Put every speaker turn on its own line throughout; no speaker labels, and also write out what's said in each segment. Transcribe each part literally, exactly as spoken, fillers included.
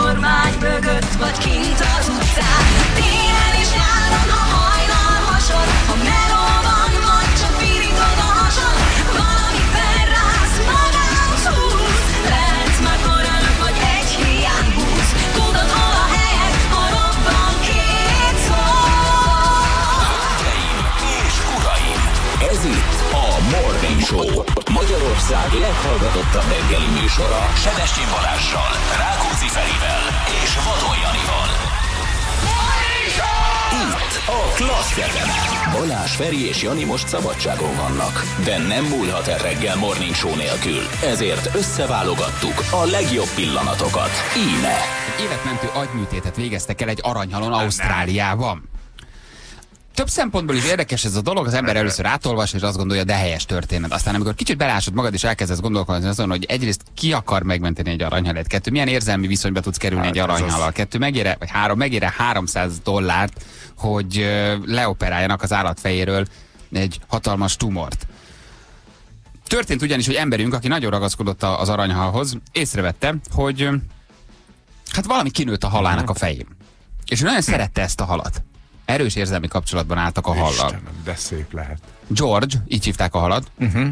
kormány mögött, vagy kint az utcán. Télen és nyáron, ha hajnal hasad, ha meló van, vagy csak pirítod a hasad, valami felrász, magához húz. Lehetsz már korán, vagy egy hiány húz. Tudod, hol a helyed, ha robban két szó.
Hölgyeim és uraim, ez itt a Morning Show, Magyarország leghallgatottabb reggeli műsora. Sebestyén Balázssal, Rákóczi Ferivel és Vadon Janival. Itt a Klassz ef em. Balázs, Feri és Jani most szabadságon vannak, de nem múlhat el reggel Morning Show nélkül. Ezért összeválogattuk a legjobb pillanatokat. Íme.
Életmentő agyműtétet végeztek el egy aranyhalon Ausztráliában. Több szempontból is érdekes ez a dolog, az ember először átolvas, és azt gondolja, de helyes történet. Aztán amikor kicsit belásod magad, és elkezdesz gondolkodni azon, hogy egyrészt ki akar megmenteni egy aranyhalat, kettő, milyen érzelmi viszonyba tudsz kerülni hát, egy aranyhallal, kettő, megére, vagy három, megére háromszáz dollárt, hogy uh, leoperáljanak az állatfejéről egy hatalmas tumort. Történt ugyanis, hogy emberünk, aki nagyon ragaszkodott az aranyhalhoz, észrevette, hogy uh, hát valami kinőtt a halának a fején. És ő nagyon szerette ezt a halat. Erős érzelmi kapcsolatban álltak a hallal.
Istenem, de szép lehet.
George, így hívták a halat, uh-huh.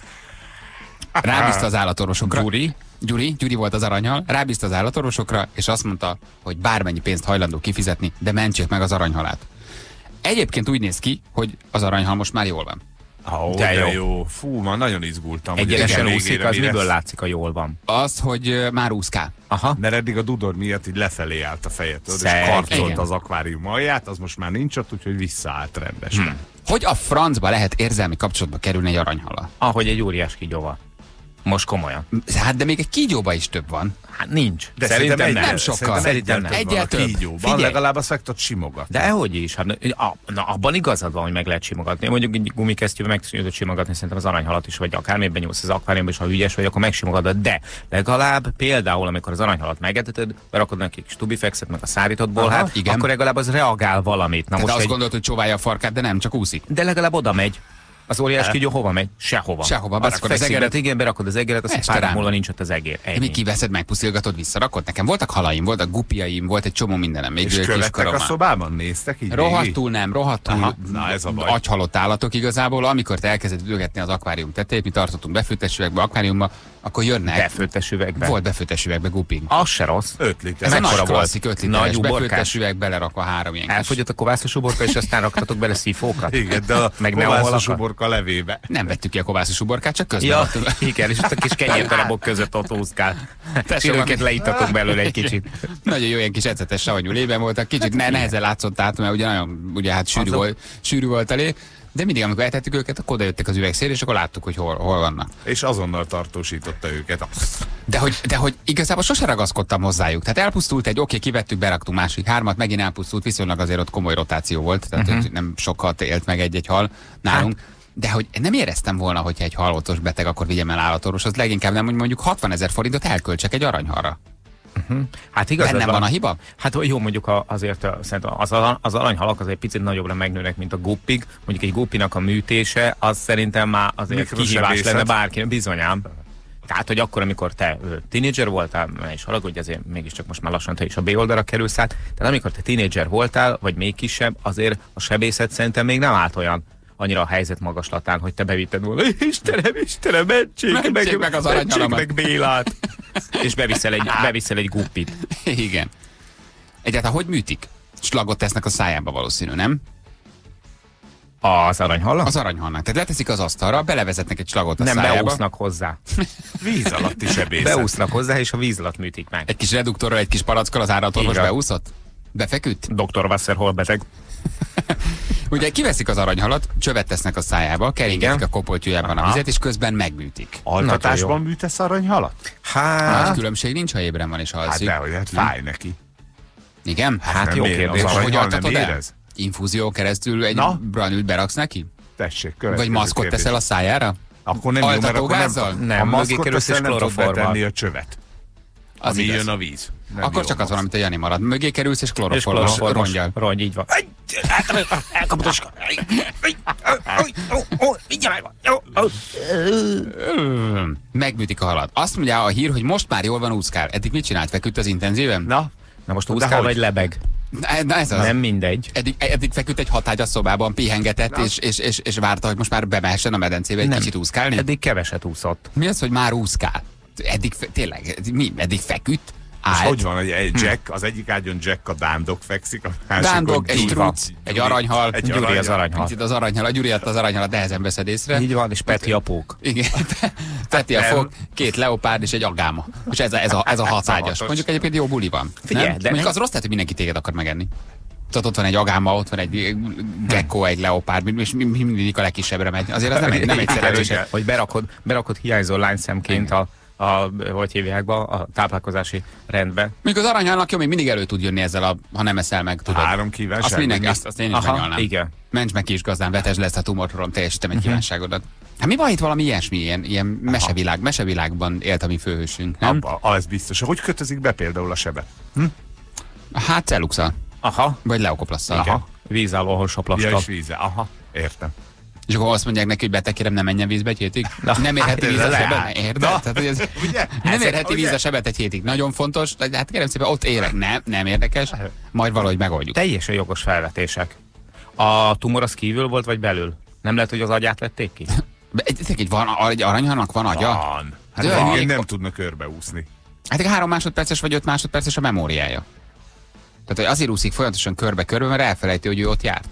rábízta az állatorvosokra.
Gyuri.
Gyuri, Gyuri volt az aranyhal, rábízta az állatorvosokra, és azt mondta, hogy bármennyi pénzt hajlandó kifizetni, de mentsék meg az aranyhalát. Egyébként úgy néz ki, hogy az aranyhal most már jól van.
Oh, de, de jó. jó. Fú, már nagyon izgultam.
Egyenesen úszik, az miből látszik, a jól van?
Az, hogy uh, már úszkál.
Aha.
Mert eddig a dudor miatt így lefelé állt a fejet, és karcolt az akvárium alját, az most már nincs ott, úgyhogy visszaállt rendesen. Hmm.
Hogy a francba lehet érzelmi kapcsolatba kerülni egy aranyhallal?
Ahogy egy óriás kígyóval. Most komolyan.
Hát de még egy kígyóba is több van.
Hát nincs.
De
szerintem,
szerintem
nem.
nem sokkal.
Szerintem nem.
Egyel több.
Kígyóban legalább azt meg tudod simogatni.
De hogy is? Hát, a, na, abban igazad van, hogy meg lehet simogatni. Mondjuk egy gumikesztyűvel meg tudod simogatni, szerintem az aranyhalat is, vagy akármiben nyúlsz az akváriumba, és ha ügyes vagy, akkor megsimogatod. De legalább például, amikor az aranyhalat megeteted, berakod neki kis tubifexet, meg a szárított bolhát, igen. Akkor legalább az reagál valamit. Na,
most azt
egy...
gondolod, hogy csóválja a farkát, de nem, csak úszik.
De legalább oda megy. Az óriás kígyó hova megy? Sehova.
Sehova. Berakod az egeret.
Igen, berakod az egeret, azt pár nap múlva nincs ott az egér.
Ennyi. Mi kiveszed, megpuszilgatod, visszarakod? Nekem voltak halaim, voltak gupiaim, volt egy csomó mindenem. Még
és követtek a szobában? Néztek így?
Rohadtul nem, rohadtul
Na, ez a baj.
agyhalott állatok igazából. Amikor te elkezded ülgetni az akvárium tetejét, mi tartottunk befőttes üvegbe, akváriumba, akkor jönnek.
Befőttes üvegbe?
Volt befőttes üvegbe guping.
Az se rossz.
öt liter.
Ez a nagy klasszik, öt literes befőttes üveg, belerakva három ilyen kis.
Elfogyott a kovászos uborka, és aztán raktatok bele szívókat?
Igen, de a kovászos uborka levébe.
Nem vettük ki a kovászos uborkát, csak közben
ja,
adtunk.
Igen, és ott a kis kenyérdarabok között ott úszkál. Sírőket leítatok belőle egy kicsit.
Nagyon jó, ilyen kis ecetes savanyú lében voltak, kicsit ne, nehezen látszott át, mert ugye nagyon, ugye hát sűrű, volt, sűrű volt a lé, de mindig, amikor eltettük őket, akkor odajöttek az üvegszél, és akkor láttuk, hogy hol, hol vannak.
És azonnal tartósította őket.
De hogy, de hogy igazából sose ragaszkodtam hozzájuk. Tehát elpusztult egy, oké, kivettük, beraktunk másik hármat, megint elpusztult, viszonylag azért ott komoly rotáció volt, tehát uh-huh. nem sokat élt meg egy-egy hal nálunk. Hát. De hogy nem éreztem volna, hogyha egy halottos beteg, akkor vigyem el állatorvos, az leginkább nem, hogy mondjuk hatvanezer forintot elköltsek egy aranyhalra.
Uh-huh. Hát igaz,
bennem van a hiba?
Hát jó, mondjuk a, azért szerintem az, az aranyhalak azért picit nagyobbra megnőnek, mint a guppig. Mondjuk egy guppinak a műtése, az szerintem már azért kihívás lenne bárkinek, bizonyám. Tehát, hogy akkor, amikor te tínédzser voltál, és haragudj, azért mégiscsak most már lassan te is a B oldalra kerülsz át, tehát amikor te tínédzser voltál, vagy még kisebb, azért a sebészet szerintem még nem állt olyan annyira a helyzet magaslatán, hogy te bevitted volna, Istenem, Istenem, mentsék, mentsék meg, meg az aranyhalamat, meg Bélát, és beviszel egy, beviszel egy guppit.
Igen. Egyáltalán hogy műtik? Slagot tesznek a szájába valószínű, nem?
Az aranyhalnak?
Az aranyhalnak. Tehát leteszik az asztalra, belevezetnek egy slagot a
nem,
szájába.
Nem, beúsznak hozzá.
Víz alatti sebészet.
Beúsznak hozzá, és a víz alatt műtik meg.
Egy kis reduktorral, egy kis palackkal az állatorvos beúszott? Befeküdt?
doktor Wasserhol beteg.
Ugye kiveszik az aranyhalat, csövet tesznek a szájába, keringetik a kopoltyújában a vizet, és közben megműtik.
Altatásban műtesz aranyhalat?
Hát, hát különbség nincs, ha ébren van és alszik.
Hát dehogy, hát fáj neki.
Igen?
Hát, hát jó kérdés.
Hogy altatod el? Infúzió keresztül egy branült beraksz neki?
Tessék,
vagy maszkot teszel a szájára?
Akkor nem jó, mert akkor nem,
nem,
a maszkot teszel, nem tudod betenni a csövet.
Az
ami
igaz.
jön a víz. Nem
Akkor csak az van, amit a Jani marad. Mögé kerülsz, és kloroformos rongyal.
Rongy, így van. Elkapott a ska.
Megműtik a halat. Azt mondja a hír, hogy most már jól van, úszkál. Eddig mit csinált? Feküdt az intenzíven?
Na,
Na most úszkál vagy lebeg?
Na ez az.
Nem mindegy.
Eddig, eddig feküdt egy hatágyas szobában, pihengetett, és, és, és, és várta, hogy most már bemehessen a medencébe egy
Nem.
kicsit úszkálni.
Eddig keveset úszott.
Mi az, hogy már úszkál? Eddig, fe- tényleg, mi? Eddig feküdt?
és
Állt.
hogy van, hogy egy Jack, az egyik ágyon Jack a dándok fekszik, a másikon
Dándok, egy
Gyuri.
truc, egy aranyhal.
Egy
Gyuri
aranyhal.
az aranyhal.
Picit az aranyhal, a Gyuriat az aranyhalat nehezen veszed észre.
Így van, és Peti a pók.
Igen, Peti a
Nem.
fog, két leopárd és egy agáma. És ez a, ez a, ez a hatágyas. Mondjuk egyébként jó buli van.
Figyelj,
nem?
de
Mondjuk
nem-
az rossz lehet, hogy mindenki téged akar megenni. Tehát ott van egy agáma, ott van egy gecko, egy leopárd, és mi- mi- mindig a legkisebbre megy. Azért az nem egy, nem egy szerencsés.
Hogy berakod, berakod hiányzó lányszemként a, a, hogy hívják be, a táplálkozási rendbe.
Mondjuk az aranyhalnak jó, még mindig elő tud jönni ezzel, a, ha nem eszel meg, tudod.
Három kívánság.
Azt mindenki,
vagy
azt, azt én is
Aha,
megnyalnám.
igen.
Menj meg kis gazdán, vetesd le ezt a tumortól, teljesítem egy kívánságodat. Hát mi van itt valami ilyesmi, ilyen, ilyen mesevilág, mesevilágban élt a mi főhősünk, nem?
Abba, az biztos. Hogy kötözik be például a sebet?
Hát celluxal,
Aha,
vagy leokoplasszal.
Aha.
vízálló, ahol
Ja,
saplasta.
és víze. Aha, értem.
És akkor azt mondják neki, hogy beteg, kérem, nem menjen vízbe egy hétig? Nem érheti
hát
víz a
ez
sebet?
leáll.
Érted?
Na,
Tehát, hogy ez,
ugye?
nem
Ezek-
érheti víz
ugye?
a sebet egy hétig. Nagyon fontos. de Hát kérem szépen, ott élek. Nem, nem érdekes. Majd valahogy megoldjuk.
Teljesen jogos felvetések. A tumor az kívül volt, vagy belül? Nem lehet, hogy az agyát vették ki?
Egy, egy, van, egy aranyhalnak van agya?
Van. Hát
De
van.
még-
Nem tudnak körbeúszni.
Hát egy három másodperces vagy öt másodperces a memóriája. Tehát hogy azért úszik folyamatosan körbe-körbe, mert elfelejti, hogy ő ott járt.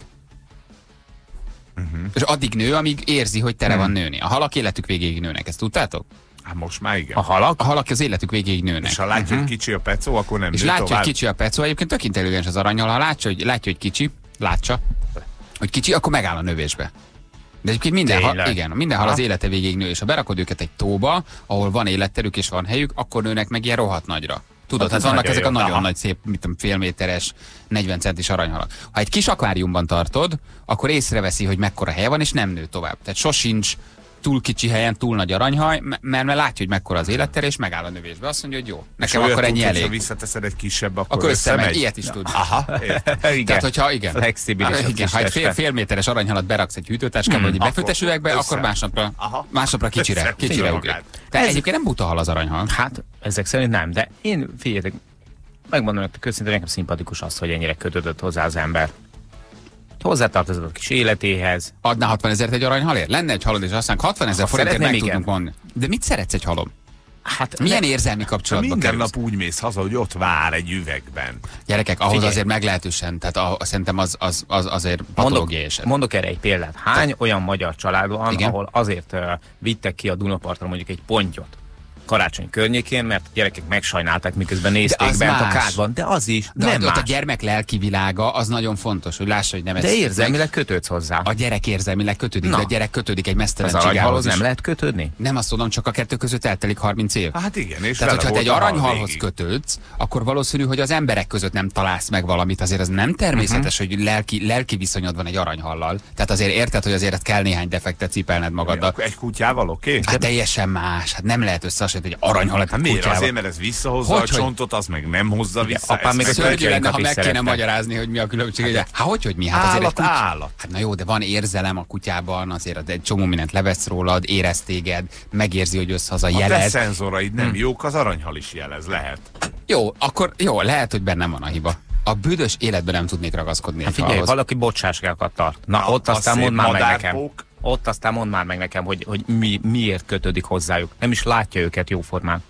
Uh-huh. És addig nő, amíg érzi, hogy tere van nőni. A halak életük végéig nőnek, ezt tudtátok?
Hát most már igen.
A halak?
A halak az életük végéig nőnek.
És ha látja, hogy kicsi a pecó, akkor nem
És
nő
látja,
tovább.
hogy kicsi a pecó, egyébként tök intelligens az aranyhal, ha látja, hogy, látja, hogy kicsi, látja, hogy kicsi, akkor megáll a növésbe. De egyébként minden, hal,
Tényleg?
igen, minden hal az élete végéig nő, és ha berakod őket egy tóba, ahol van életterük és van helyük, akkor nőnek meg ilyen rohadt nagyra. Tudod,
Hát
hát
ez
vannak
nagyon
ezek a
jó.
nagyon
Aha.
nagy, szép, mit tudom, félméteres, negyven centis aranyhalak. Ha egy kis akváriumban tartod, akkor észreveszi, hogy mekkora helye van, és nem nő tovább. Tehát sosincs túl kicsi helyen túl nagy aranyhaj, m- mert, mert látja, hogy mekkora az élettere, és megáll a növésbe. Azt mondja, hogy jó, nekem akkor ennyi
Ha
elég.
visszateszed egy kisebb, akkor,
Akkor összemegy,
összemegy.
ilyet is tud.
Aha, értem.
Igen.
Tehát, hogyha igen.
Flexibilis
Ah,
a
igen,
kis
ha egy fél,
teste.
fél méteres aranyhalat beraksz egy hűtőtáskába,
Hmm,
vagy egy befőttes
akkor
üvegbe,
össze.
akkor másnapra,
Aha.
másnapra kicsire,
Össze.
kicsire
Figyelj
ugrik.
magát.
Tehát egyébként nem buta hal az aranyhal.
Hát, ezek szerint nem, de én, figyeljetek, megmondom nektek őszintén, nekem szimpatikus az, hogy ennyire kötődött hozzá az ember. Hozzátartozott a kis életéhez.
Adná hatvan ezeret egy aranyhalért? Lenne egy halod, és aztán hatvan ezer
Ha
forintért meg
szeretném,
tudunk mondani. De mit szeretsz egy halom?
Hát
Milyen
ne-
érzelmi kapcsolatban
Minden
kerülsz?
nap úgy mész haza, hogy ott vár egy üvegben.
Gyerekek, ahhoz
Figyelj.
azért meglehetősen, tehát a, szerintem az, az, az azért
Mondok,
patológiai eset.
mondok erre egy példát. Hány olyan magyar család van,
Igen.
ahol azért uh, vittek ki a Dunapartra mondjuk egy pontyot karácsony környékén, mert a gyerekek megsajnálták, miközben nézték
az
bent
más.
a kádban. De az is,
De
nem
ott a
más.
gyermek lelki világa az nagyon fontos, hogy lássa, hogy nem ez.
De érzelmileg kötődsz hozzá.
A gyerek érzelmileg kötődik,
Na.
de a gyerek kötődik egy mesztelen
Az aranyhalhoz
csigához
nem
is.
lehet kötődni?
Nem azt tudom, csak a kettő között eltelik harminc év.
Hát igen, és
Tehát,
vele
hogyha te egy
volt a hal
aranyhalhoz
végig.
kötődsz, akkor valószínű, hogy az emberek között nem találsz meg valamit. Azért az nem természetes,
Mhm.
hogy lelki, lelki viszonyod van egy aranyhallal. Tehát azért érted, hogy azért kell néhány defektet cipelned magaddal.
Egy kutyával, oké?
Hát teljesen más. Hát nem lehet összehasonlítani egy aranyhalat
Hát
egy
miért?
kutyával.
Azért, mert ez visszahozza
Hogy,
a
hogy?
csontot, az meg nem hozza vissza.
apám
ezt
még a
meg-
Szörnyű
költőink
lenne, ha
is
meg kéne
szerettek.
magyarázni, hogy mi a különbség. Hát, hát hogy, hogy mi? Hát azért egy
Állat,
kutya...
állat.
Hát na jó, de van érzelem a kutyában, azért egy csomó mindent levesz rólad, érez téged, megérzi, hogy összhaza
A te
jelez.
szenzoraid nem jók, az aranyhal is jelez, lehet.
Jó, akkor jó, lehet, hogy bennem van a hiba. A büdös életben nem tudnék ragaszkodni
Hát
egy
figyelj,
halhoz.
valaki bocsáskákat tart. Na,
Na,
ott
az
aztán
szép
mondd már meg nekem.
madárpók.
Ott aztán mondd már meg nekem, hogy, hogy mi, miért kötődik hozzájuk. Nem is látja őket jóformán.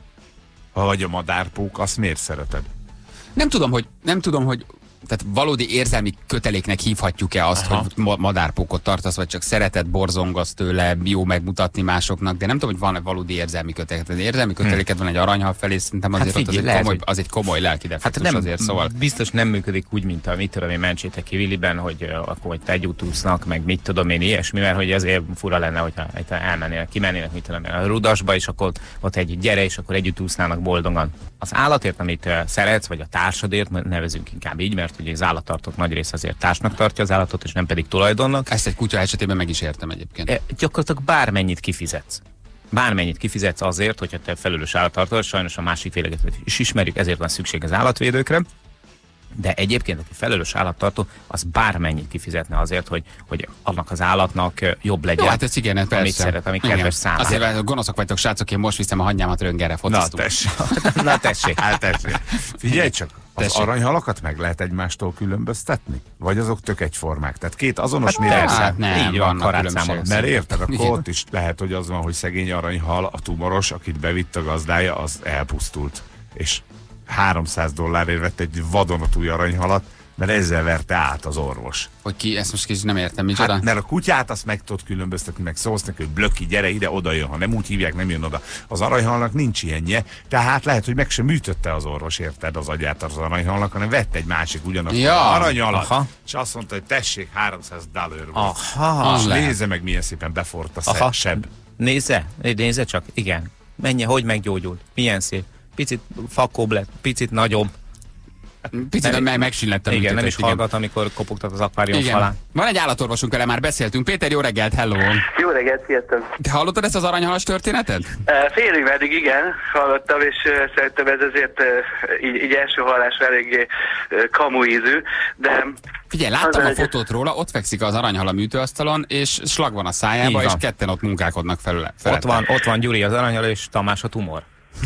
Ha vagy a madárpók, azt miért szereted?
Nem tudom, hogy, nem tudom, hogy tehát valódi érzelmi köteléknek hívhatjuk-e azt, Aha. hogy ma- madárpókot tartasz, vagy csak szeretet borzongasz tőle, jó megmutatni másoknak, de nem tudom, hogy van-e valódi érzelmi kötelék. Az érzelmi köteléket van egy aranyhal felé, szerintem azért
Hát
ott
figyelj,
az, egy
lehet,
komoly,
hogy-
az egy komoly lelki
Hát
defektus
nem,
azért, szóval.
biztos nem működik úgy, mint a mit tudom én, mentsétek ki Williben, hogy uh, akkor hogy együtt úsznak, meg mit tudom én ilyesmi, mert hogy azért fura lenne, hogyha hogyha elmennének, kimennének, mit tudom én, a rudasba, és akkor ott, ott egy gyere, és akkor együtt úsznának boldogan. Az állatért, amit uh, szeretsz, vagy a társadért, nevezünk inkább így, mert ugye az állattartók nagy része azért társnak tartja az állatot, és nem pedig tulajdonnak.
Ezt egy kutya esetében meg is értem egyébként.
E, gyakorlatilag bármennyit kifizetsz. bármennyit kifizetsz azért, hogyha te felelős állattartó, sajnos a másik féleget is ismerjük, ezért van szükség az állatvédőkre. De egyébként, aki felelős állattartó, az bármennyit kifizetne azért, hogy, hogy annak az állatnak jobb legyen.
Jó, hát ez igen,
amit
persze.
szeret, ami kedves számára.
Azért gonoszak vagytok, srácok, én most viszem a hangyámat röngerre fotoztunk.
Na tessék.
Na tessék.
Hát tessék. Figyelj csak, az
Tessék.
aranyhalakat meg lehet egymástól különböztetni? Vagy azok tök egyformák? Tehát két azonos
Hát
méretű.
persze.
Hát nem,
Így van,
vannak
karátszámoló.
különbségek.
Mert érted, akkor
Igen.
ott is lehet, hogy az van, hogy szegény aranyhal, a tumoros, akit bevitt a gazdája, az elpusztult. És háromszáz dollárért vett egy vadonatúj aranyhalat, mert ezzel verte át az orvos.
Hogy ki, ezt most kicsit nem értem, micsoda.
Hát, mert a kutyát azt meg tudod különböztetni, meg szólsz neki, hogy blöki, gyere ide, oda jön, ha nem úgy hívják, nem jön oda. Az aranyhalnak nincs ilyenje, tehát lehet, hogy meg sem műtötte az orvos, érted, az agyát az aranyhalnak, hanem vett egy másik ugyanakkor
Ja,
aranyhalat,
aha.
és azt mondta, hogy tessék, háromszáz dollár.
Aha.
Az
És
lehet.
nézze meg, milyen szépen befort a
Aha.
seb.
Nézze, nézze csak, igen. Menje, hogy meggyógyult. Milyen szép. Picit fakóbb lett, picit nagyobb.
Picit
Nem-
meg megsüllettem.
Igen, nem
műtétet,
is hallgat, amikor kopogtat az akvárium
Igen.
falán.
Van egy állatorvosunk, vele már beszéltünk. Péter, jó reggelt, hello!
Jó reggelt, sziasztok!
Te hallottad ezt az aranyhalas történetet?
Uh, Félig meddig igen, hallottam, és uh, szerintem ez azért uh, így, így első hallásra eléggé uh, kamuízű, de
Figyelj, láttam
Az
a
egy-
fotót róla, ott fekszik az aranyhal a műtőasztalon, és slag van a
Így
szájába, és
van.
ketten ott munkálkodnak felőle.
Ott van, ott van Gyuri az aranyhal, és Tamás a tumor.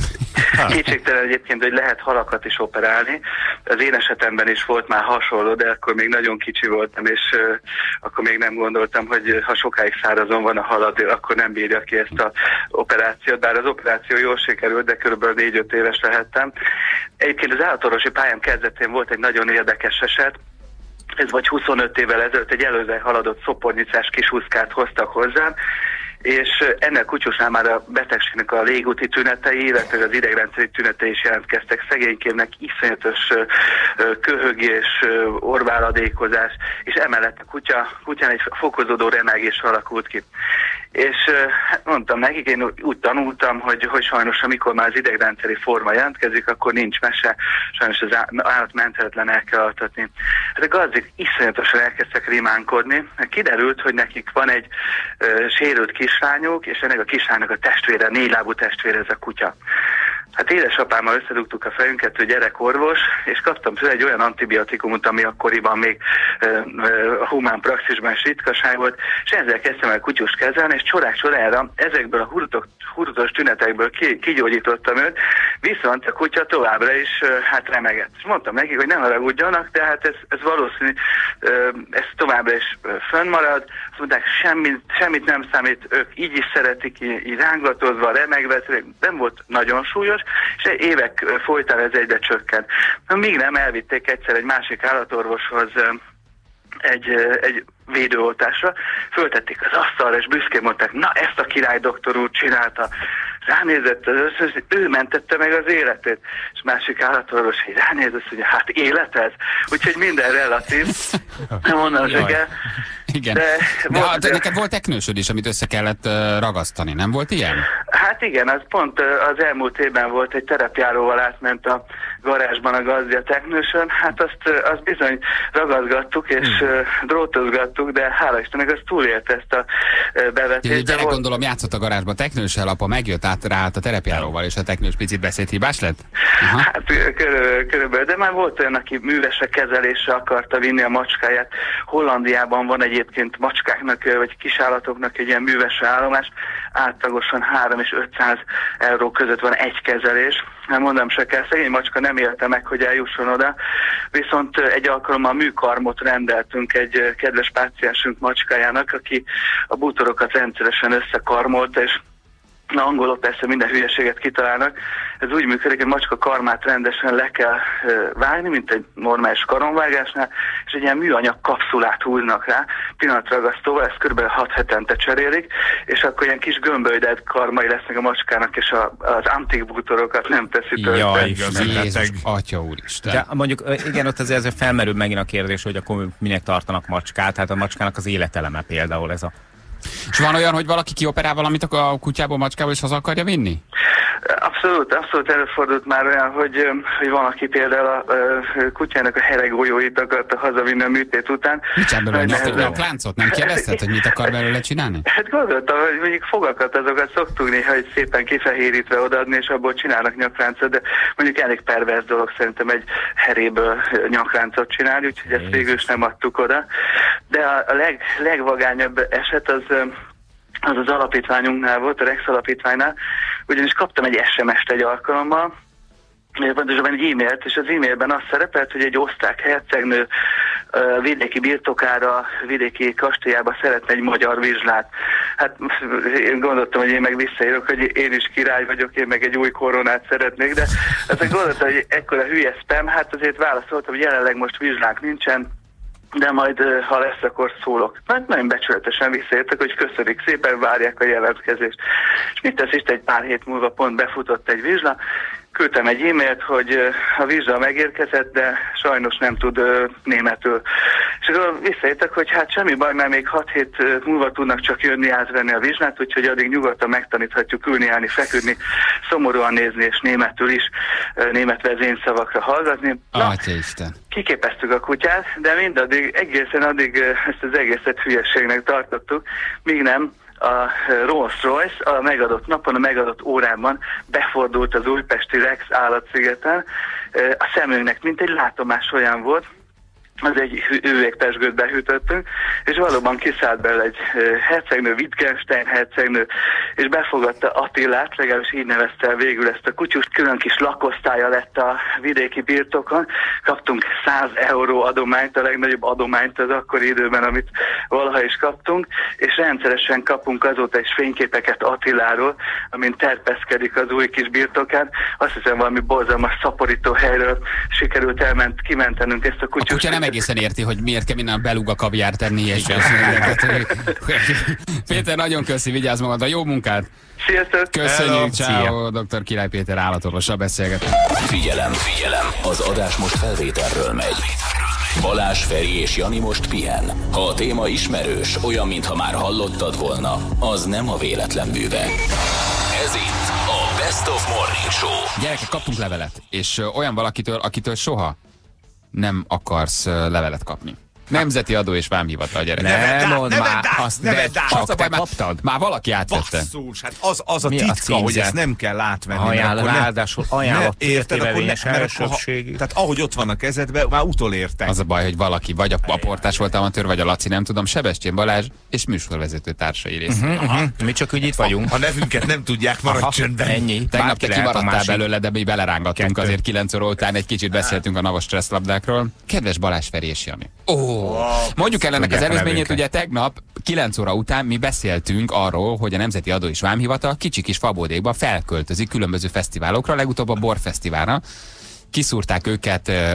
kétségtelen egyébként, hogy lehet halakat is operálni. Az én esetemben is volt már hasonló, de akkor még nagyon kicsi voltam, és uh, akkor még nem gondoltam, hogy uh, ha sokáig szárazon van a halad, akkor nem bírja ki ezt a operációt, bár az operáció jól sikerült, de körülbelül négy-öt éves lehettem. Egyébként az állatorvosi pályám kezdetén volt egy nagyon érdekes eset. Ez vagy huszonöt évvel ezelőtt egy előző haladott szopornyicás kisúszkát hoztak hozzám, és ennek kutyusnál már a betegségnek a légúti tünetei, illetve az idegrendszeri tünetei is jelentkeztek. Szegénykémnek iszonyatos ö, ö, köhögés, ö, orváladékozás, és emellett a kutya, kutyán egy fokozódó remegés alakult ki. És ö, hát mondtam nekik, én úgy, úgy tanultam, hogy, hogy sajnos amikor már az idegrendszeri forma jelentkezik, akkor nincs mese, sajnos az állat menthetetlen, el kell altatni. Hát a gazdik iszonyatosan elkezdtek rimánkodni. Kiderült, hogy nekik van egy ö, sérült kislányuk, és ennek a kislánynak a testvére, négylábú testvére ez a kutya. Hát édesapámmal összedugtuk a fejünket, hogy gyerekorvos, és kaptam tőle egy olyan antibiotikumot, ami akkoriban még ö, ö, a humán praxisban is ritkaság volt, és ezzel kezdtem el kutyust kezelni, és csorák sorára ezekből a hurutok, hurutos tünetekből ki, kigyógyítottam őt, viszont a kutya továbbra is ö, hát remegett. És mondtam nekik, hogy ne haragudjanak, tehát ez, ez valószínű, ö, ez továbbra is ö, fönnmarad. Azt mondták, semmit, semmit nem számít, ők így is szeretik, így, így rángatozva, remegve, nem volt nagyon súlyos, és évek folytán ez egyre csökkent. Míg nem elvitték egyszer egy másik állatorvoshoz egy, egy védőoltásra, föltették az asztalra, és büszkén mondták, na ezt a király doktor úr csinálta. Ránézett az összes, ő mentette meg az életét. És másik állatorvos így ránézett, hogy hát élet ez? Úgyhogy minden relatív. Nem mondanom se kell.
Igen.
De
De
volt-
ha, de neked volt teknősöd is, amit össze kellett uh, ragasztani, nem volt ilyen?
Hát igen, az pont ö, az elmúlt évben volt, egy terepjáróval átment a garázsban a gazdia teknősön, hát azt, ö, azt bizony ragazgattuk és hmm. drótozgattuk, de hála Istennek az túlélte ezt a ö, bevetést.
Egy
de
gyerek
volt-
gondolom játszott a garázsba teknőssel, apa megjött át rá a terepjáróval, és a teknős picit beszédhibás lett? Aha.
Hát körülbelül, körülbelül, de már volt olyan, aki művese kezelésre akarta vinni a macskáját. Hollandiában van egyébként macskáknak ö, vagy kisállatoknak egy ilyen művese állomás, átlagosan három és ötszáz euró között van egy kezelés. Nem mondom se kell, szegény macska nem élte meg, hogy eljusson oda, viszont ö, egy alkalommal műkarmot rendeltünk egy ö, kedves páciensünk macskájának, aki a bútorokat rendszeresen összekarmolta, és na, angolok persze minden hülyeséget kitalálnak. Ez úgy működik, hogy a macska karmát rendesen le kell ö, vágni, mint egy normális karonvágásnál, és egy ilyen műanyag kapszulát húznak rá, pillanatragasztóval, ezt kb. hat hetente cserélik, és akkor ilyen kis gömbölyded karmai lesznek a macskának, és a, az antik bútorokat nem teszi tönkre.
Jaj,
Igazi
Jézus,
beteg.
atya úristen.
De mondjuk ö, igen, ott azért, azért felmerül megint a kérdés, hogy akkor minek tartanak macskát, hát a macskának az életeleme például ez a...
És van olyan, hogy valaki kioperál valamit a kutyából, macskából, és haza akarja vinni?
Abszolút, abszolút előfordult már olyan, hogy, hogy van, aki például a, a kutyának a heregójóit akarta hazavinni a műtét után.
Mit csinál belőle?
Nehezen-
Nyakláncot? Nem kérdezted, hogy mit akar belőle csinálni?
Hát gondoltam, hogy mondjuk fogakat azokat szoktuk néha, hogy szépen kifehérítve odaadni, és abból csinálnak nyakláncot, de mondjuk elég pervers dolog szerintem egy heréből nyakláncot csinálni, úgyhogy ezt végül is nem adtuk oda. De a, a leg, legvagányabb eset az az az alapítványunknál volt, a Rex alapítványnál, ugyanis kaptam egy es em est egy alkalommal, pontosabban egy e-mailt, és az e-mailben az szerepelt, hogy egy osztrák hercegnő ö, vidéki birtokára, vidéki kastélyába szeretne egy magyar vizslát. Hát én gondoltam, hogy én meg visszaírok, hogy én is király vagyok, én meg egy új koronát szeretnék, de aztán gondoltam, hogy ekkora hülye spam, hát azért válaszoltam, hogy jelenleg most vizslák nincsen, de majd, ha lesz, akkor szólok. Hát nagyon becsületesen visszaértek, hogy köszönik szépen, várják a jelentkezést. És mit tesz, egy pár hét múlva pont befutott egy vizsla, küldtem egy e-mailt, hogy a vizsla megérkezett, de sajnos nem tud uh, németül. És akkor visszaértek, hogy hát semmi baj, mert még hat hét múlva tudnak csak jönni átvenni a vizslát, úgyhogy addig nyugodtan megtaníthatjuk ülni, állni, feküdni, szomorúan nézni, és németül is, uh, német vezényszavakra hallgatni.
Atya Isten.
Kiképeztük a kutyát, de mindaddig, egészen addig uh, ezt az egészet hülyességnek tartottuk, míg nem a Rolls-Royce a megadott napon, a megadott órában befordult az újpesti Rex állatszigeten. A szemünknek mint egy látomás olyan volt, az egy üvegpezsgőt behűtöttünk, és valóban kiszállt belőle egy hercegnő, Wittgenstein hercegnő, és befogadta Attilát, legalábbis így nevezte el végül ezt a kutyust, külön kis lakosztálya lett a vidéki birtokon, kaptunk száz euró adományt, a legnagyobb adományt az akkori időben, amit valaha is kaptunk, és rendszeresen kapunk azóta is fényképeket Attiláról, amint terpeszkedik az új kis birtokán. Azt hiszem, valami borzalmas szaporító helyről sikerült elment, kimentenünk ezt a kutyust.
A kutya nem egészen érti, hogy miért kell minden beluga kaviárt tenni. És Péter, nagyon köszi, vigyázz magadra, jó munkát!
Sziasztok!
Köszönjük, ciao, doktor Király Péter állatorvossal beszélgetünk.
Figyelem, figyelem! Az adás most felvételről megy. Balázs, Feri és Jani most pihen. Ha a téma ismerős, olyan, mintha már hallottad volna, az nem a véletlen műve. Ez itt a Best of Morning Show.
Gyerekek, kaptunk levelet, és ö, olyan valakitől, akitől soha nem akarsz ö, levelet kapni. Nemzeti Adó és Vámhivatal, gyerek.
Nem
át,
mondd
ne
már,
vedd át,
azt
ne
ne
vedd át.
csak
Az a
te
baj, már,
kaptad.
már valaki átvette.
Basszus, hát az, az a
Mi a
titka, hogy
címzet?
ezt nem kell átvenni. mert
Ajánl,
akkor ne-
ráadásul ajánlott
ne- érted, akkor ne-
értékvevényes
mert akkor ha-
elsőbségű.
Tehát ahogy ott van a kezedben, már utolértek.
Az a baj, hogy valaki, vagy a, a portás volt amatőr, vagy a Laci, nem tudom, Sebestyén Balázs és műsorvezető társai részéről.
Uh-huh, uh-huh. Mi csak úgy itt vagyunk.
A nevünket nem tudják, maradj csöndben.
Ennyi.
Tegnap
Bárki
te
lehet a
kimaradtál
másik.
belőle, de mi belerángattunk
Kettő.
azért kilenc óra után, egy kicsit beszéltünk a navos stresszlabdákról. Kedves Balázs, Feri és Jani. Ó, mondjuk el ennek az
Tudják a
előzményét,
nevünket.
ugye tegnap kilenc óra után mi beszéltünk arról, hogy a Nemzeti Adó és Vámhivatal kicsi kis fabódékba felköltözik különböző fesztiválokra, legutóbb a Borfesztiválra. Kiszúrták őket, ö,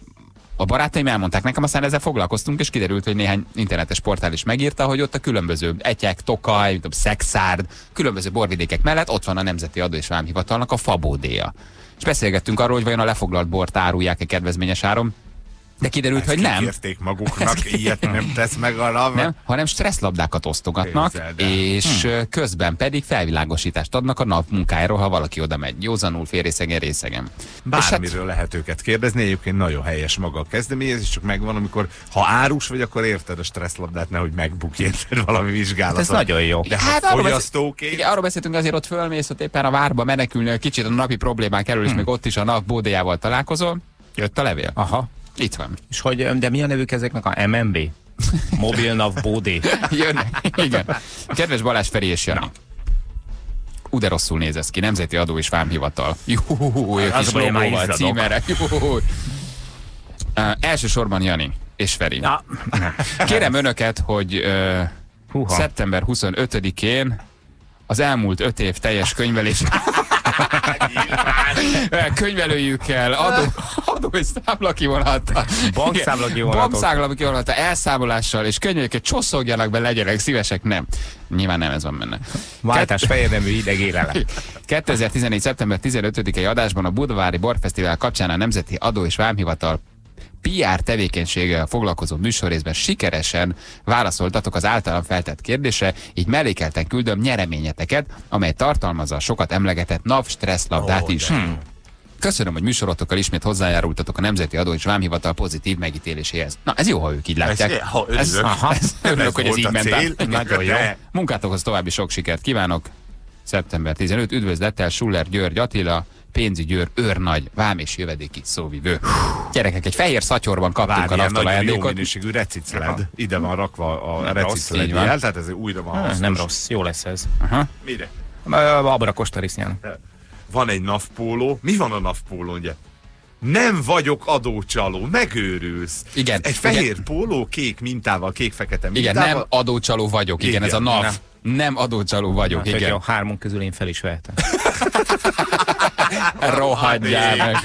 a barátaim elmondták nekem, aztán ezzel foglalkoztunk, és kiderült, hogy néhány internetes portál is megírta, hogy ott a különböző Egyek, Tokaj, Szexárd, különböző borvidékek mellett ott van a Nemzeti Adó és Vámhivatalnak a fabódéja. És beszélgettünk arról, hogy vajon a lefoglalt bort árulják-e kedvezményes áron, de kiderült, hogy nem.
Kikérték maguknak, ilyet nem tesz meg a lav.
Nem, hanem stresszlabdákat osztogatnak,
Képzeld el.
és
Hm.
közben pedig felvilágosítást adnak a nap munkájáról, ha valaki oda megy. Józanul, félrészegen, részegen.
Bármiről lehet őket kérdezni, egyébként nagyon helyes maga a kezdeményezés, csak megvan, amikor ha árus vagy, akkor érted a stresszlabdát, nehogy megbukj érted valami vizsgálatot.
Ez nagyon jó.
De ha
Hát arról beszél-
fogyasztóként...
Igen, arról beszéltünk, azért ott fölmész, ott éppen a várba menekülni, kicsit a napi problémák elől, és
Hm.
még ott is a nap bódéjával találkozol. Jött a levél?
Aha.
Itt van.
És hogy, de mi a nevük ezeknek? A em em bé? Mobilnav Bódé.
Jönnek. Igen. Kedves Balázs, Feri és Jani. Ú, de rosszul néz ez ki. Nemzeti Adó és Vámhivatal. Juhuhuhu, ők
Az
is
a baj, én már
logóval,
izzadok.
címerek. Juhuhuhu. Uh, elsősorban Jani és Feri.
Na,
Kérem önöket, hogy uh,
Húha.
szeptember huszonötödikén az elmúlt öt év teljes könyvelés könyvelőjük el adó, adó és számla kivonata.
Bankszámla kivonatok.
Bankszámla kivonata elszámolással, és könyveket csosszogjanak be, legyenek szívesek, nem. Nyilván nem ez van benne.
váltás fejenemű idegélelem.
kétezer-tizennégy. szeptember tizenötödikei adásban a Budavári Borfesztivál kapcsán a Nemzeti Adó és Vámhivatal pé er tevékenységgel foglalkozó műsorrészben sikeresen válaszoltatok az általam feltett kérdésre, így mellékelten küldöm nyereményeteket, amely tartalmazza a sokat emlegetett NAV stresszlabdát is. Hmm. Köszönöm, hogy műsorotokkal ismét hozzájárultatok a Nemzeti Adó és Vámhivatal pozitív megítéléséhez. Na, ez jó, ha ők így látják.
Ez, ha örülök,
ez, aha, ez, örülök, hogy ez így ment át.
Nagyon jó.
Munkátokhoz további sok sikert kívánok. szeptember tizenötödike üdvözlettel Schuller György Attila, pénzügyőr, őrnagy, vám és jövedéki szóvivő. Gyerekek, egy fehér szatyorban kaptunk a naftól ajándékot.
Jó minőségű recicled. Ide van rakva a recicled
van.
jel, tehát ez újra van hasznos.
Nem rossz, jó lesz ez.
Aha.
Mire?
Abra a kostarisznyán.
Van egy navpóló. Mi van a navpólón, ugye? Nem vagyok adócsaló, megőrülsz.
Igen.
Egy fehér
igen.
póló, kék mintával, kék-fekete mintával.
Igen, nem adócsaló vagyok, igen, igen ez a NAV. Nem, nem adócsaló vagyok,
hát,
igen.
A hármunk közül én fel is vehetem.
Rohadjál meg.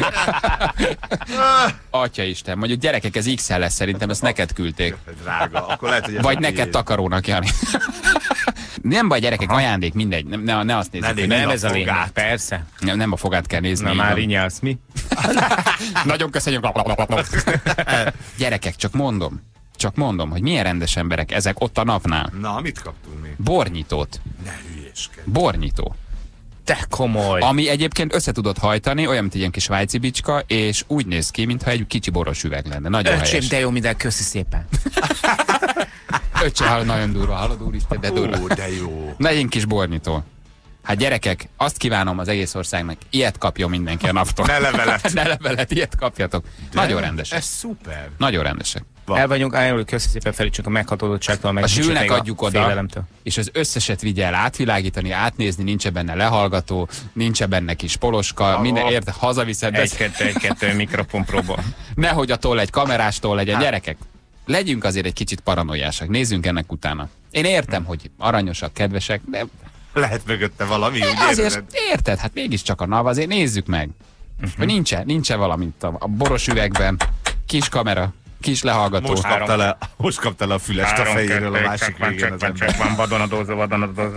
Atyaisten, mondjuk gyerekek, ez iksz el lesz szerintem, ezt neked küldték.
Drága, akkor lehet, hogy
vagy neked takarónak, Jani. Nem baj, gyerekek, aha. Ajándék, mindegy. Ne, ne azt nézzük,
ne, hogy nem, nem ez a lényeg, persze.
Nem, nem a fogát kell nézni.
Na már rinyálsz, mi?
Nagyon köszönjük. Gyerekek, csak mondom. Csak mondom, hogy milyen rendes emberek ezek ott a napnál.
Na, mit kaptunk még?
Bornyitót.
Ne hülyeskedj.
Bornyitó.
Te komoly.
Ami egyébként össze tudod hajtani, olyan, mint egy ilyen kis svájci bicska, és úgy néz ki, mintha egy kicsi boros üveg lenne. Nagyon
Öcsém,
helyes.
de jó, minden, köszi szépen.
Öcsém, nagyon durva, hallod, úristen, de durva.
Ó, de jó.
Na, egy kis bornyitó. Hát gyerekek, azt kívánom az egész országnak, ilyet kapjon mindenki a naptól.
Ne levelet.
Ne levelet, ilyet kapjatok. De nagyon rendesek.
Ez szuper.
Nagyon rendesek.
Van. El vagyunk, álljon, köszi szépen Felicsünk a meghatodottságtól, meg
a Zsülnek adjuk oda,
félelemtől.
És az összeset vigye el átvilágítani, átnézni, nincs benne lehallgató, nincs benne kis poloska, oh, minden érte, hazaviszed.
Egy-kettő, egy-kettő mikrofon próba.
Nehogy a toll egy kamerástól legyen. Hát. Gyerekek, legyünk azért egy kicsit paranoiásak, nézzünk ennek utána. Én értem, hogy aranyosak, kedvesek, de...
Lehet mögötte valami, úgy
azért
érted?
Érted, hát mégiscsak a NAV, azért nézzük meg. Uh-huh. Hogy nincs-e, nincs-e valami a, a boros üvegben, kis kamera, kis lehallgató.
Most kapta le, most kapta le a fülest a fejéről a másik végén az ember.
Van vadonadózó, vadonadózó.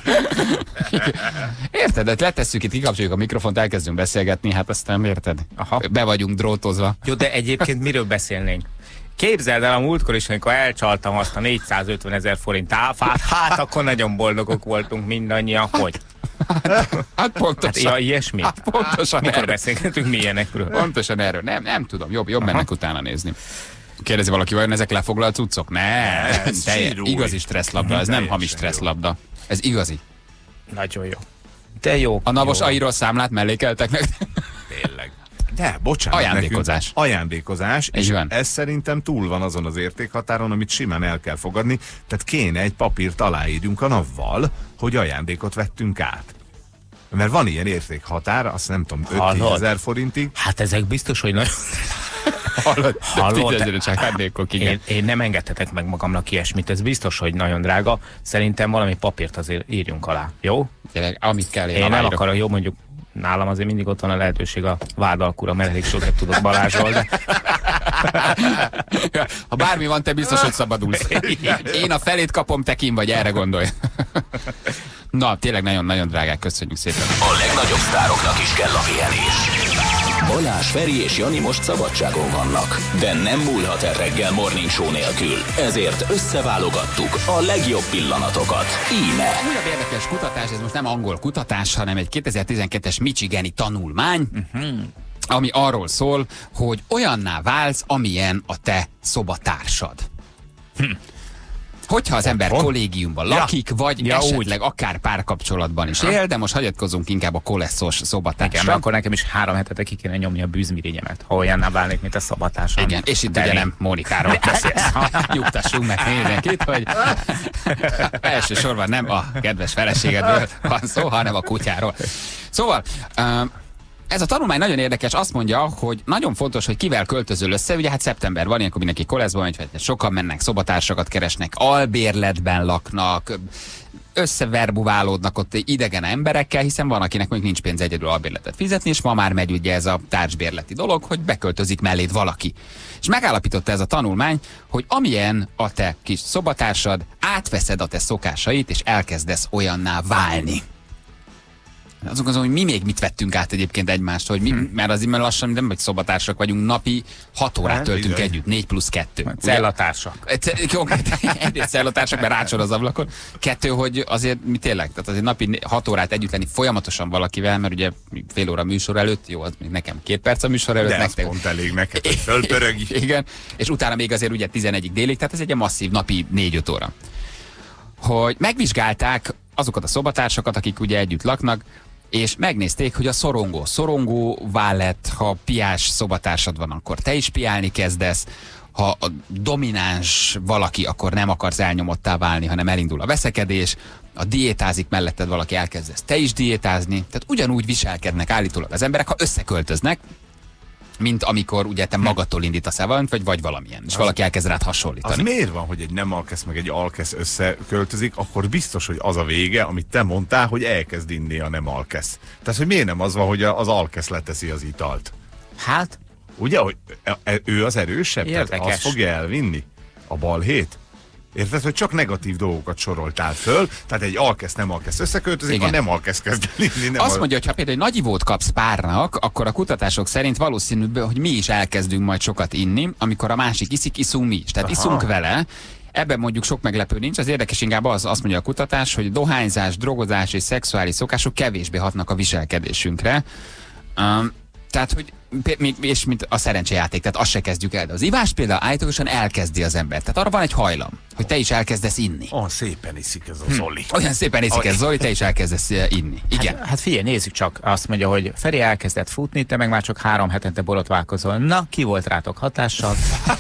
Érted, de letesszük itt, kikapcsoljuk a mikrofont, elkezdünk beszélgetni, hát aztán érted?
Aha.
Be vagyunk drótozva.
Jó, de egyébként miről beszélnénk? Képzeld el a múltkor is, amikor elcsaltam azt a négyszázötven ezer forint áfát, hát akkor nagyon boldogok voltunk mindannyian, hogy?
Hát, hát pontosan.
Hát, ja, ilyesmi?
Hát pontosan.
Mikor beszélgetünk mi ilyenekről?
Pontosan erről. Nem, nem tudom, jobb, jobb mennek utána nézni. Kérdezi valaki, vajon ezek lefoglalt cuccok? Ne, de igazi stresszlabda, ez nem hamis stresszlabda. Ez igazi.
Nagyon jó. De jó.
A navos
jó.
airól számlát mellékeltek meg.
Tényleg. De, bocsánat.
Ajándékozás.
Nekünk, ajándékozás, és
van.
ez szerintem túl van azon az értékhatáron, amit simán el kell fogadni. Tehát kéne egy papírt aláírjunk a navval, hogy ajándékot vettünk át. Mert van ilyen értékhatár, azt nem tudom, öt-tíz ezer forintig.
Hát ezek biztos, hogy nagyon...
Hallod?
Hallod?
Csak
én, én nem engedhetek meg magamnak ilyesmit, ez biztos, hogy nagyon drága. Szerintem valami papírt azért írjunk alá, jó?
Tényleg, amit kell, én,
én nem
aláírok.
akarom, jó, mondjuk nálam azért mindig ott van a lehetőség a vádalkúra, mert elég sokat tudok Balázsról, de...
Ha bármi van, te biztos, hogy szabadulsz. Én a felét kapom, te kim vagy, erre gondolj. Na, tényleg nagyon-nagyon drágák, köszönjük szépen.
A legnagyobb sztároknak is kell a pihenés. Balázs, Feri és Jani most szabadságon vannak, de nem múlhat el reggel Morning Show nélkül. Ezért összeválogattuk a legjobb pillanatokat. Íme.
Újabb érdekes kutatás, ez most nem angol kutatás, hanem egy kétezer-tizenkettes michigani tanulmány, uh-huh. ami arról szól, hogy olyanná válsz, amilyen a te szobatársad. Hm. Hogyha az ember kollégiumban lakik, ja. vagy ja, esetleg úgy. akár párkapcsolatban is él, de most hagyatkozunk inkább a koleszos szobatársra.
Igen, mert akkor nekem is három hetetek ki kéne nyomni a bűzmirényemet, ha olyanná válnék, mint a szobatársam.
Igen, és itt ugye nem Mónikáról beszélsz. Nyugtassunk meg mindenkit, hogy elsősorban nem a kedves feleségedről van szó, hanem a kutyáról. Szóval... Um, ez a tanulmány nagyon érdekes, azt mondja, hogy nagyon fontos, hogy kivel költözöl össze, ugye hát szeptember van, ilyenkor mindenki koleszba megy, sokan mennek, szobatársakat keresnek, albérletben laknak, összeverbuválódnak ott idegen emberekkel, hiszen van, akinek mondjuk nincs pénz egyedül albérletet fizetni, és ma már megy ugye ez a társbérleti dolog, hogy beköltözik melléd valaki. És megállapította ez a tanulmány, hogy amilyen a te kis szobatársad, átveszed a te szokásait, és elkezdesz olyanná válni. Azon azon, hogy mi még mit vettünk át egyébként egymást, hogy mi, hmm. mert az immel lassan nem vagy szobatársak vagyunk, napi hat órát hát, töltünk bizony. Együtt, négy plusz kettő.
Cellatársak.
Egyrészt cellatársak, mert rácsol az ablakon. Kettő, hogy azért mi tényleg, tehát azért napi hat órát együtt lenni folyamatosan valakivel, mert ugye fél óra műsor előtt, jó, az még nekem két perc a műsor előtt.
De
nektek,
az pont elég neked, hogy fölpörögj.
Igen, és utána még azért ugye tizenegyig délig, tehát ez egy masszív napi négy-öt óra. Hogy megvizsgálták azokat a szobatársakat, akik ugye együtt laknak, és megnézték, hogy a szorongó szorongóvá lett, ha piás szobatársad van, akkor te is piálni kezdesz, ha a domináns valaki, akkor nem akarsz elnyomottá válni, hanem elindul a veszekedés, a diétázik melletted valaki, elkezdesz te is diétázni, tehát ugyanúgy viselkednek állítólag az emberek, ha összeköltöznek, mint amikor ugye te magadtól indítasz el valamit, vagy, vagy valamilyen, és az, valaki elkezd rád hasonlítani.
Az miért van, hogy egy nem alkesz meg egy alkesz összeköltözik, akkor biztos, hogy az a vége, amit te mondtál, hogy elkezd inni a nem alkesz. Tehát, hogy miért nem az van, hogy az alkesz leteszi az italt?
Hát?
Ugye, hogy ő az erősebb?
Érdekes.
Tehát azt fogja elvinni? A balhét? Érted, hogy csak negatív dolgokat soroltál föl, tehát egy alkesz nem alkesz összeköltözik, igen. A nem alkesz kezd inni. Nem
azt
al...
mondja, hogy ha például egy nagy ivót kapsz párnak, akkor a kutatások szerint valószínű, hogy mi is elkezdünk majd sokat inni, amikor a másik iszik, iszunk mi is. Tehát aha. Iszunk vele. Ebben mondjuk sok meglepő nincs, az érdekes inkább az, azt mondja a kutatás, hogy dohányzás, drogozás és szexuális szokások kevésbé hatnak a viselkedésünkre. Um, tehát, hogy és mint a szerencsejáték, tehát azt se kezdjük el. De az ivás például állítólagosan elkezdi az ember. Tehát arra van egy hajlam, hogy te is elkezdesz inni.
Olyan szépen iszik ez a Zoli.
Hm. Olyan szépen iszik ez Zoli, te is elkezdesz inni. Igen.
Hát, hát figyelj, nézzük csak. Azt mondja, hogy Feri elkezdett futni, te meg már csak három hetente borotválkozol. Na, ki volt rátok hatással?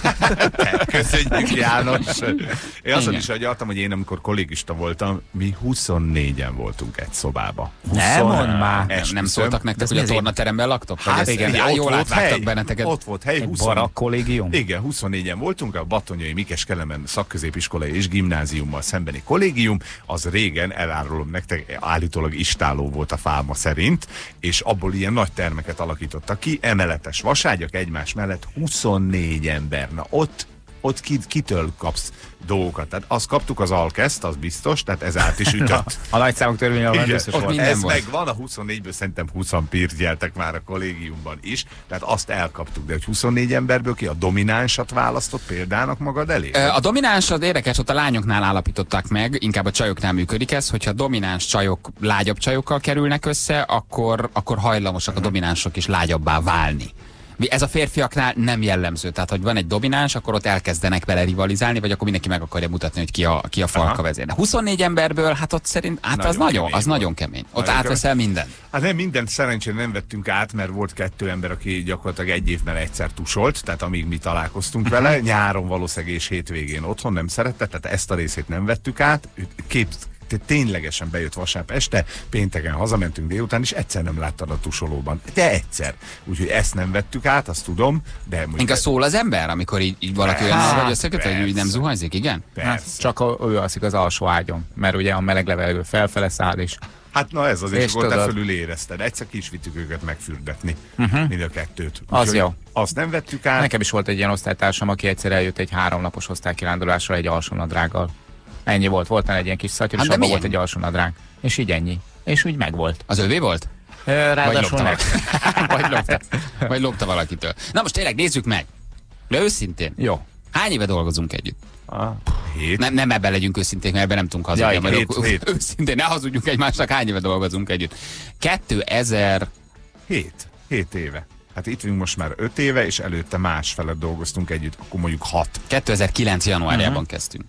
Köszönjük, János. Én azon is agyaltam, hogy én amikor kollégista voltam, mi huszonnégyen voltunk egy szobába.
Nem mondd már.
Nem, nem szóltak nektek, hogy a tornateremben laktok?
Hát igen,
jól
volt hely,
benneteket.
ott volt hely.
húsz... Barak kollégium?
Igen, huszonnégyen voltunk, a Batonyai Mikes Kelemen szakközépiskolai és gimnáziummal szembeni kollégium, az régen, elárulom nektek, állítólag istáló volt a fáma szerint, és abból ilyen nagy termeket alakítottak ki, emeletes vaságyak egymás mellett huszonnégy ember. Na ott ott ki, kitől kapsz dolgokat. Tehát azt kaptuk az alkeszt, az biztos, tehát ez át is ütött.
A nagyszámok törvénye van biztos volt.
Ez meg van, a huszonnégyből szerintem húszan pirgyeltek már a kollégiumban is, tehát azt elkaptuk, de hogy huszonnégy emberből ki a dominánsat választott példának magad elé?
A dominánsat érdekes, ott a lányoknál állapították meg, inkább a csajoknál működik ez, hogyha domináns csajok lágyabb csajokkal kerülnek össze, akkor, akkor hajlamosak a dominánsok is lágyabbá válni. Ez a férfiaknál nem jellemző, tehát hogy van egy domináns, akkor ott elkezdenek vele rivalizálni, vagy akkor mindenki meg akarja mutatni, hogy ki a, ki a falka vezér. De huszonnégy emberből, hát ott szerint, hát nagyon az nagyon, kemény az nagyon kemény. Ott nagyon átveszel mindent.
Hát nem mindent szerencsére nem vettünk át, mert volt kettő ember, aki gyakorlatilag egy évben egyszer tusolt, tehát amíg mi találkoztunk vele, nyáron valószínűleg és hétvégén otthon nem szerette, tehát ezt a részét nem vettük át. Kép, ténylegesen bejött vasárnap este, pénteken hazamentünk délután, és egyszer nem láttad a tusolóban. De egyszer. Úgyhogy ezt nem vettük át, azt tudom, de...
Inkább szól az ember, amikor így, így valaki olyan vagy összeköt, hogy úgy nem zuhanyzik, igen?
Hát, csak a, ő alszik az alsó ágyon, mert ugye a meleg levegő felfele száll is.
Hát na ez azért, hogy te fölül érezted. Egyszer ki is vittük őket megfürdetni, uh-huh. mind a kettőt.
Az úgy, jó.
Azt nem vettük át.
Nekem is volt egy ilyen osztálytársam, aki egyszer eljött egy háromnapos osztálykirándulásra egy alsónadrággal. Ennyi volt, voltál egy ilyen kis szatyor, és hát abban volt egy alsónadrág. És így ennyi. És úgy megvolt.
Az övé volt?
Ráadásul
vagy lopta, vagy, lopta, vagy lopta valakitől. Na most tényleg nézzük meg. De őszintén.
Jó.
Hány éve dolgozunk együtt?
Ah, hét.
Nem, nem ebben legyünk őszinték, mert ebben nem tudunk hazudni.
Ja, hét, hét.
Őszintén, ne hazudjunk egymásnak, hány éve dolgozunk együtt. kétezer...
Hét. Hét éve. Hát itt vagyunk most már öt éve, és előtte másfelet dolgoztunk együtt, akkor mondjuk hat.
kétezer-kilenc januárjában uh-huh. kezdtünk.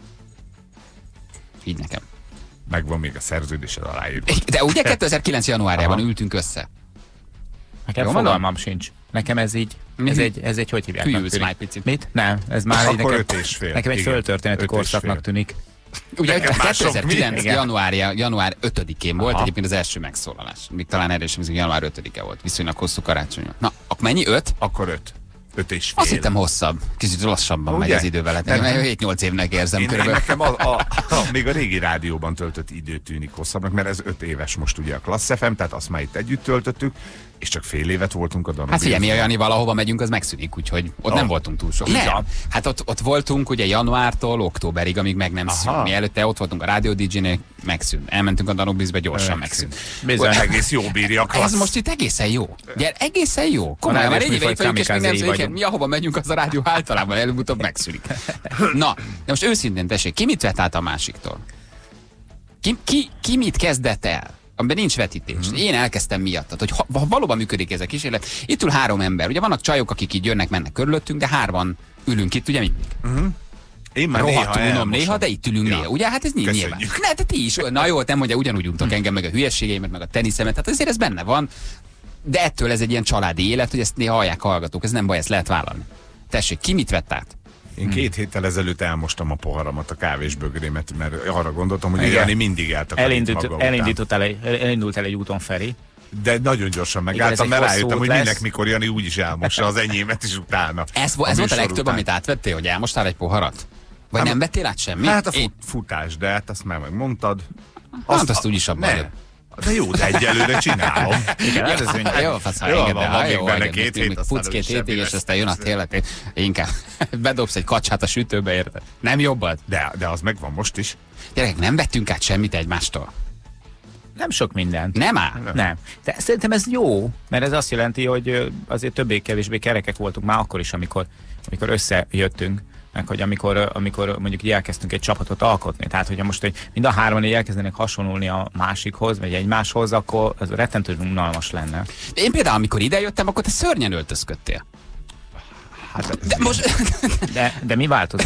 Így nekem.
Megvan még a szerződésed aláírva.
De ugye kétezer-kilenc januárjában aha. ültünk össze.
Nekem fogalmam sincs. Nekem ez így, ez egy, ez egy hogy hívják?
Hűlsz már picit.
Mit? Nem, ez már egy
nekem, öt és fél.
Nekem egy földtörténeti korszaknak tűnik.
Ugye kétezer-kilenc január, január ötödikén volt aha. egyébként az első megszólalás. Még talán erre is január ötödike volt. Viszonylag hosszú karácsony. Na, akkor mennyi? öt?
Akkor öt. Öt és fél.
Azt hittem hosszabb. Kicsit lassabban ugye? Megy az idő vele. hét-nyolc évnek érzem
én
körülbelül.
Nekem a, a, a, még a régi rádióban töltött idő tűnik hosszabbnak, mert ez öt éves most ugye a Klassz ef em, tehát azt már itt együtt töltöttük, És csak fél évet voltunk a Danubiusban.
Hát figyelj, mi a Jani valahova megyünk, az megszűnik, úgyhogy ott
Oh.
nem voltunk túl sok. Nem. Hát ott, ott voltunk ugye januártól októberig, amíg meg nem szűnt. Mi előtte ott voltunk a Rádió dé jénél, megszűnt. Elmentünk a Danubiusba, gyorsan megszűnt.
Bizony, egész jó bírja.
Ez most itt egész jó. Gyere, egészen jó. Komolyan, már egy éve itt vagyunk, és még nem szűnik. Mi ahova megyünk, az a rádió általában előbb-utóbb megszűnik. Na, de most őszintén tessék, ki mit vett át a másiktól? Ki, ki, ki mit kezdett el? Amiben nincs vetítés. Mm. Én elkezdtem miattad, hogy ha, ha valóban működik ez a kísérlet. Itt ül három ember. Ugye vannak csajok, akik így jönnek, mennek körülöttünk, de hárman ülünk itt, ugye mindig.
Mm. Én már
rohadtul
néha
unom néha, de itt ülünk ja. néha. Ugye, hát ez nincs nyilván. Ne, de ti is. Na jó, nem mondja, ugyanúgy untok engem, meg a hülyeségeimet, meg a teniszemet. Hát azért ez benne van. De ettől ez egy ilyen családi élet, hogy ezt néha hallják hallgatók. Ez nem baj, ezt lehet vállalni. Tessék, ki mit vett át?
Én két héttel ezelőtt elmostam a poharamat, a kávésbögrémet, mert arra gondoltam, hogy Jani mindig eltakarít maga
Elindult el, egy, elindult el egy úton Feri.
De nagyon gyorsan megálltam, mert rájöttem, hogy minek, mikor Jani úgyis elmossa az enyémet is utána.
Ez, ez volt a legtöbb, után. Amit átvettél, hogy elmostál egy poharat? Vagy hát, nem vettél át semmi?
Hát a fut, futás, de hát azt már megmondtad.
Azt, hát azt úgyis abban.
De jó, de egyelőre csinálom.
Igen, hát ez mondja. Jó, fasz, ha engedd el, ha jó, benne két hét, futsz két hétig, és aztán jön a tényleg. Inkább bedobsz egy kacsát a sütőbe, érted? Nem jobbad?
De, de az megvan most is.
Gyerekek, nem vettünk át semmit egymástól.
Nem sok mindent.
Nem áll?
Nem. nem. De szerintem ez jó, mert ez azt jelenti, hogy azért többé-kevésbé kerekek voltunk már akkor is, amikor, amikor összejöttünk. Meg hogy amikor, amikor mondjuk elkezdtünk egy csapatot alkotni, tehát hogyha most hogy mind a hárman elkezdenek hasonlulni a másikhoz, vagy egymáshoz, akkor ez rettentő unalmas lenne.
Én például, amikor idejöttem, akkor te szörnyen öltözködtél.
Hát, de, most... de, de mi változott?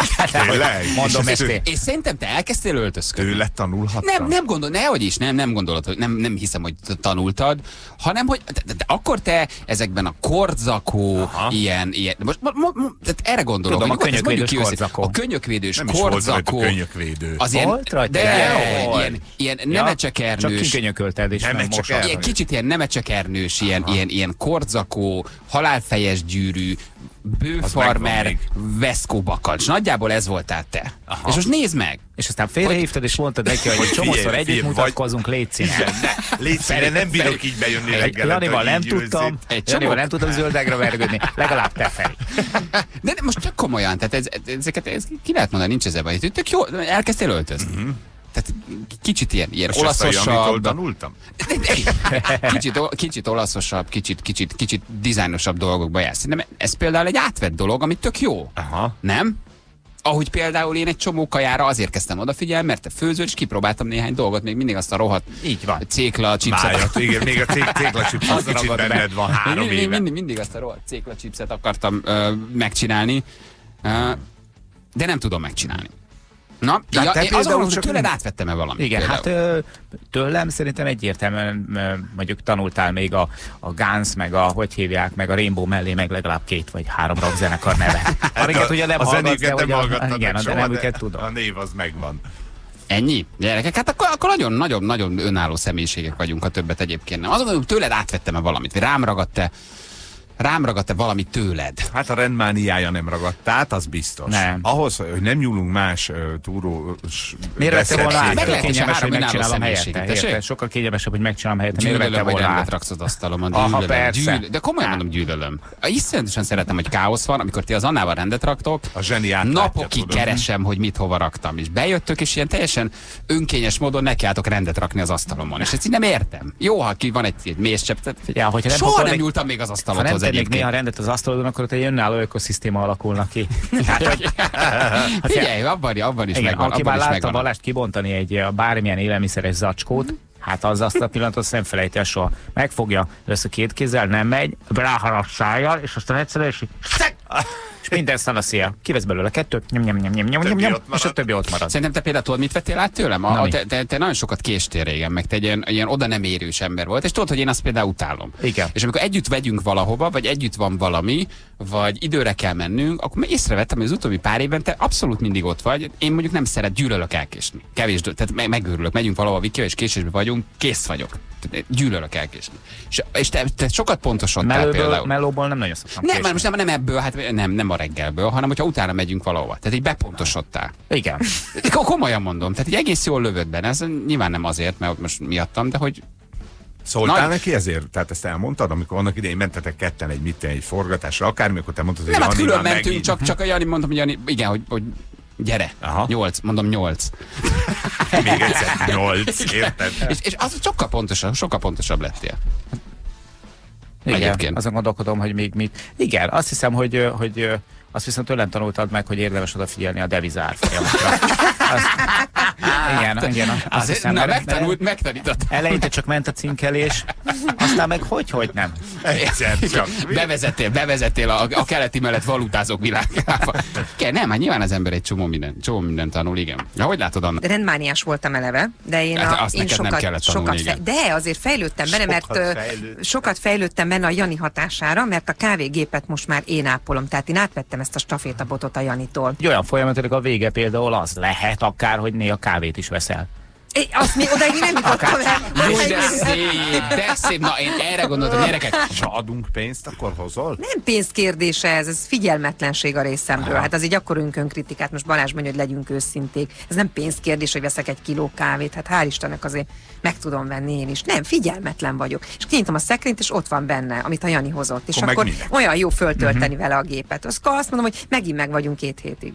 Mondom ezt én.
És szerintem te elkezdtél öltözködni.
Tőle tanulhattam?
Nem, nem gondol, nehogy is, nem, nem gondolod, hogy nem, nem hiszem, hogy tanultad, hanem, hogy de, de, de akkor te ezekben a kordzakó, Aha. ilyen, ilyen, most mo, mo, mo, erre gondolok.
Tudom, hogy a könyökvédős kordzakó.
A könyökvédős
nem
kordzakó.
Nem könyökvédő.
Az ilyen,
volt rajta?
de,
de
ilyen, ilyen ja, nemecsekernős.
Csak kikönyökölted és nem mosod.
Ilyen kicsit ilyen nemecsekernős, ilyen, ilyen, ilyen kordzakó, halálfejes gyűrű, bőfarmer, Veszkó bakancs. Nagyjából ez voltál te. Aha. És most nézd meg!
És aztán félrehívtad, és mondtad neki, hogy csomószor együtt mutatkozunk, légy színe.
Légy színe, nem bírok így bejönni reggelet.
Janival nem tudtam, Janival nem tudtam zöldágra vergődni, legalább te Feri.
De most csak komolyan, tehát ez, ezeket ez, ki lehet mondani, nincs ezzel baj. Tök jó, elkezdtél öltözni. Uh-huh. Tehát kicsit ilyen, ilyen olaszosabb.
tanultam?
kicsit, kicsit olaszosabb, kicsit, kicsit, kicsit dizájnosabb dolgokba jársz. Nem, ez például egy átvett dolog, ami tök jó. Aha. Nem? Ahogy például én egy csomó kajára azért kezdtem odafigyelni, mert te főzöl, és kipróbáltam néhány dolgot, még mindig azt a rohadt
így van.
cékla chipset.
Májat, igen, még a cék, cékla chipset az kicsit benned van három
mindig,
éve.
Mindig, mindig azt a rohadt cékla chipset akartam uh, megcsinálni, uh, de nem tudom megcsinálni. Na, ja, én azt gondolom, hogy tőled átvettem-e valamit?
Igen, például. Hát tőlem szerintem egyértelműen mondjuk tanultál még a, a Guns, meg a, hogy hívják, meg a Rainbow mellé, meg legalább két vagy három rockzenekar neve. Amiket ugye nem hallgatsz, de hogy a, igen, a nevüket tudom.
A név az megvan.
Ennyi? Gyerekek, hát akkor, akkor nagyon, nagyon, nagyon önálló személyiségek vagyunk, ha többet egyébként nem. Azt gondolom, hogy tőled átvettem-e valamit, vagy rám ragadt-e Rám ragadt-e valami tőled?
Hát a rendmániája nem ragadt át, az biztos.
Nem.
Ahhoz, hogy nem nyúlunk más uh, túrós...
Miért vettem volna át?
Meg lehet,
kényelmes, hogy megcsinálom
helyette.
Sokkal kényelmesebb, hogy megcsinálom helyette.
Gyűlölöm, hogy rendet raksz az asztalomon.
Aha, persze.
Gyűl... De komolyan mondom, gyűlölöm. Iszonyatosan szeretem, hogy káosz van, amikor ti az Annával rendet raktok.
A zseni átlátja,
napokig tudom. Keresem, hogy mit hova raktam. És bejöttök, és ilyen teljesen önkényes módon nekiálltok rendet rakni az asztalomon. És ezt így nem értem. Jó, ha ki van egy, egy mézcsepp.
Ja, nem
soha nem nyúltam még az asztalodhoz egyébként.
Az asztalodon, akkor ott egy önálló ökoszisztéma alakulna ki.
Hát, hogy... Figyelj, abban, abban is
igen,
megvan.
Aki már látta Balást kibontani egy bármilyen élelmiszeres zacskót, hát az azt a pillanatot nem felejti el soha. Megfogja, össze két kézzel, nem megy, ráharap szájjal, és aztán egyszerűen és és minden szan a szél. Kivesz belőle kettőt, nyom, nyom, nyom, nyom, nyom, nyom, és a többi ott marad.
Szerintem te például tudod, mit vettél át tőlem? A, te, te, te nagyon sokat késtél régen, meg te egy ilyen, ilyen oda nem érős ember volt, és tudod, hogy én azt például utálom.
Igen.
És amikor együtt vegyünk valahova, vagy együtt van valami, vagy időre kell mennünk, akkor észrevettem, hogy az utóbbi pár évben te abszolút mindig ott vagy. Én mondjuk nem szeret, gyűlölök elkésni. Kevés, tehát meg, megőrülök, megyünk valahova, Viki, és késésben vagyunk, kész vagyok. Gyűlölök elkésni. És, és te, te sokat pontosodtál például.
Mellóból nem nagyon szoktam
Nem, mert most nem, nem ebből, hát nem, nem a reggelből, hanem hogyha utána megyünk valahova. Tehát így bepontosodtál.
Igen.
Komolyan mondom, tehát így egész jól lövöd benne. Ez nyilván nem azért, mert most miattam, de hogy
Szóltál
Nagy...
neki ezért? Tehát ezt elmondtad, amikor annak idején mentetek ketten egy mit, egy forgatásra, akármi, akkor te mondtad, hogy
nem, hát külön
megint...
mentünk, csak, csak a Jani, mondtam, hogy Jani, igen, hogy, hogy gyere,
Aha.
nyolc, mondom nyolc.
Még egyszer nyolc, érted?
És, és az sokkal pontosabb, sokkal pontosabb lettél.
Igen,
Egyébként.
azon gondolkodom, hogy még mit. Igen, azt hiszem, hogy, hogy azt viszont tőlem tanultad meg, hogy érdemes odafigyelni a devizár folyamatra. Azt, igen, igen, azt
Azért,
hiszem,
na,
mert-
megtanult, megtanított.
Eleinte csak ment a cinkelés, aztán meg hogy, hogy nem.
Egyszer csak.
Bevezettél, bevezettél a, a keleti mellett valutázók világába. Ke, nem, hát nyilván az ember egy csomó minden, csomó minden tanul, igen. Ja, hogy látod, Anna?
Rendmániás voltam eleve, de én,
Hát
a,
azt
én
neked nem
sokat,
kellett tanulni,
sokat
igen.
fej, de azért fejlődtem benne, mert
Sokat
ö,
fejlődtem.
sokat fejlődtem benne a Jani hatására, mert a kávégépet most már én ápolom, tehát én átvettem ezt a stafétabotot a Janitól.
Egy olyan folyamatok a vége például az lehet akár, hogy néha kávét is veszel.
É, azt még odaig nem jutottam el.
Jó, de szép, de szép. Na, én erre gondoltam, gyerekek.
És ha adunk pénzt, akkor hozol?
Nem pénzkérdése ez, ez figyelmetlenség a részemről. Hát az így akkor önkritikát, most Balázs mondja, hogy legyünk őszinték. Ez nem pénzkérdés, hogy veszek egy kiló kávét, hát hál' Istennek azért meg tudom venni én is. Nem, figyelmetlen vagyok. És kinyitom a szekrényt, és ott van benne, amit a Jani hozott. És
Akkor meg
akkor
minek?
olyan jó föltölteni uh-huh. vele a gépet. Azt azt mondom, hogy megint meg vagyunk két hétig.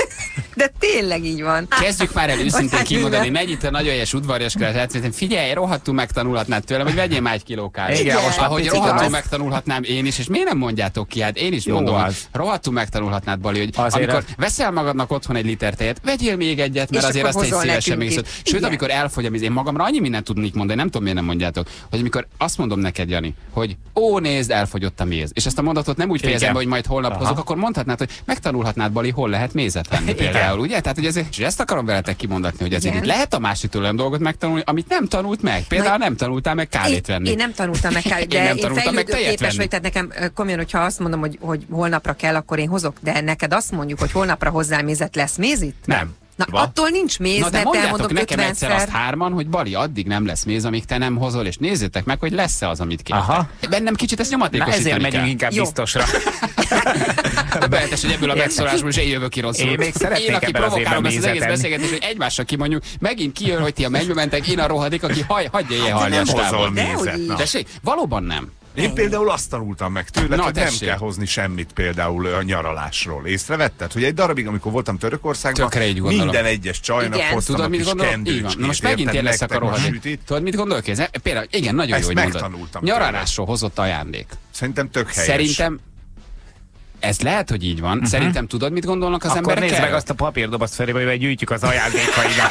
De tényleg így van.
Kezdjük már el őszintén
Hogy
kimondani,
hát,
megy itt a nagyon helyes udvariaskodás, hát figyelj, rohadtul megtanulhatnád tőlem, hogy vegyél már egy kiló kávét.
Igen,
most
már
ahogy
picit
rohadtul
az.
megtanulhatnám én is, és miért nem mondjátok ki? Hát én is
Jó
mondom, hogy
az.
rohadtul megtanulhatnád, Bali, hogy
Azért
amikor
az-
veszel magadnak otthon egy liter tejet, vegyél még egyet, mert
És
azért
akkor
azt egy
hozol
szívesen
nekünk
még
itt.
Sőt,
Igen.
amikor elfogy a víz, én magamra annyi mindent tudnék mondani, nem tudom, miért nem mondjátok, hogy amikor azt mondom neked, Jani, hogy ó, nézd, elfogyott a méz. És ezt a mondatot nem úgy fejezem
Igen.
be, hogy majd holnap
Aha.
hozok, akkor mondhatnád, hogy megtanulhatnád, Bali, hol lehet mézet venni például, ugye? Tehát, hogy ezért, és ezt akarom veletek kimondatni, hogy azért
Igen.
itt lehet a másiktól olyan dolgot megtanulni, amit nem tanult meg. Például nem tanultál meg kávét venni.
Én, én nem tanultam meg kávét,
Én
de
nem
én,
tanultam meg
fejlődő
tejet
képes
venni.
vagy, tehát nekem ö, komolyan, hogyha azt mondom, hogy, hogy holnapra kell, akkor én hozok, de neked azt mondjuk, hogy holnapra hozzál mézet, lesz méz itt?
Nem.
Na,
Van.
attól nincs méz,
Na de
mert
mondjátok
elmondom
nekem egyszer
ötvenszer.
azt hárman, hogy Bali, addig nem lesz méz, amíg te nem hozol, és nézzétek meg, hogy lesz-e az, amit kértek.
Aha.
Bennem kicsit ezt
Na
nyomatékosítani
ezért megyünk
kell.
inkább
Jó.
biztosra.
Behetes, hogy ebből a megszólásból is én jövök ki rosszul.
Én még szeretnék
Én, aki
ebben az
provokálom
évben
ezt az egész
mézet enni.
beszélgetést, hogy egymással kimondjuk, megint kijön, hogy ti a mennybe mentek, én a rohadik, aki haj, hagyja ilyen halni a
nem hozol
stábot.
De hogy
mézet.
így.
Na.
Tessék, valóban nem.
Én például azt tanultam meg tőled,
Na,
hogy nem
tessék.
kell hozni semmit például a nyaralásról. Észrevetted, hogy egy darabig, amikor voltam Törökországban,
Tökre így gondolom.
minden egyes csajnak
Igen.
hoztam
Tudod,
a
mit
kis
gondolok? Így van.
kendőcskét.
Na most megint én
érted,
leszek a
nektek
rohadék.
sütit.
Tudod, mit gondolok? Ez, például, igen, nagyon
Ezt
jó, hogy mondod.
megtanultam
Nyaralásról hozott ajándék.
Szerintem tök helyes.
Szerintem ez lehet, hogy így van. Uh-huh. Szerintem tudod, mit gondolnak az
Akkor
emberek
nézd
erről?
meg azt a papírdobozt felé, hogy gyűjtjük az ajándékaidat.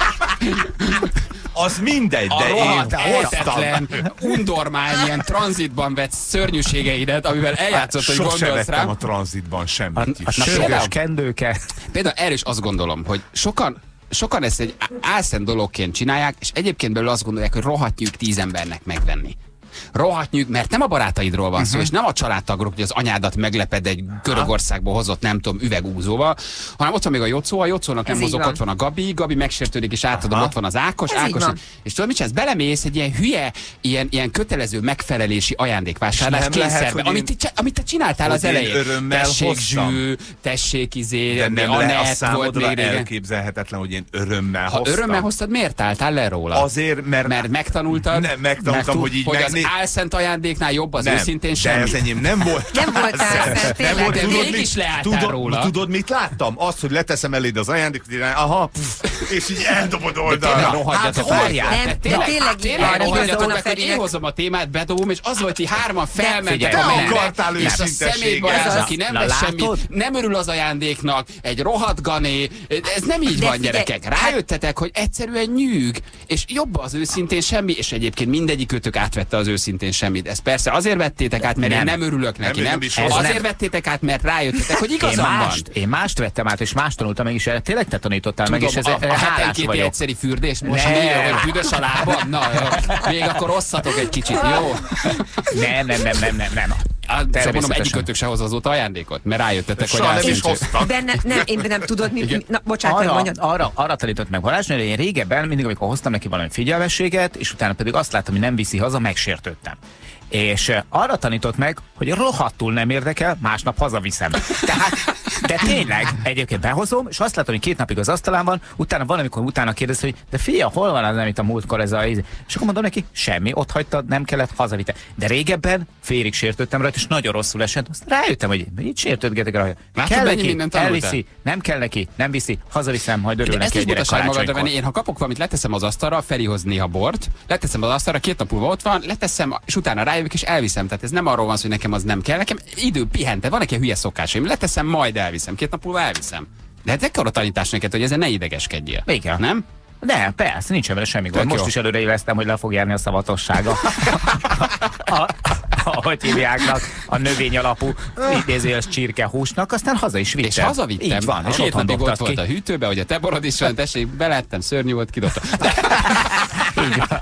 Az mindegy,
A
de
rohadt,
én hoztam.
értetlen, undormány, ilyen tranzitban vett szörnyűségeidet, amivel eljátszott, hogy
Sose
gondolsz
vettem
rám.
a tranzitban
A,
semmit
a
is.
sörgős
például-
kendőke.
Például erről is azt gondolom, hogy sokan sokan ezt egy álszent dologként csinálják, és egyébként belül azt gondolják, hogy rohadtjuk tíz embernek megvenni. Rohadjuk, mert nem a barátaidról van szó, uh-huh. és nem a családtagról, hogy az anyádat megleped egy Görögországból hozott, nem tudom, üvegúzóval, hanem ott van még a Jocó, a Jocónak nem
Ez így
hozok,
van.
ott van a Gabi, Gabi megsértődik, és átadom, ott van az Ákos,
Ez így
Ákos,
van.
és tudod, mit csinálsz? Belemész egy ilyen hülye, ilyen, ilyen kötelező megfelelési ajándékvásárlás
És nem lehet,
kényszerbe,
hogy én-
amit, te- amit te csináltál
hogy
az
én
elején.
örömmel
tessék
hoztam.
zsű, tessék izé,
De nem le, a
Anett volt
számodra
még régen.
elképzelhetetlen, hogy én örömmel
Ha
hoztam.
örömmel hoztad, miért álltál le róla?
Azért, mert,
Mert megtanultad,
Nem, megtanultam,
megtud-
hogy így
hogy
megné-
az álszent ajándéknál jobb az
nem,
őszintén
de
semmi.
az enyém nem volt.
Nem volt álszent,
Nem
tényleg,
volt,
de
tudod,
mégis
mit,
leálltál
tudod,
róla.
tudod, mit láttam? Azt, hogy leteszem eléd az ajándékot, így, aha, pff, és így eldobod
Tényleg
oldalra.
rohadjatok
Hát,
meg.
várjál.
Nem,
De
de
tényleg,
tényleg így
tényleg
van,
rohadjatok
igazol a
meg, hogy én
Ferinek.
hozom a témát, bedobom, és az, hogy ti hárman felmentek
Figyelj,
a
te
mennybe,
akartál
és a
őszintességet.
szemétbarát,
Ez a-
aki nem
Na,
vesz
látod?
semmit, nem örül az ajándéknak, egy rohadt gané, ez nem így
De
van,
figyelj,
gyerekek.
hát-
Rájöttetek, hogy egyszerűen nyűg, és jobb az őszintén semmi, és egyébként mindegyikőtök átvette az őszintén semmit. Ezt persze azért vettétek át, mert én
Nem.
nem örülök neki,
Nem,
nem?
nem is
Ez
Azért
nem.
vettétek át, mert rájöttetek, hogy
Én
igazam van.
mást, én mást vettem át, és mást tanultam meg, és erre tényleg te tanítottál meg, és ez
a, a
hálás
hetenkénti
vagyok.
egyszeri fürdés, most
Ne.
mi, hogy büdös a lábam? Na, jó. Még akkor osszatok egy kicsit, jó?
Nem, nem, nem, nem, nem, nem.
Hát, szóval mondom,
Természetesen.
egyikőtök se hoz azóta ajándékot, mert rájöttetek, hogy
Soha nem is
álszent.
hoztam.
De ne, nem, én nem tudod, mi,
Igen.
mi na, bocsánat, meg
Arra,
mondjad.
arra, arra tanított meg Balázs, hogy én régebben mindig, amikor hoztam neki valami figyelmességet, és utána pedig azt láttam, hogy nem viszi haza, megsértődtem. És arra tanított meg, hogy rohadtul nem érdekel, másnap hazaviszem. Tehát, de tényleg, egyébként behozom, és azt látom, hogy két napig az asztalán van, utána valamikor utána kérdez, hogy de fia, hol van az, amit a múltkor ez a... És akkor mondom neki, semmi, ott hagytad, nem kellett, hazavitte. De régebben félig sértődtem rajta, és nagyon rosszul esett. Azt rájöttem, hogy itt sértődgetek rajta. Kell neki, elviszi, nem kell neki, nem viszi, hazaviszem, majd örül neki egy gyerek karácsonykor.
Én ha kapok valamit, leteszem az asztalra, Ferihoz néha bort, leteszem az asztalra, két nap múlva ott van, leteszem, és utána rájövök és elviszem. Tehát ez nem arról van szó, hogy nekem az nem kell, nekem idő pihente, van neki hülye szokásaim, leteszem, majd elviszem, két nap múlva elviszem. De hát ekkor a tanítás neked, hogy ezen ne idegeskedjél.
Igen.
Nem?
De persze, nincs ebben semmi gond. Most
jó.
is előre éreztem, hogy le fog járni a szavatossága. a, ahogy hívjáknak, a növény alapú idézőjeles csirkehúsnak, aztán haza is vittem.
És hazavittem.
Így van, és
két
otthon
napig ott
dobtad
volt
ki.
a hűtőbe, hogy a te borod is van, tessék, belettem, szörnyű volt, kidobtam.
Így van.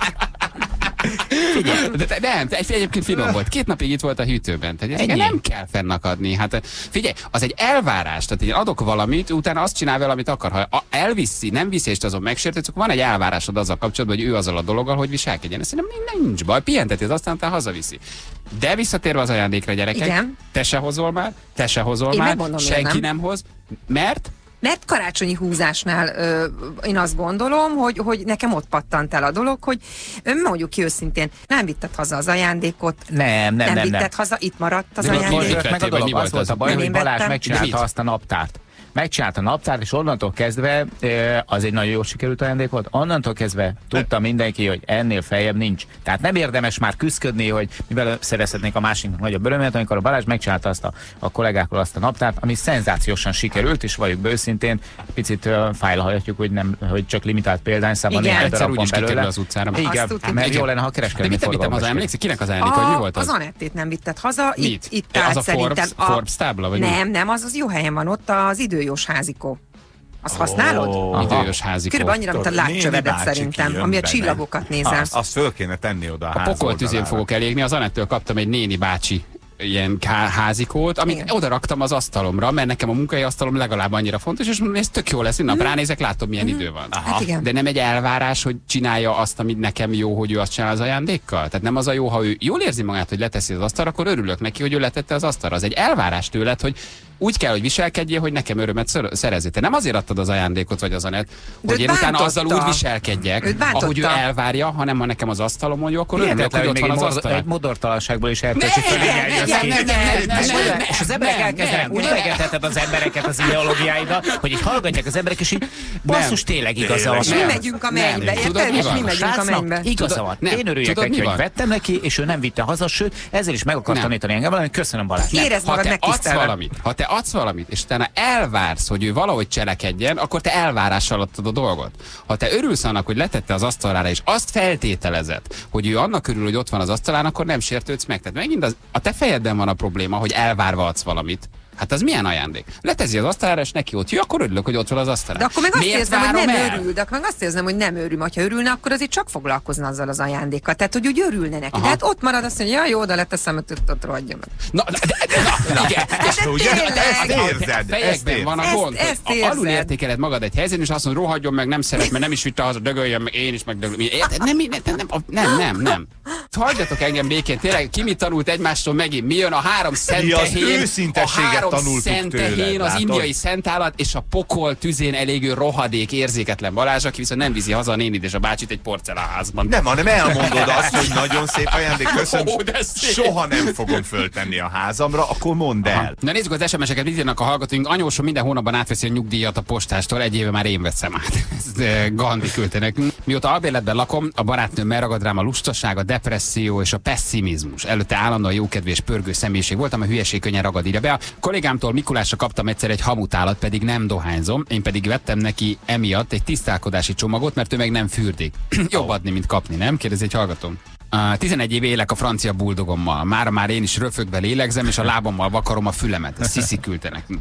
Figyelj, de te, nem, te egyébként finom volt. Két napig itt volt a hűtőben. Tehát
Ennyi.
nem kell fennakadni. Hát figyelj, az egy elvárás. Tehát én adok valamit, utána azt csinál vele, amit akar. Ha a- elviszi, nem viszi, és te azon megsértődsz, akkor van egy elvárásod azzal kapcsolatban, hogy ő azzal a dologgal, hogy viselkedjen. Ezt szerintem nem, nincs baj. Pihenteti az, aztán utána hazaviszi. De visszatérve az ajándékra, gyerekek,
Igen.
te se hozol már, te se hozol
Én
már,
megmondom, miért
senki
nem.
nem hoz, mert
Mert karácsonyi húzásnál ö, én azt gondolom, hogy, hogy nekem ott pattant el a dolog, hogy ö, mondjuk ki őszintén, nem vitted haza az ajándékot,
Nem, nem,
nem,
nem, nem.
vitted haza, itt maradt az
De mit
ajándék.
volt?
Volt meg a
Vettél, vagy
dolog,
mi
az
volt
volt
az?
a baj,
Nem
hogy
én
Balázs
vettem.
De
megcsinálta
mit?
azt a naptárt. Megcsinálta a naptárt, és onnantól kezdve eh, az egy nagyon jól sikerült ajándék volt. Onnantól kezdve tudta mindenki, hogy ennél feljebb nincs. Tehát nem érdemes már küszködni, hogy mivel szerezhetnénk a másiknak nagyobb örömet, amikor a Balázs megcsinálta azt a, a kollégákról azt a naptárt, ami szenzációsan sikerült, és valljuk be őszintén, picit uh, fájlhajtjuk, hogy nem, hogy csak limitált példányszámban
Igen.
néhány
egyszer
darab van
úgyis kikerül
belőle.
az utcára.
Igen,
Azt tudjuk.
mert
Igen.
jó lenne, ha
De
kereskedelmi
mit nem vittem
forgalomba
haza?
esik.
Emlékszik, kinek az ajándék, hogy mi
A,
volt
az
az?
Anettét nem vitted haza,
Mit?
itt, itt
Az
állt
a
szerintem.
Forbes- Forbes tábla, vagy mi?
Nem, nem, az az jó helyen van, ott az időjós házikó. Azt használod?
Ó,
Idős házikó.
Körülbelül annyira, mint a
Tudod,
látcsövedet
néni bácsi
szerintem,
kijön
ami a
be,
csillagokat nézel.
Azt, azt föl kéne tenni oda a,
A
ház
pokol tüzén
oldalára.
fogok elégni, az Anettől kaptam egy néni bácsi ilyen ká- házikót, amit
Igen.
oda raktam az asztalomra, mert nekem a munkai asztalom legalább annyira fontos, és mondom, ez tök jó lesz, nap ránézek, látom milyen idő van.
Hát igen.
De nem egy elvárás, hogy csinálja azt, amit nekem jó, hogy ő azt csinál az ajándékkal? Tehát nem az a jó, ha ő jól érzi magát, hogy leteszi az asztalra, akkor örülök neki, hogy ő letette az asztalra. Az egy elvárás tőled, hogy úgy kell, hogy viselkedjél, hogy nekem örömet ször- szerezzél. Te nem azért adtad az ajándékot vagy az Anett, hogy
őt
én utána
bántotta.
azzal úgy viselkedjek,
Őt bántotta.
ahogy ő elvárja, hanem ha nekem az asztalomon jó, akkor örülök,
Hihetetlen,
hogy
hogy
ott
még
van
egy,
az
mor- egy
asztalon.
modortalanságból is eltöltsi fölényelni az
nem,
két.
nem, nem, nem,
És-
nem, nem,
És az emberek
nem,
elkezdenek
nem,
úgy
nem.
megeteted az embereket az ideológiaidat, hogy így hallgatják az emberek, és így basszus, tényleg igaza van.
És mi
Nem.
megyünk a
Nem.
mennybe,
Tudod,
érted?
mi
És
van?
mi
A
megyünk a
Srácnak
mennybe.
igaza
Tudod-
van.
nem.
Én örüljek
Tudod,
neki,
mi
hogy
van?
vettem neki, és ő nem vitte haza, sőt, ezzel is meg akar
Nem.
tanítani engem valamit. Köszönöm, Balázs.
Érezd
Ha
magad
te adsz
megtisztelve.
valamit, ha te adsz valamit, és utána elvársz, hogy ő valahogy cselekedjen, akkor te elvárással adtad a dolgot. Ha te örülsz annak, hogy letette az asztalára, és azt feltételezed, hogy ő annak örül, hogy ott van az asztalán, akkor nem sértődsz meg. Tehát megint az, a te fejedben van a probléma, hogy elvárva adsz valamit. Hát az milyen ajándék? Letezi az asztalára, és neki ott jó, akkor örülök, hogy ott van az asztalán.
De akkor meg azt
Miért
érzem, hogy
várom
nem
el?
örül, de akkor meg azt érzem, hogy nem örül. Ha örülne, akkor azért csak foglalkozna azzal az ajándékkal. Tehát, hogy úgy örülne neki.
Aha.
De hát ott marad azt mondja, ja, jó, oda leteszem, hogy ott, ott rohadja meg.
Na, de, de, de, na, igen.
De
Ugye?
tényleg.
Ezt érzed,
A
ezt
fejekben
érzed.
van a
Ezt-
gond,
ezt
hogy
érzed.
alul értékeled magad egy helyzetben, és azt mondod, rohadjon meg, nem szeret, mert nem is vitte haza, dögöljön meg, én is meg dögöljön. Érted? Nem, nem, nem, nem, nem, nem. Hagyjatok engem békén, tényleg, ki mit tanult egymástól megint? Mi jön a három szent
Mi az
tehén, a
őszinteséget
három
tanultuk
szent
tőled,
tehén, az
látod?
indiai szentállat, és a pokol tüzén elégő rohadék érzéketlen Balázs, aki viszont nem viszi haza a nénit és a bácsit egy porcelánházban.
Nem, hanem elmondod azt, hogy nagyon szép ajándék, köszönöm,
Ó, de szép.
soha nem fogom föltenni a házamra, akkor mondd el.
Na nézzük az es em es-eket, mit írnak a hallgatóink. Anyósom minden hónapban átveszi a nyugdíjat a postástól, egy éve már én veszem át. Ezt eh, Gandhi küldte nekünk. Mióta albérletben lakom, a barátnőm elragad rám a lustaság, a depresszió és a pessimizmus. Előtte állandóan jókedvű és pörgő személyiség voltam, a hülyeség könnyen ragad ide be. A kollégámtól Mikulásra kaptam egyszer egy hamutálat, pedig nem dohányzom. Én pedig vettem neki emiatt egy tisztálkodási csomagot, mert ő meg nem fürdik. Jobb adni, mint kapni, nem? Kérdezi egy hallgatóm. Uh, tizenegy éve élek a francia buldogommal. Mára már én is röfögve lélegzem, és a lábammal vakarom a fülemet. Ezt Sziszi küldte nekünk.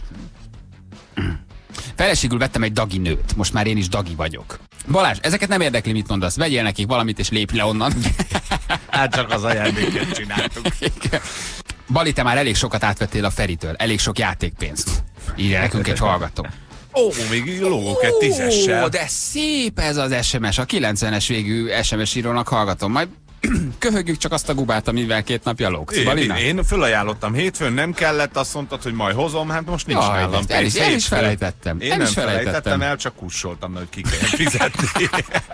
Feleségül vettem egy dagi nőt. Most már én is dagi vagyok. Balázs, ezeket nem érdekli, mit mondasz. Vegyél nekik valamit, és lépj le onnan.
Hát csak az ajándéket csináltuk.
Bali, te már elég sokat átvettél a Feritől. Elég sok játékpénzt. Írja nekünk egy hallgató.
Ó, még lógok egy tízessel.
Ó, de szép ez az es em es. A kilencvenes végű es em es írónak hallgatom. Majd köhögjük csak azt a gubát, amivel két napja lógsz.
Én,
Balina?
én fölajánlottam hétfőn, nem kellett, azt mondtad, hogy majd hozom, hát most nincs
Jaj,
nálam.
el is, el is
Hétfőn.
felejtettem.
Én
el
nem
is felejtettem.
felejtettem el, csak kussoltam, hogy ki kell fizetni.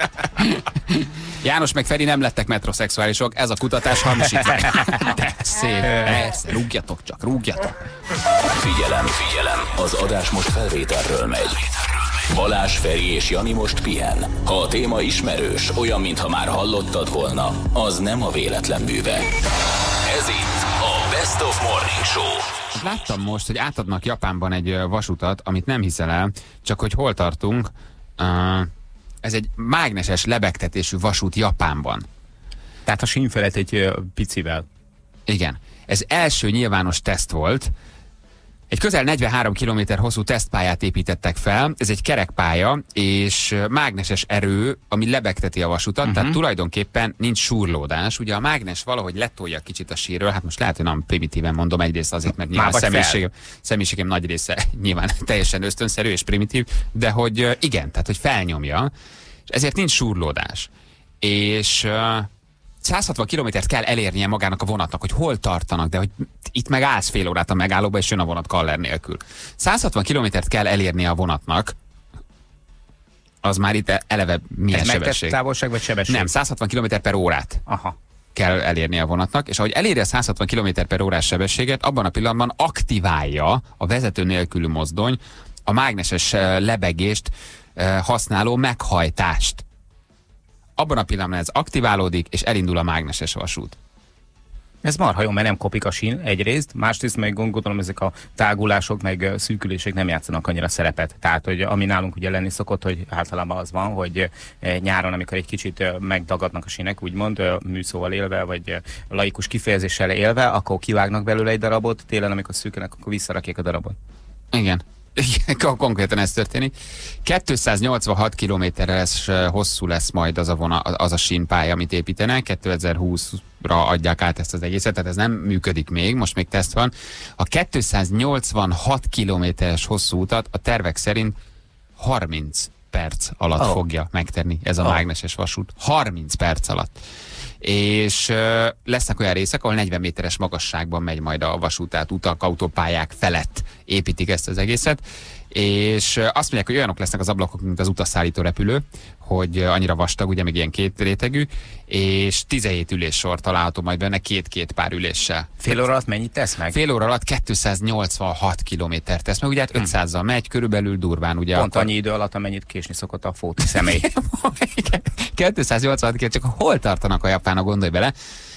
János meg Feri nem lettek metroszexuálisok, ez a kutatás hamisítvány. De szép, persze, rúgjatok csak, rúgjatok.
Figyelem, figyelem, az adás most felvételről megy. Balázs, Feri és Jani most pihen. Ha a téma ismerős, olyan, mintha már hallottad volna, az nem a véletlen műve. Ez itt a Best of Morning Show.
Láttam most, hogy átadnak Japánban egy ö, vasutat, amit nem hiszel el, csak hogy hol tartunk. Uh, ez egy mágneses lebegtetésű vasút Japánban.
Tehát a sín felett egy ö, picivel.
Igen. Ez első nyilvános teszt volt. Egy közel negyvenhárom kilométer hosszú tesztpályát építettek fel, ez egy kerekpálya, és mágneses erő, ami lebegteti a vasutat, uh-huh. tehát tulajdonképpen nincs súrlódás. Ugye a mágnes valahogy letolja kicsit a sírről, hát most lehet, hogy nem primitíven mondom, egyrészt azért, mert nyilván a személyiségem, személyiségem nagy része nyilván teljesen ösztönszerű és primitív, de hogy igen, tehát hogy felnyomja, és ezért nincs súrlódás. És száz hatvan kilométert kell elérnie magának a vonatnak, hogy hol tartanak, de hogy itt meg állsz fél órát a megállóba, és jön a vonat kaller nélkül. száz hatvan kilométert kell elérnie a vonatnak, az már itt eleve milyen
ez
sebesség.
távolság vagy sebesség?
Nem, száz hatvan kilométer per órát.
Aha.
kell elérnie a vonatnak, és ahogy eléri a száz hatvan kilométer per órás sebességet, abban a pillanatban aktiválja a vezető nélküli mozdony a mágneses lebegést használó meghajtást. Abban a pillanatban ez aktiválódik, és elindul a mágneses vasút.
Ez marha jó, mert nem kopik a sín egyrészt, másrészt meg gondolom ezek a tágulások, meg szűkülések nem játszanak annyira szerepet. Tehát, hogy ami nálunk ugye lenni szokott, hogy általában az van, hogy nyáron, amikor egy kicsit megdagadnak a sínek, úgymond műszóval élve, vagy laikus kifejezéssel élve, akkor kivágnak belőle egy darabot, télen, amikor szűkülnek, akkor visszarakják a darabot.
Igen. Igen, konkrétan ez történik. kétszáznyolcvanhat kilométerre lesz, hosszú lesz majd az a, vona, az a sínpálya, amit építenek. kétezer-húszra adják át ezt az egészet, tehát ez nem működik még, most még teszt van. A kétszáznyolcvanhat kilométeres hosszú utat a tervek szerint harminc perc alatt oh. fogja megtenni ez a oh. mágneses vasút. harminc perc alatt. És uh, lesznek olyan részek, ahol negyven méteres magasságban megy majd a vasút, tehát utak, autópályák felett építik ezt az egészet, és uh, azt mondják, hogy olyanok lesznek az ablakok, mint az utasszállító repülő, hogy uh, annyira vastag, ugye még ilyen két rétegű, és tizenhét üléssor található majd benne két-két pár üléssel.
Fél óra alatt mennyit tesz meg?
Fél óra alatt kétszáznyolcvanhat kilométert tesz meg, ugye hát ötszázzal megy, körülbelül durván. Ugye
pont
akkor...
annyi idő alatt, amennyit késni szokott a fóti személy.
kétszáznyolcvanhat kilométer, csak hol tartanak a japánok, gondolj bele,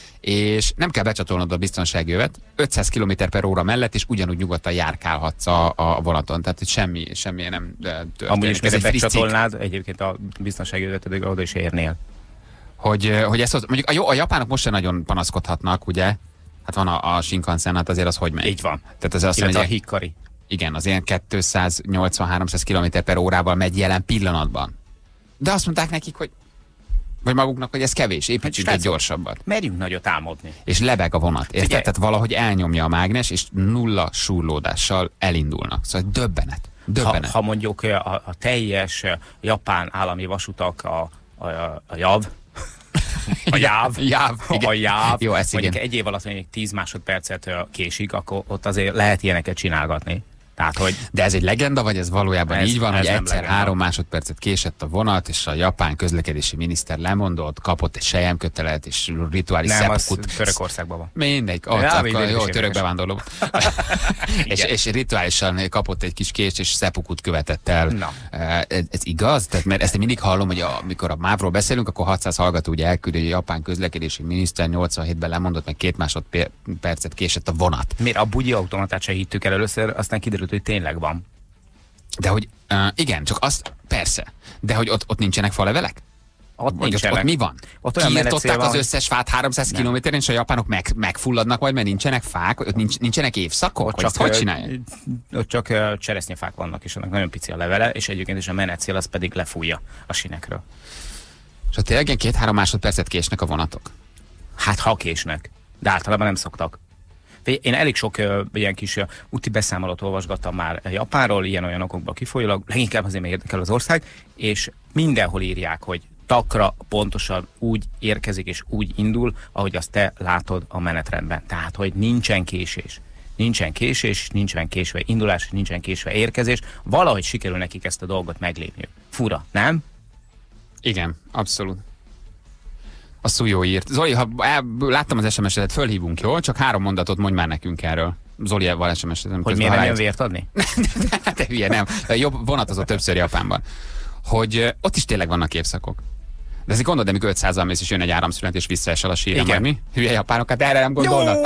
és nem kell becsatolnod a biztonsági övet, ötszáz kilométer per óra mellett, és ugyanúgy nyugodtan járkálhatsz a, a vonaton, tehát hogy semmi, semmi nem történik.
Amúgy is mire becsatolnád, egyébként a biztonsági övet oda is érnél.
Hogy, hogy ezt, mondjuk a, a japánok most sem nagyon panaszkodhatnak, ugye? Hát van a, a Shinkansen, hát azért az hogy megy.
Így van.
Tehát az azt
mondja,
mondja,
a Hikari.
Igen, az ilyen kétszáznyolcvan-háromszáz kilométer per órával megy jelen pillanatban. De azt mondták nekik, hogy vagy maguknak, hogy ez kevés, építsük egy gyorsabbat.
Merjünk nagyot álmodni.
És lebeg a vonat, érted? Tehát valahogy elnyomja a mágnes, és nulla súrlódással elindulnak. Szóval döbbenet. döbbenet.
Ha, ha mondjuk a, a teljes japán állami vasutak, a, a, a jav, a jáv,
jáv,
a jáv,
jó, ez
mondjuk
igen.
egy év alatt mondjuk tíz másodpercet késik, akkor ott azért lehet ilyeneket csinálgatni. Tehát, hogy
de ez egy legenda, vagy ez valójában ez, így van, hogy egyszer legenda. három másodpercet késett a vonat, és a japán közlekedési miniszter lemondott, kapott egy selyemkötelet, és rituális
szepukut.
Nem,
az Törökországban van.
Mindegy, ott ja, akkor jó, török bevándorló. és, és rituálisan kapott egy kis kést, és szepukut követett el. Na. Ez, ez igaz? Tehát, mert ezt én mindig hallom, hogy amikor a mávról beszélünk, akkor hatszáz hallgató ugye elküldi, hogy a japán közlekedési miniszter nyolcvanhétben lemondott, meg két másodpercet késett a vonat.
Miért a bugyi automatát se hittük el először, aztán kiderült, hogy tényleg van.
De hogy uh, igen, csak azt persze, de hogy ott, ott nincsenek falevelek?
Ott,
ott, ott mi van?
Ott
kiirtották az összes fát háromszáz kilométeren, és a japánok meg, megfulladnak majd, mert nincsenek fák, ott nincs, nincsenek évszakok? Ott csak, hogy csinálják?
Ott csak uh, cseresznyefák vannak, és annak nagyon pici a levele, és egyébként is a menetszél az pedig lefújja a sinekről.
És ott tényleg két-három másodpercet késnek a vonatok?
Hát ha késnek, de általában nem szoktak. Én elég sok uh, ilyen kis uh, úti beszámolót olvasgattam már Japánról, ilyen-olyan okokból kifolyólag, leginkább azért még érdekel az ország, és mindenhol írják, hogy takra pontosan úgy érkezik és úgy indul, ahogy azt te látod a menetrendben. Tehát, hogy nincsen késés. Nincsen késés, nincsen késve indulás, nincsen késve érkezés. Valahogy sikerül nekik ezt a dolgot meglépniük. Fura, nem?
Igen, abszolút. A Szújó írt. Zoli, ha el, láttam az es em es-edet, fölhívunk, jó? Csak három mondatot mondj már nekünk erről. Zolival es em es-edet.
Hogy miért nem jön vért adni?
Te hülye, nem. Jobb vonatozott többször Japánban. Hogy ott is tényleg vannak évszakok. De ezt gondolod, amikor ötszázal mész és jön egy áramszünet és visszaesel a síra, majd mi? Hülye japánokat, erre nem gondolnak?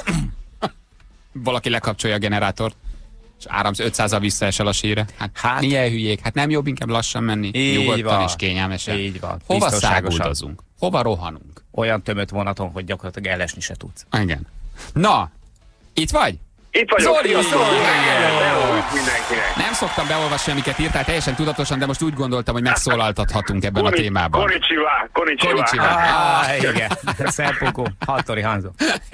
Valaki lekapcsolja a generátort, és áramsz ötszázal visszaesel a síra. Hát, hát milyen hülyék, hát nem jobb inkább lassan menni, nyugodtan van. És kényelmesen.
Így van.
Hova száguldozunk? Hova rohanunk?
Olyan tömött vonaton, hogy gyakorlatilag elesni se tudsz.
Igen. Na, itt vagy?
Itt vagyok.
Zoli, Zoli,
mindenkinek.
Nem szoktam beolvasni, amiket írtál, teljesen tudatosan, de most úgy gondoltam, hogy megszólaltathatunk ebben a témában.
Konnichiwa, konnichiwa.
Konnichiwa.
Ah, igen. Szelpukó, Hattori Hanzo.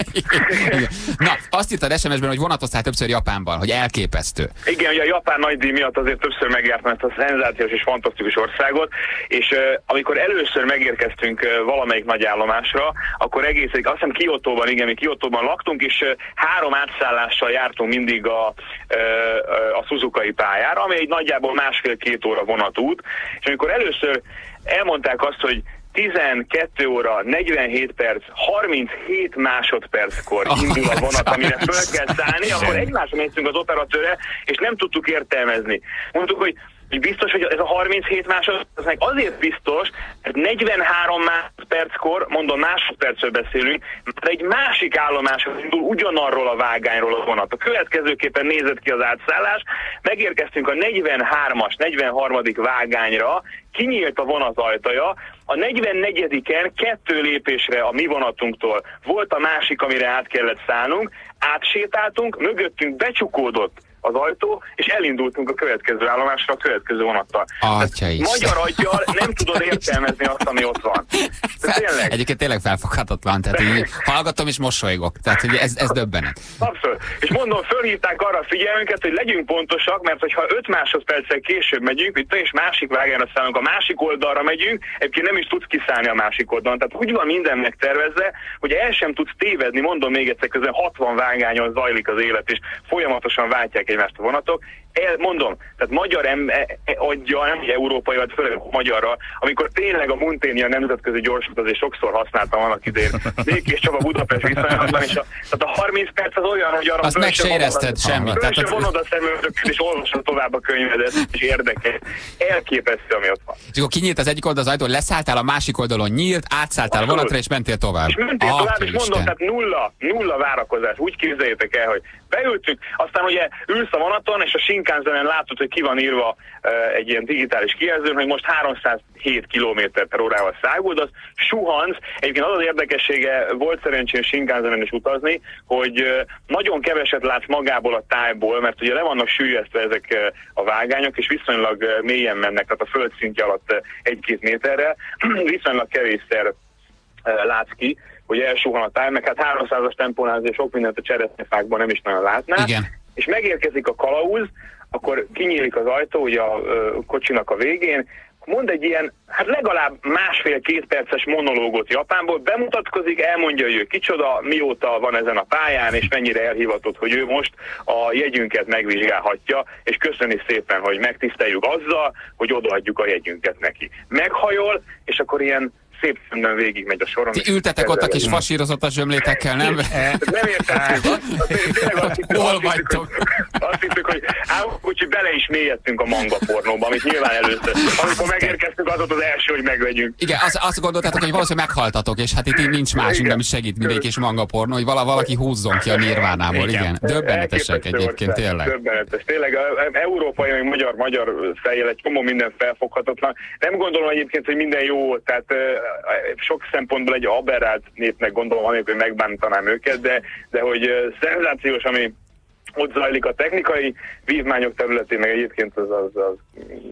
Na, azt írtad es em es-ben, hogy vonatoztál többször Japánban, hogy elképesztő.
Igen, ugye a japán nagydíj miatt azért többször megjártam ezt a szenzációs és fantasztikus országot, és uh, amikor először megérkeztünk uh, valamelyik nagy állomásra, akkor egészen, azt hiszem Kiotóban, igen, mi Kiotóban laktunk, és uh, három átszállással jártunk mindig a, uh, a Suzukai pályára, ami egy nagyjából másfél-két óra vonatút, és amikor először elmondták azt, hogy tizenkettő óra, negyvenhét perc, harminchét másodperckor indul a vonat, amire föl kell szállni, akkor egymásra néztünk az operatőre, és nem tudtuk értelmezni. Mondtuk, hogy hogy biztos, hogy ez a harminchét másodperc azért biztos, mert negyvenhárom másodperckor, mondom másodpercről beszélünk, mert egy másik állomáshoz indul ugyanarról a vágányról a vonat. A következőképpen nézett ki az átszállás, megérkeztünk a negyvenhármas, negyvenharmadik vágányra, kinyílt a vonat ajtaja, a negyvennegyediken kettő lépésre a mi vonatunktól volt a másik, amire át kellett szállnunk, átsétáltunk, mögöttünk becsukódott az ajtó, és elindultunk a következő állomásra, a következő vonattal. Magyar aggyal nem tudod értelmezni azt, ami ott van.
Tényleg. Egyébként tényleg felfoghatatlan, tehát így hallgatom és mosolygok, tehát hogy ez, ez döbbenet.
Abszolút. És mondom, fölhívták arra a figyelmünket, hogy legyünk pontosak, mert hogyha öt másodperccel később megyünk, itt és másik vágányra szállunk, a másik oldalra megyünk, egyébként nem is tudsz kiszállni a másik oldalon. Tehát úgy van minden megtervezve, hogy el sem tudsz tévedni, mondom még egyszer, közben hatvan vágányon zajlik az élet, és folyamatosan váltják egymást a vonatok. El, mondom, tehát magyar em, e, e, adja, nem egy európai, vagy főleg magyarra, amikor tényleg a Munténia nemzetközi gyorsút azért sokszor használtam annak idén. Békés Csaba Budapest viszonylatban, és a, tehát a harminc perc az olyan, hogy arra
azt meg se érezted semmit.
Föl se vonod a szemöldöket, és olvasod tovább a könyvedet, és érdekes. Elképesztő, ami ott van.
És akkor kinyílt az egyik oldal az ajtó, leszálltál, a másik oldalon nyílt, átszálltál a vonatra, és mentél tovább.
És mentél ah, tovább, és mondom, tehát nulla, nulla várakozás. Úgy képzeljétek el, hogy beültük, aztán ugye ülsz a vonaton, és a Shinkansen látod, hogy ki van írva uh, egy ilyen digitális kijelzőn, hogy most háromszázhét kilométer per órával száguldasz, suhansz. Egyébként az az érdekessége, volt szerencsém Shinkansenen is utazni, hogy uh, nagyon keveset látsz magából a tájból, mert ugye le vannak süllyesztve ezek uh, a vágányok, és viszonylag uh, mélyen mennek, tehát a földszintje alatt uh, egy-két méterre, viszonylag kevésszer uh, látsz ki, hogy elsuhan a táj, meg hát háromszázas tempónál azért sok mindent a cseresznyefákban nem is nagyon látnál.
Igen.
És megérkezik a kalauz, akkor kinyílik az ajtó, ugye a ö, kocsinak a végén, mond egy ilyen, hát legalább másfél-két perces monológot Japánból, bemutatkozik, elmondja, hogy ő kicsoda, mióta van ezen a pályán, és mennyire elhivatott, hogy ő most a jegyünket megvizsgálhatja, és köszöni szépen, hogy megtiszteljük azzal, hogy odaadjuk a jegyünket neki. Meghajol, és akkor ilyen szép szemmel végig megy a soron.
Ti ültetek ott a kis fasírozott a zsömlétekkel, nem?
Nem értettük.
Hol vagytok?
Azt hittük, hogy úgyhogy bele is mélyedtünk a manga pornóba, amit nyilván először. Amikor megérkeztünk, az volt az első, hogy megvegyünk.
Igen, az, azt gondoltátok, hogy valószínűleg meghaltatok, és hát itt nincs másunk, ami segít mindenki és manga pornó, hogy vala, valaki húzzon ki a nirvánából, igen. Döbbenetesek egyébként, tényleg.
Döbbenetes. Tényleg, európai, meg magyar, magyar fejjel egy csomó minden felfoghatatlan. Nem gondolom egyébként, hogy minden jó, tehát sok szempontból egy aberrált népnek gondolom, amikor megbántanám őket, de, de hogy szenzációs, ami ott zajlik a technikai vívmányok területén, meg egyébként az, az, az tagadhatatlan.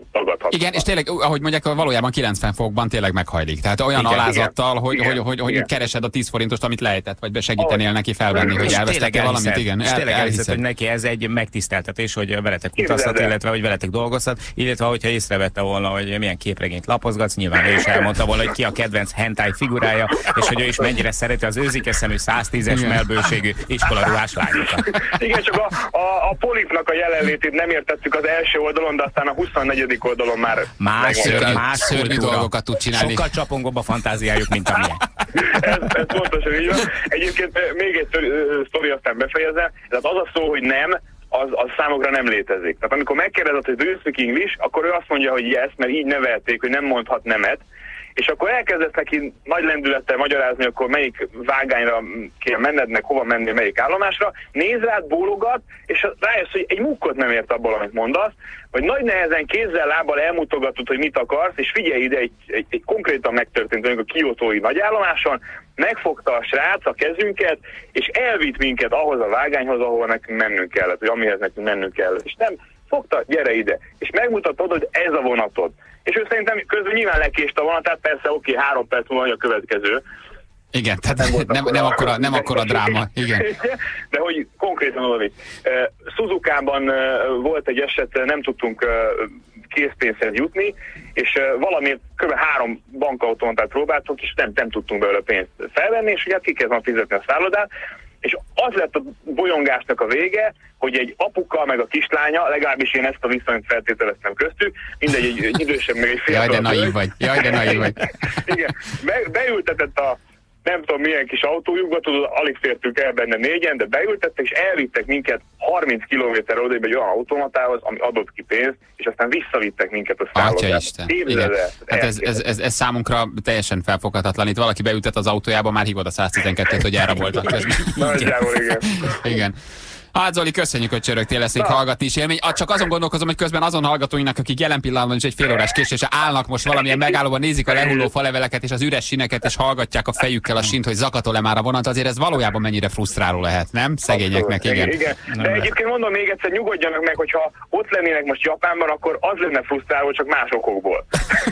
Igen, és tényleg, ahogy mondják, valójában kilencven fokban tényleg meghajlik. Tehát olyan igen, alázattal, igen, hogy, igen, hogy, hogy, hogy keresed a tíz forintost, amit lejtett, vagy besegítenél neki felvenni, hogy elvesztettél valamit. Igen,
és tényleg elhiszed, hogy neki ez egy megtiszteltetés, hogy veletek utazhat, illetve hogy veletek dolgozhat, illetve hogyha észrevette volna, hogy milyen képregényt lapozgatsz, nyilván ő is elmondta volna, hogy ki a kedvenc hentai figurája, és hogy ő is mennyire szereti az őzike szemű száztízes melbőségű iskolaruhás lányokat.
Igen, csak a, a, a polipnak a jelenlétét nem értettük az első oldalon, de aztán a huszonnegyedik oldalon már
más, szörnyű, más
szörnyű dolgokat tud csinálni.
Sokkal csapongóbb a fantáziájuk, mint a milyen.
ez, ez pontosan így van. Egyébként még egy sztori, aztán befejezem. Tehát az a szó, hogy nem, az, az számokra nem létezik. Tehát amikor megkérdezett, hogy do you speak English, akkor ő azt mondja, hogy yes, mert így nevelték, hogy nem mondhat nemet. És akkor elkezdett neki nagy lendülettel magyarázni, akkor melyik vágányra kell menned, meg hova mennél, melyik állomásra, néz rád, bólogat, és rájössz, hogy egy mukkot nem ért abból, amit mondasz, vagy nagy nehezen kézzel, lábbal elmutogatod, hogy mit akarsz, és figyelj ide, egy, egy, egy konkrétan megtörtént, mondjuk a kiotói nagyállomáson, megfogta a srác a kezünket, és elvitt minket ahhoz a vágányhoz, ahol nekünk mennünk kellett, vagy amihez nekünk mennünk kellett. És nem fogta, gyere ide, és megmutatod, hogy ez a vonatod. És ő szerintem közben nyilván lekést a vonatát, persze oké, három perc múlva a következő.
Igen, tehát nem, nem, nem, akkora, nem akkora dráma. Igen.
De hogy konkrétan oda vitt. Suzukában volt egy eset, nem tudtunk készpénzhez jutni, és valamiért kb. három bankautomatát próbáltunk, és nem, nem tudtunk belőle pénzt felvenni, és ugye ki kellett fizetni a szállodát, és az lett a bolyongásnak a vége, hogy egy apuka meg a kislánya, legalábbis én ezt a viszonyt feltételeztem köztük, mindegy, egy, egy idősebb, meg egy fiatal.
Jaj, de naív vagy. Jaj, de naív vagy.
Igen, Be, beültetett a nem tudom milyen kis autójukba, tudod, alig fértünk el benne négyen, de beültettek, és elvittek minket harminc kilométerre oda egy olyan automatához, ami adott ki pénzt, és aztán visszavittek minket a szállodába.
Atya Isten. Igen. Hát ez, ez, ez, ez számunkra teljesen felfoghatatlan. Itt valaki beültet az autójába, már hívod a száztizenkettőt, hogy elraboltak.
Nagyjából, igen.
Igen. Hát Zoli, köszönjük, hogy csörögtél, leszünk hallgatni is élmény. Csak azon gondolkozom, hogy közben azon hallgatóinak, akik jelen pillanatban is egy fél órás késésre állnak most valamilyen megállóban, nézik a lehulló faleveleket és az üres sineket, és hallgatják a fejükkel a sint, hogy zakatol-e már a vonat, azért ez valójában mennyire frusztráló lehet, nem? Szegényeknek, igen.
igen. De egyébként mondom még egyszer, nyugodjanak meg, hogyha ott lennének most Japánban, akkor az lenne frusztráló, csak más okokból.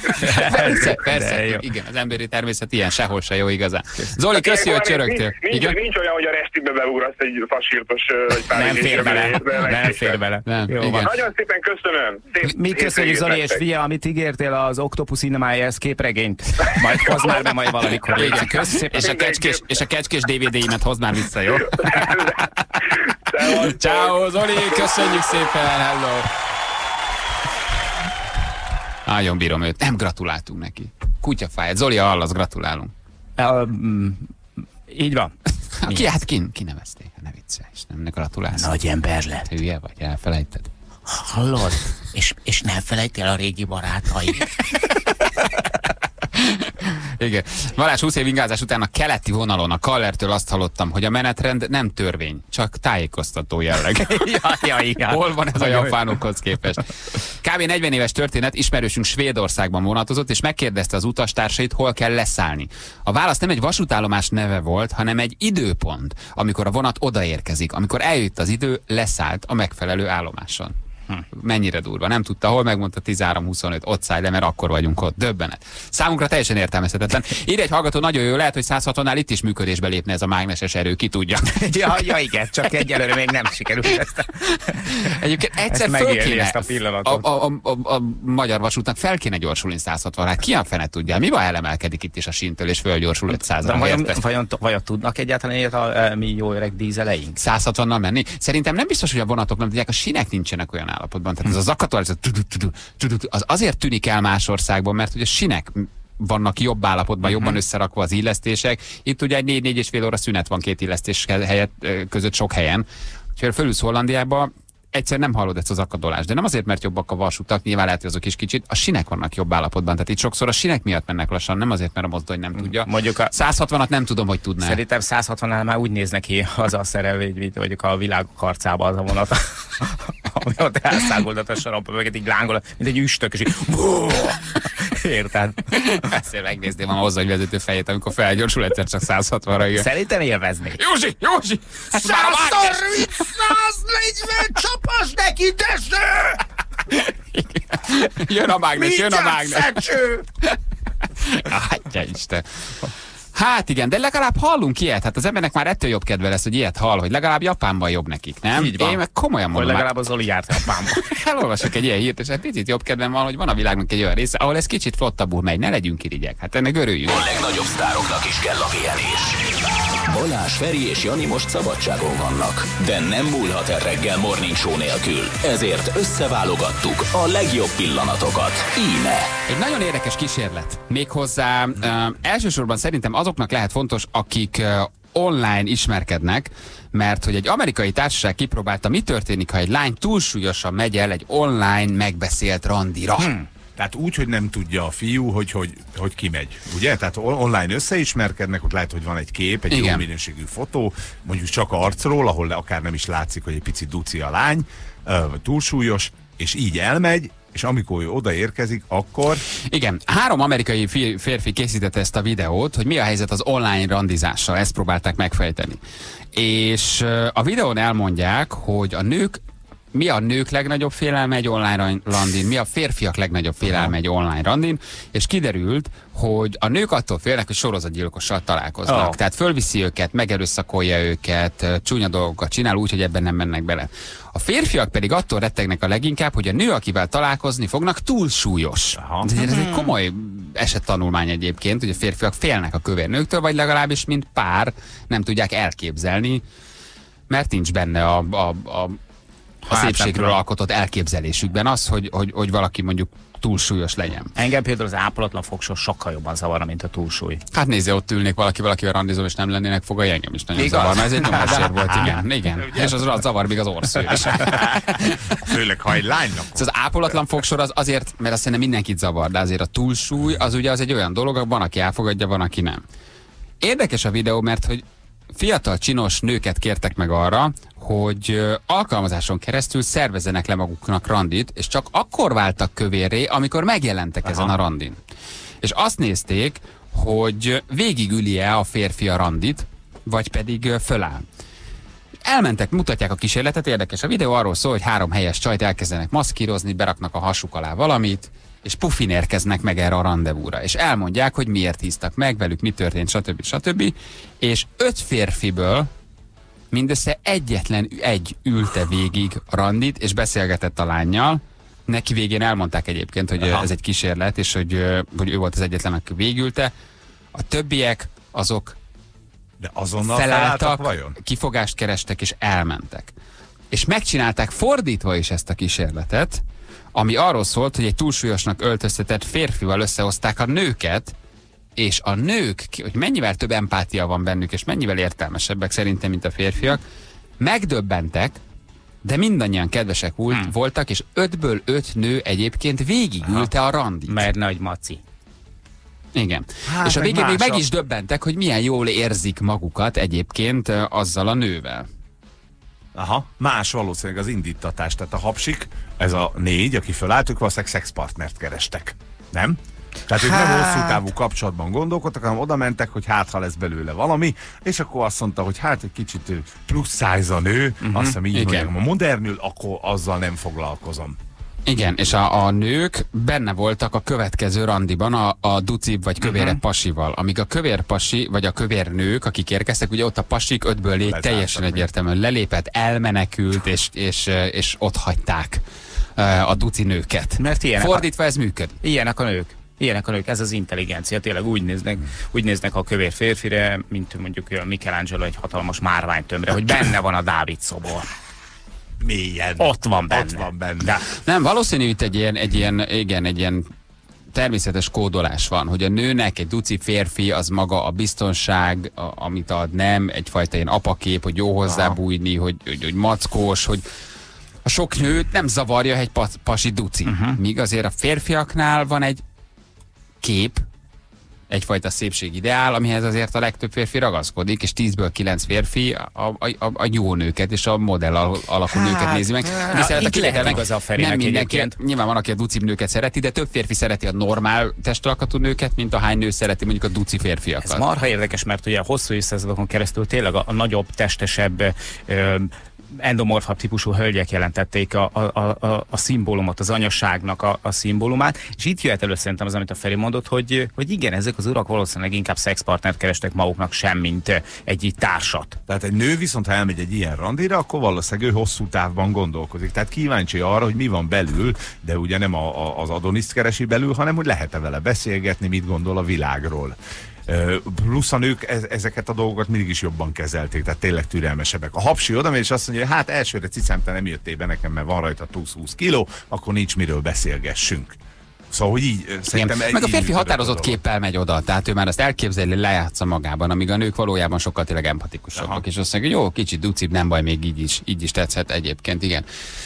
Persze, persze. Igen, az emberi természet ilyen, sehol se jó igazán. Zoli, köszi, hogy csörögtél.
Nincs, nincs, nincs olyan, hogy a restibe beugrasz egy fasírtos
nem fér bele, nem fér bele.
Nem,
jó, nagyon szépen köszönöm. Szép,
mi köszönjük, Zoli, és figyelj, amit ígértél az Octopus Cinemájához képregényt, majd hozd már be majd valamikor.
Igen, kösz szépen. És a kecskés, és a kecskés dé vé dé-imet hozd már vissza, jó? Ciao, Zoli, köszönjük szépen, hello. Nagyon bírom őt, nem gratuláltunk neki. Kutyafáját, Zoli, a hallasz, gratulálunk.
Uh, így van.
Ki, hát kin, kinevezték, ne viccelj, és nem gratulálsz.
Nagy ember lett.
Hülye vagy, elfelejted.
Hallod? És, és nem felejt el a régi barátaid.
Igen. Balázs, húsz év ingázás után a keleti vonalon, a Kallertől azt hallottam, hogy a menetrend nem törvény, csak tájékoztató jelleg.
ja, ja, igen.
Hol van ez a japánokhoz képest? Kb. negyven éves történet, ismerősünk Svédországban vonatozott, és megkérdezte az utastársait, hol kell leszállni. A válasz nem egy vasútállomás neve volt, hanem egy időpont, amikor a vonat odaérkezik. Amikor eljött az idő, leszállt a megfelelő állomáson. Hm. Mennyire durva, nem tudta, hol megmondta tizenhárom huszonöt, ott szállj le, mert akkor vagyunk ott, döbbenet. Számunkra teljesen értelmezhetetlen. Ír egy hallgató, nagyon jó, lehet, hogy száz hatvannál itt is működésbe lépne ez a mágneses erő, ki tudja.
ja, ja, igen, csak egyelőre még nem sikerült ezt.
Egyébként egyszer föl kéne, a, a, a, a, a magyar vasútnak fel kéne gyorsulni száz hatvanra, hát ki a fene tudja, mi van, elemelkedik itt is a sintől, és fölgyorsul ötszázra.
Vajon, vajon, vajon tudnak egyáltalán ilyet a, a mi jó öreg dízeleink?
száz hatvannal menni? Szerintem nem biztos, hogy a vonatok nem tudják, a sinek nincsenek olyan állapotban. Tehát ez a zakatolás, az azért tűnik el más országban, mert ugye a sinek vannak jobb állapotban, jobban összerakva az illesztések. Itt ugye egy négy-négy és fél óra szünet van két illesztés helyett, között sok helyen. Ha fölülsz Hollandiába, egyszer nem hallod ezt az akadolást, de nem azért, mert jobbak a vasutak, nyilván lehet, hogy azok is kicsit, a sinek vannak jobb állapotban, tehát itt sokszor a sinek miatt mennek lassan, nem azért, mert a mozdony nem tudja. Mondjuk a száz hatvanat nem tudom, hogy tudná.
Szerintem száz hatvannál már úgy néz neki az a szerelvény, mondjuk a világok harcában az a vonat, ami ott elszágoltat a sarabba, meg így lángol, mint egy üstök, és így érted?
Ezt megnézném a mozdony vezető fejét, amikor felgyorsul, egyszer csak száz hatvanra jön.
Szerintem élvezni.
Józsi, Józsi! száz harminc, száz negyven csapas neki, tesó! Jön a mágnes, jön a mágnes.
Fecső!
Átja Isten. Hát igen, de legalább hallunk ilyet. Hát az embernek már ettől jobb kedve lesz, hogy ilyet hall, hogy legalább Japánban jobb nekik, nem?
Így van.
Én meg komolyan mondom.
Hogy legalább az Zoli járt Japánban.
Elolvasok egy ilyen hírt, és egy picit jobb kedvem van, hogy van a világnak egy olyan része, ahol ez kicsit flottabbul megy, ne legyünk irigyek. Hát ennek örüljünk.
A legnagyobb sztároknak is kell a pihenés. Balázs, Feri és Jani most szabadságon vannak, de nem múlhat el reggel Morning Show nélkül. Ezért összeválogattuk a legjobb pillanatokat. Íme.
Egy nagyon érdekes kísérlet. Méghozzá uh, elsősorban szerintem azoknak lehet fontos, akik uh, online ismerkednek, mert hogy egy amerikai társaság kipróbálta, mi történik, ha egy lány túlsúlyosan megy el egy online megbeszélt randira.
Hmm. Tehát úgy, hogy nem tudja a fiú, hogy, hogy, hogy kimegy, ugye? Tehát online összeismerkednek, ott lehet, hogy van egy kép, egy
Igen.
jó minőségű fotó, mondjuk csak arcról, ahol akár nem is látszik, hogy egy picit duci a lány, vagy túlsúlyos, és így elmegy, és amikor ő odaérkezik, akkor...
Igen, három amerikai férfi készítette ezt a videót, hogy mi a helyzet az online randizással, ezt próbálták megfejteni. És a videón elmondják, hogy a nők, mi a nők legnagyobb félelme egy online randin, mi a férfiak legnagyobb félelme egy online randin, és kiderült, hogy a nők attól félnek, hogy sorozatgyilkossal találkoznak.
Oh.
Tehát fölviszi őket, megerőszakolja őket, csúnya dolgokat csinál úgy, hogy ebben nem mennek bele. A férfiak pedig attól rettegnek a leginkább, hogy a nő, akivel találkozni fognak, túlsúlyos. Ez, ez egy komoly esettanulmány egyébként, hogy a férfiak félnek a kövér nőktől, vagy legalábbis mint pár nem tudják elképzelni, mert nincs benne a, a, a a
Hát,
szépségről alkotott elképzelésükben az, hogy, hogy, hogy valaki mondjuk túlsúlyos legyen.
Engem például az ápolatlan fogsor sokkal jobban zavarna, mint a túlsúly.
Hát nézze, ott ülnék valaki, valakivel randizom, és nem lennének fogai, engem is nagyon
Igaz?
zavarna. Ez egy nyomosér volt, igen. igen. És az az zavar még az orsző is.
Főleg, ha egy lánynak.
Szóval az ápolatlan fogsor az azért, mert azt szerintem mindenkit zavar, de azért a túlsúly az ugye az egy olyan dolog, van, aki elfogadja, van, aki nem. Érdekes a videó, mert hogy fiatal csinos nőket kértek meg arra, hogy alkalmazáson keresztül szervezzenek le maguknak randit, és csak akkor váltak kövérré, amikor megjelentek Aha. ezen a randin. És azt nézték, hogy végigüli-e a férfi a randit, vagy pedig föláll. Elmentek, mutatják a kísérletet, érdekes. A videó arról szól, hogy három helyes csajt elkezdenek maszkírozni, beraknak a hasuk alá valamit, és pufin érkeznek meg erre a randevúra. És elmondják, hogy miért híztak meg velük, mi történt, stb. stb. És öt férfiből mindössze egyetlen egy ülte végig a randit, és beszélgetett a lánnyal. Neki végén elmondták egyébként, hogy Aha. ez egy kísérlet, és hogy, hogy ő volt az egyetlen, aki végülte. A többiek azok
De azonnal
felálltak,
felálltak vajon?
kifogást kerestek, és elmentek. És megcsinálták fordítva is ezt a kísérletet, ami arról szólt, hogy egy túlsúlyosnak öltöztetett férfival összehozták a nőket, és a nők, hogy mennyivel több empátia van bennük, és mennyivel értelmesebbek szerintem, mint a férfiak, megdöbbentek, de mindannyian kedvesek volt, hmm. voltak, és ötből öt nő egyébként végigülte a randit.
Mert nagy maci.
Igen.
Hát,
és a végén még meg
a...
is döbbentek, hogy milyen jól érzik magukat egyébként azzal a nővel.
Aha, más valószínűleg az indítatás, tehát a hapsik, ez a négy, aki fölállt, ők valószínűleg szexpartnert kerestek, nem? Tehát ők hát... nem hosszú távú kapcsolatban gondolkodtak, hanem oda mentek, hogy hát ha lesz belőle valami, és akkor azt mondta, hogy hát egy kicsit plusz size a nő, uh-huh. azt hiszem így mondjam, a modernül, akkor azzal nem foglalkozom.
Igen, és a, a nők benne voltak a következő randiban a, a ducib vagy kövére uh-huh. pasival, amíg a kövér pasi vagy a kövér nők, akik érkeztek, ugye ott a pasik ötből lé teljesen egyértelműen lelépett, elmenekült, és, és, és ott hagyták uh, a duci nőket.
Mert ilyenek
Fordítva
a...
ez működ.
Ilyenek a nők. Ilyenek a nők, ez az intelligencia, tényleg úgy néznek, úgy néznek a kövér férfire, mint mondjuk a Michelangelo egy hatalmas márványtömbre, hogy benne van a Dávid szobor.
Mélyen.
Ott van benne.
Ott van benne.
De.
Nem, valószínű itt egy ilyen, egy ilyen, igen, egy ilyen természetes kódolás van, hogy a nőnek egy duci férfi az maga a biztonság, a, amit ad, nem egyfajta ilyen apakép, hogy jó hozzábújni, hogy, hogy, hogy mackós, hogy a sok nőt nem zavarja egy pas, pasi duci. Uh-huh. Míg azért a férfiaknál van egy kép, egyfajta szépségideál, amihez azért a legtöbb férfi ragaszkodik, és tízből kilenc férfi a, a, a, a jó nőket és a modell alakú hát, nőket nézi meg.
Hát, itt lehet igaz a Ferinek
nem mindenki,
egyébként.
nyilván van, aki a duci nőket szereti, de több férfi szereti a normál testalkatú nőket, mint a hány nő szereti mondjuk a duci férfiakat.
Ez marha érdekes, mert ugye a hosszú évszázadokon keresztül tényleg a, a nagyobb, testesebb, ö, endomorfabb típusú hölgyek jelentették a, a, a, a szimbólumot, az anyasságnak a, a szimbólumát, és itt jöhet elő szerintem az, amit a Feri mondott, hogy, hogy igen, ezek az urak valószínűleg inkább szexpartnert kerestek maguknak sem, mint egy így társat.
Tehát egy nő viszont, ha elmegy egy ilyen randira, akkor valószínűleg ő hosszú távban gondolkozik. Tehát kíváncsi arra, hogy mi van belül, de ugye nem a, a, az adoniszt keresi belül, hanem hogy lehet-e vele beszélgetni, mit gondol a világról. Plusz a nők ezeket a dolgokat mindig is jobban kezelték, tehát tényleg türelmesebbek. A hapsi oda megy és azt mondja, hogy hát elsőre cicám, te nem jöttél be nekem, mert van rajta húsz kiló, akkor nincs miről beszélgessünk. Szóval, hogy így szerintem...
Meg a férfi határozott
a
képpel megy oda, tehát ő már azt elképzeli, lejátsza magában, amíg a nők valójában sokkal tényleg empatikusabbak, és azt mondja, hogy jó, kicsit ducib, nem baj, még így is, így is tetszett egyébként, igen.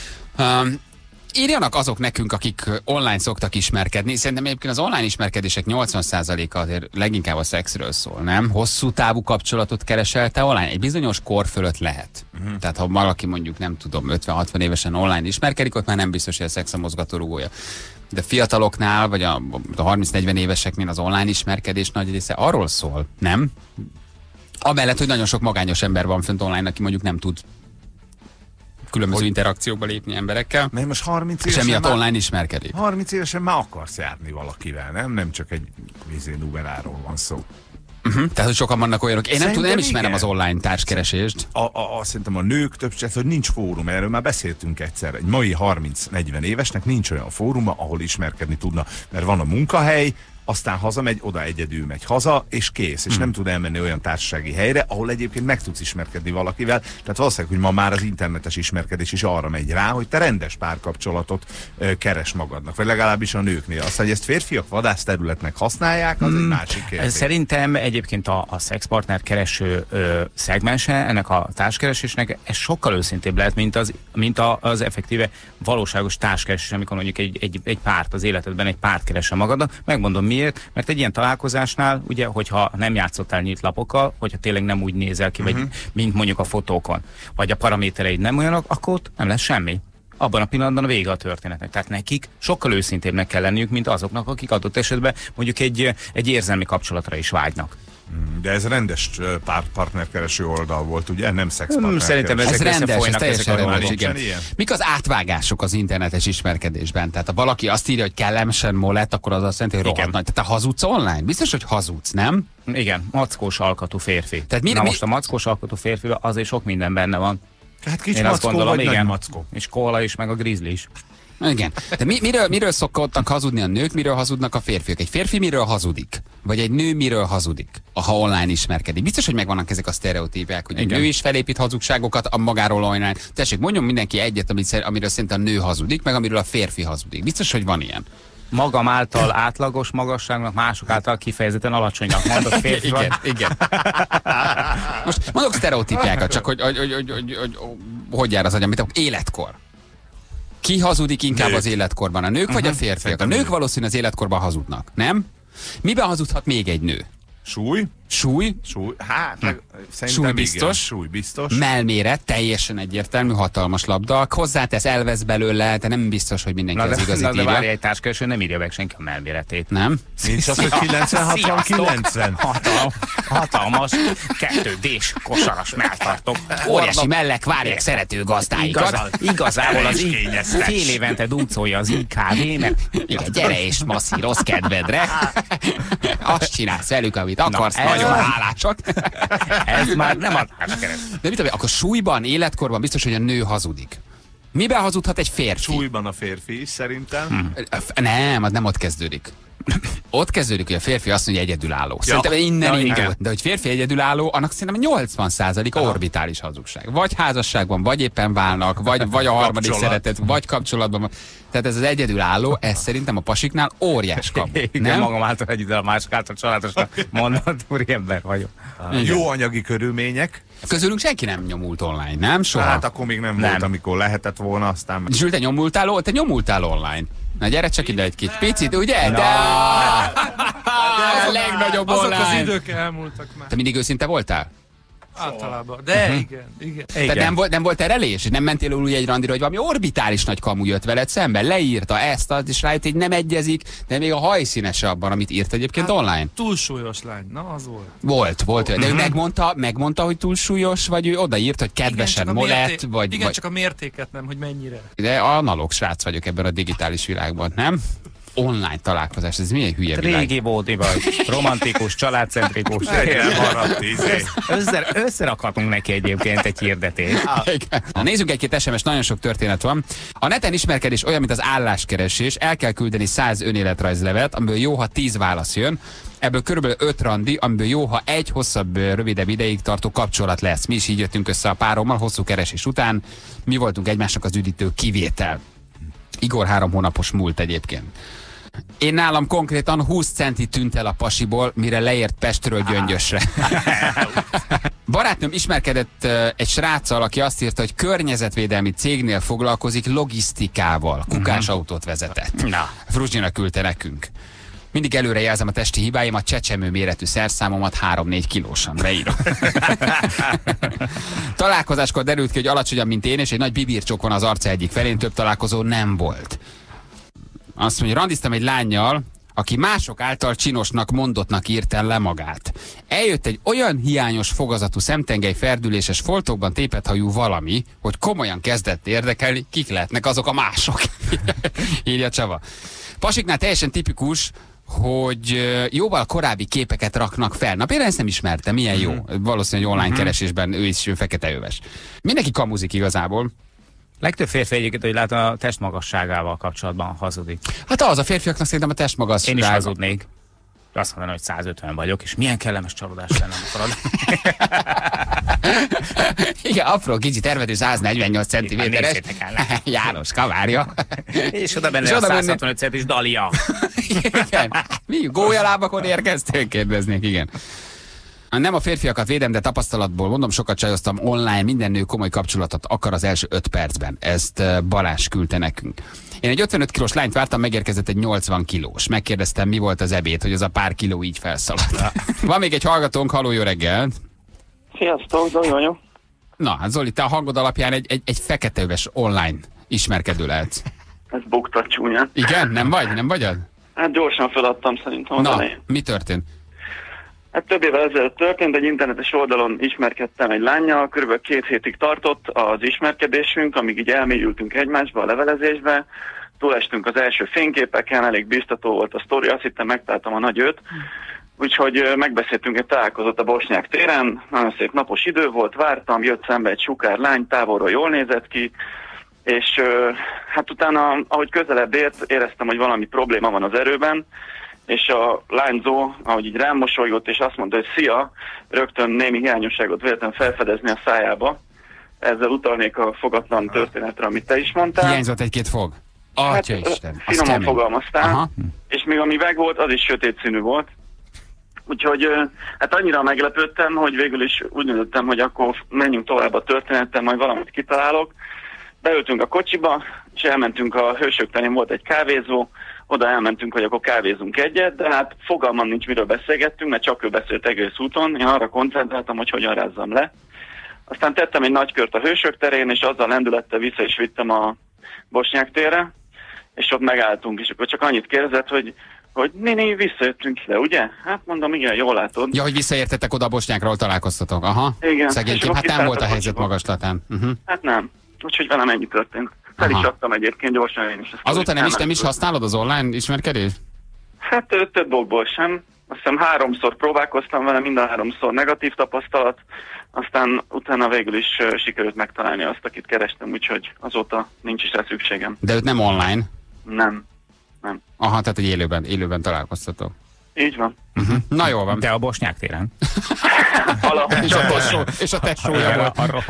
Um, Írjanak azok nekünk, akik online szoktak ismerkedni. Szerintem egyébként az online ismerkedések nyolcvan százaléka azért leginkább a szexről szól, nem? Hosszú távú kapcsolatot keresel te online? Egy bizonyos kor fölött lehet. Uh-huh. Tehát ha valaki mondjuk, nem tudom, ötven-hatvan évesen online ismerkedik, ott már nem biztos, hogy a szex a mozgatórugója. De fiataloknál, vagy a, a harminc-negyven éveseknél az online ismerkedés nagy része arról szól, nem? Amellett, hogy nagyon sok magányos ember van fönt online, aki mondjuk nem tud különböző hogy interakciókba lépni emberekkel.
Mert most harminc évesen
semmiatt
már,
online ismerkedik.
harminc évesen már akarsz járni valakivel, nem? Nem csak egy vízén Uberáról van szó.
Uh-huh. Tehát, hogy sokan vannak olyanok. Én nem tudom, nem ismerem
igen.
az online társkeresést.
A, a, a, szerintem a nők többsége, hogy nincs fórum, erről már beszéltünk egyszer. Egy mai harminc-negyven évesnek nincs olyan fóruma, ahol ismerkedni tudna, mert van a munkahely, aztán hazamegy, oda egyedül megy haza, és kész. És hmm. nem tud elmenni olyan társasági helyre, ahol egyébként meg tudsz ismerkedni valakivel. Tehát valószínűleg, hogy ma már az internetes ismerkedés is arra megy rá, hogy te rendes párkapcsolatot ö, keres magadnak. Vagy legalábbis a nőknél. Azt, hogy ezt férfiak vadászterületnek használják, az hmm. egy másik kérdés.
Szerintem egyébként a, a szexpartner kereső ö, szegmense ennek a társkeresésnek ez sokkal őszintébb lehet, mint az, mint a, az effektíve valóságos társkeresés, amikor mondjuk egy, egy, egy párt az életedben egy párt keresel magadnak. Megmondom miért, mert egy ilyen találkozásnál, ugye, hogyha nem játszottál nyílt lapokkal, hogyha tényleg nem úgy nézel ki, uh-huh. vagy, mint mondjuk a fotókon, vagy a paramétereid nem olyanok, akkor ott nem lesz semmi. Abban a pillanatban a vége a történetnek. Tehát nekik sokkal őszintébbnek kell lenniük, mint azoknak, akik adott esetben mondjuk egy, egy érzelmi kapcsolatra is vágynak.
De ez rendes pár partnerkereső oldal volt, ugye? Nem szexpartner.
Szerintem ezek
ez rendes, ez teljesen rendes,
igen.
Mik az átvágások az internetes ismerkedésben? Tehát ha valaki azt írja, hogy kellemesen molett, akkor az azt jelenti, hogy rohadt nagy. Tehát te hazudsz online? Biztos, hogy hazudsz, nem?
Igen, mackós alkatú férfi.
Tehát mi,
Na
mi...
most a mackós alkatú férfi azért sok minden benne van.
Tehát kicsi
Én
mackó,
azt gondolom,
vagy
igen.
nagy mackó?
És kóla is, meg a grizzly is.
Igen. De mi, miről, miről szoktak hazudni a nők, miről hazudnak a férfiak? Egy férfi miről hazudik? Vagy egy nő miről hazudik, ha online ismerkedik? Biztos, hogy megvannak ezek a sztereotípiák, hogy
igen.
a nő is felépít hazugságokat a magáról online. Tessék, mondjon mindenki egyet, amit, amiről szerintem a nő hazudik, meg amiről a férfi hazudik. Biztos, hogy van ilyen.
Magam által átlagos magasságnak, mások által kifejezetten alacsonynak mondott férfi.
Igen, igen. Most mondok sztereotípiákat, csak hogy hogy, hogy, hogy, hogy, hogy, hogy jár az agyam, mint életkor. Ki hazudik inkább nők. Az életkorban? A nők uh-huh. vagy a férfiak? Szerintem a nők valószínűleg az életkorban hazudnak, nem? Miben hazudhat még egy nő?
Súly?
Súly?
Súly, hát, hm.
Súly biztos.
Igen, súly biztos.
Mellméret, teljesen egyértelmű, hatalmas labda. Hozzátesz, elvesz belőle, de nem biztos, hogy mindenki
na
az igazit
írja.
írja.
De várj, egy társkereső nem írja meg senki a mellméretét.
Nem?
Nincs az, hogy kilencven hatvan kilencven.
Hatalmas, hatalmas kettő dés kosaras melltartok.
Óriási mellek várják szerető gazdáikat.
Igazán, igazából az í- fél évente dúcolja az i ká vé, mert
igen, gyere és masszíroz kedvedre. Azt csinálsz velük, amit akarsz,
na,
nagyon hálásak.
Ez már nem a társkereső.
De mit tudom, akkor súlyban, életkorban biztos, hogy a nő hazudik. Miben hazudhat egy férfi?
Súlyban a férfi is, szerintem. Hmm.
Nem, az nem ott kezdődik. Ott kezdődik, hogy a férfi azt mondja, egyedülálló. Szerintem ja. innen ja, indul. De hogy férfi egyedülálló, annak szerintem nyolcvan százalék orbitális hazugság. Vagy házasságban, vagy éppen válnak, vagy, vagy a harmadik Kapcsolat. szeretet, vagy kapcsolatban. Tehát ez az egyedülálló, ez szerintem a pasiknál óriás kapu.
Igen, magam által egyedül, a másik által családosnak mondott, úri ember vagyok.
Ah, jó anyagi körülmények.
Közülünk senki nem nyomult online, nem? Soha?
Hát akkor még nem, nem. volt, amikor lehetett volna, aztán...
Zsül, te nyomultál, te nyomultál online. Na gyere csak ide egy kicsit. Picit, ugye? De... A legnagyobb online.
Azok az idők elmúltak már.
Te mindig őszinte voltál?
Általában. De uh-huh. igen, igen.
Tehát nem volt, nem volt terelés? Nem mentél úgy egy randira, hogy valami orbitális nagy kamu jött veled szemben, leírta ezt, az, és rájött, hogy nem egyezik, de még a hajszínese abban, amit írt egyébként hát, online.
Túlsúlyos lány, na az volt.
Volt, volt. De ő megmondta, megmondta, hogy túlsúlyos, vagy ő odaírt, hogy kedvesen
igen,
molett,
mérté-
vagy...
Igen,
vagy...
csak a mértéket nem, hogy mennyire.
De analóg srác vagyok ebben a digitális világban, nem? Online találkozás, ez milyen hülye világ.
Régi bódi vagy, romantikus, családcentrikus. Össze, összerakhatunk neki egyébként egy hirdetést.
Na, nézzünk egy-két es em es, nagyon sok történet van. A neten ismerkedés olyan, mint az álláskeresés. El kell küldeni száz önéletrajzlevet, amiből jó, ha tíz válasz jön. Ebből körülbelül öt randi, amiből jó, ha egy hosszabb, rövidebb ideig tartó kapcsolat lesz. Mi is így jöttünk össze a párommal, hosszú keresés után. Mi voltunk egymásnak az üdítő kivétel. Igor három hónapos múlt egyébként. Én nálam konkrétan húsz centi tűnt el a pasiból, mire leért Pestről Gyöngyösre. Barátnőm ismerkedett egy sráccal, aki azt írta, hogy környezetvédelmi cégnél foglalkozik logisztikával. Kukásautót vezetett. Na. Fruzsnyina küldte nekünk. Mindig előre jelzem a testi hibáimat, csecsemő méretű szerszámomat három-négy kilósan beírom. Találkozáskor derült ki, hogy alacsonyabb, mint én, és egy nagy bibircsok van az arca egyik felén, több találkozó nem volt. Azt mondja, randiztam egy lánnyal, aki mások által csinosnak, mondottnak írta le magát. Eljött egy olyan hiányos fogazatú, szemtengely ferdüléses, foltokban tépett hajú valami, hogy komolyan kezdett érdekelni, kik lehetnek azok a mások. Írja Csaba. Pasiknál teljesen tipikus, hogy jóval korábbi képeket raknak fel. Na például ezt nem ismertem, milyen jó. Valószínűleg online uh-huh. keresésben ő is feketeöves. Mindenki kamuzik igazából.
Legtöbb férfi egyébként, hogy látom, a testmagasságával kapcsolatban hazudik.
Hát az a férfiaknak szerintem a testmagasság.
Én is hazudnék. Azt mondanom, hogy száz ötven vagyok, és milyen kellemes csalódás lenne, amikor
igen, apró, kicsi tervedő száz negyvennyolc centiméteres. János kavárja.
És oda benne és a száz hatvanöt centis Dalia.
Igen. Mi gólyalábakon érkeztünk, kérdeznék, igen. Nem a férfiakat védem, de tapasztalatból mondom, sokat csajoztam online, minden nő komoly kapcsolatot akar az első öt percben. Ezt Balázs küldte nekünk. Én egy ötvenöt kilós lányt vártam, megérkezett egy nyolcvan kilós. Megkérdeztem, mi volt az ebéd, hogy az a pár kiló így felszaladt. Van még egy hallgatónk, halló, jó reggelt!
Sziasztok, Zoli vagyok.
Na, hát Zoli, te a hangod alapján egy, egy, egy feketeöves online ismerkedő lehetsz.
Ez buktat csúnyán.
Igen? Nem vagy? Nem vagyod?
Hát gyorsan feladtam szerintem az
Na,
elején.
mi történt?
Hát több évvel ezelőtt történt, egy internetes oldalon ismerkedtem egy lánnyal, körülbelül két hétig tartott az ismerkedésünk, amíg így elmélyültünk egymásba a levelezésbe, túlestünk az első fényképeken, elég biztató volt a sztori, azt hittem megtaláltam a nagy öt, úgyhogy megbeszéltünk egy találkozót a Bosnyák téren, nagyon szép napos idő volt, vártam, jött szembe egy sukár lány, távolról jól nézett ki, és hát utána, ahogy közelebb ért, éreztem, hogy valami probléma van az erőben, és a lányzó, ahogy így rám mosolygott, és azt mondta, hogy szia, rögtön némi hiányosságot véltem felfedezni a szájába. Ezzel utalnék a fogatlan történetre, amit te is mondtál.
Hiányzott egy-két fog? Atya hát, Isten,
finoman fogalmaztál, aha. És még ami meg volt, az is sötét színű volt. Úgyhogy hát annyira meglepődtem, hogy végül is úgy döntöttem, hogy akkor menjünk tovább a történettel, majd valamit kitalálok. Beültünk a kocsiba, és elmentünk a Hősök terén, volt egy kávézó, oda elmentünk, hogy akkor kávézunk egyet, de hát fogalmam nincs, miről beszélgettünk, mert csak ő beszélt egész úton, én arra koncentráltam, hogy hogyan rázzam le. Aztán tettem egy nagy kört a Hősök terén, és azzal lendülettel vissza is vittem a Bosnyák térre, és ott megálltunk, és akkor csak annyit kérdezett, hogy hogy néni, visszajöttünk ide, ugye? Hát mondom, igen, jól látod.
Ja, hogy visszaértetek oda a Bosnyákra, ahol találkoztatok. Aha.
Igen.
Szegényként, hát nem volt a helyzet magaslatán. Uh-huh.
Hát nem. Úgyhogy velem ennyi történt. Fel is adtam egyébként gyorsan én is.
Azóta nem is, nem is használod az online ismerkedést?
Hát több okból sem. Azt hiszem háromszor próbálkoztam vele, mind a háromszor negatív tapasztalat. Aztán utána végül is uh, sikerült megtalálni azt, akit kerestem, úgyhogy azóta nincs is rá szükségem.
De őt nem online?
Nem. Nem.
Aha, tehát egy élőben, élőben találkoztatok.
Így van.
Uh-huh. Na jól van.
De a Bosnyák téren.
és, a tesó, és a tesója volt.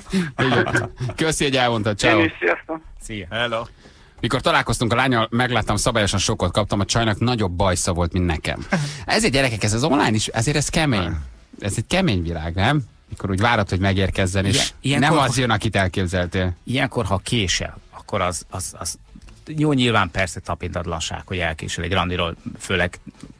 Köszi, hogy elmondtad. Ciao.
Én is, sziasztok.
Szia.
Hello.
Mikor találkoztunk a lánnyal, megláttam, szabályosan sokkot kaptam, a csajnak nagyobb bajsza volt, mint nekem. Ezért gyerekek, ez az online is, ezért ez kemény. Ez egy kemény világ, nem? Mikor úgy várod, hogy megérkezzen, és ilyen, nem az jön, akit elképzeltél.
Ilyenkor, ha késel, akkor az, az, az jó, nyilván persze tapintatlanság, hogy elkésel egy randiról, főleg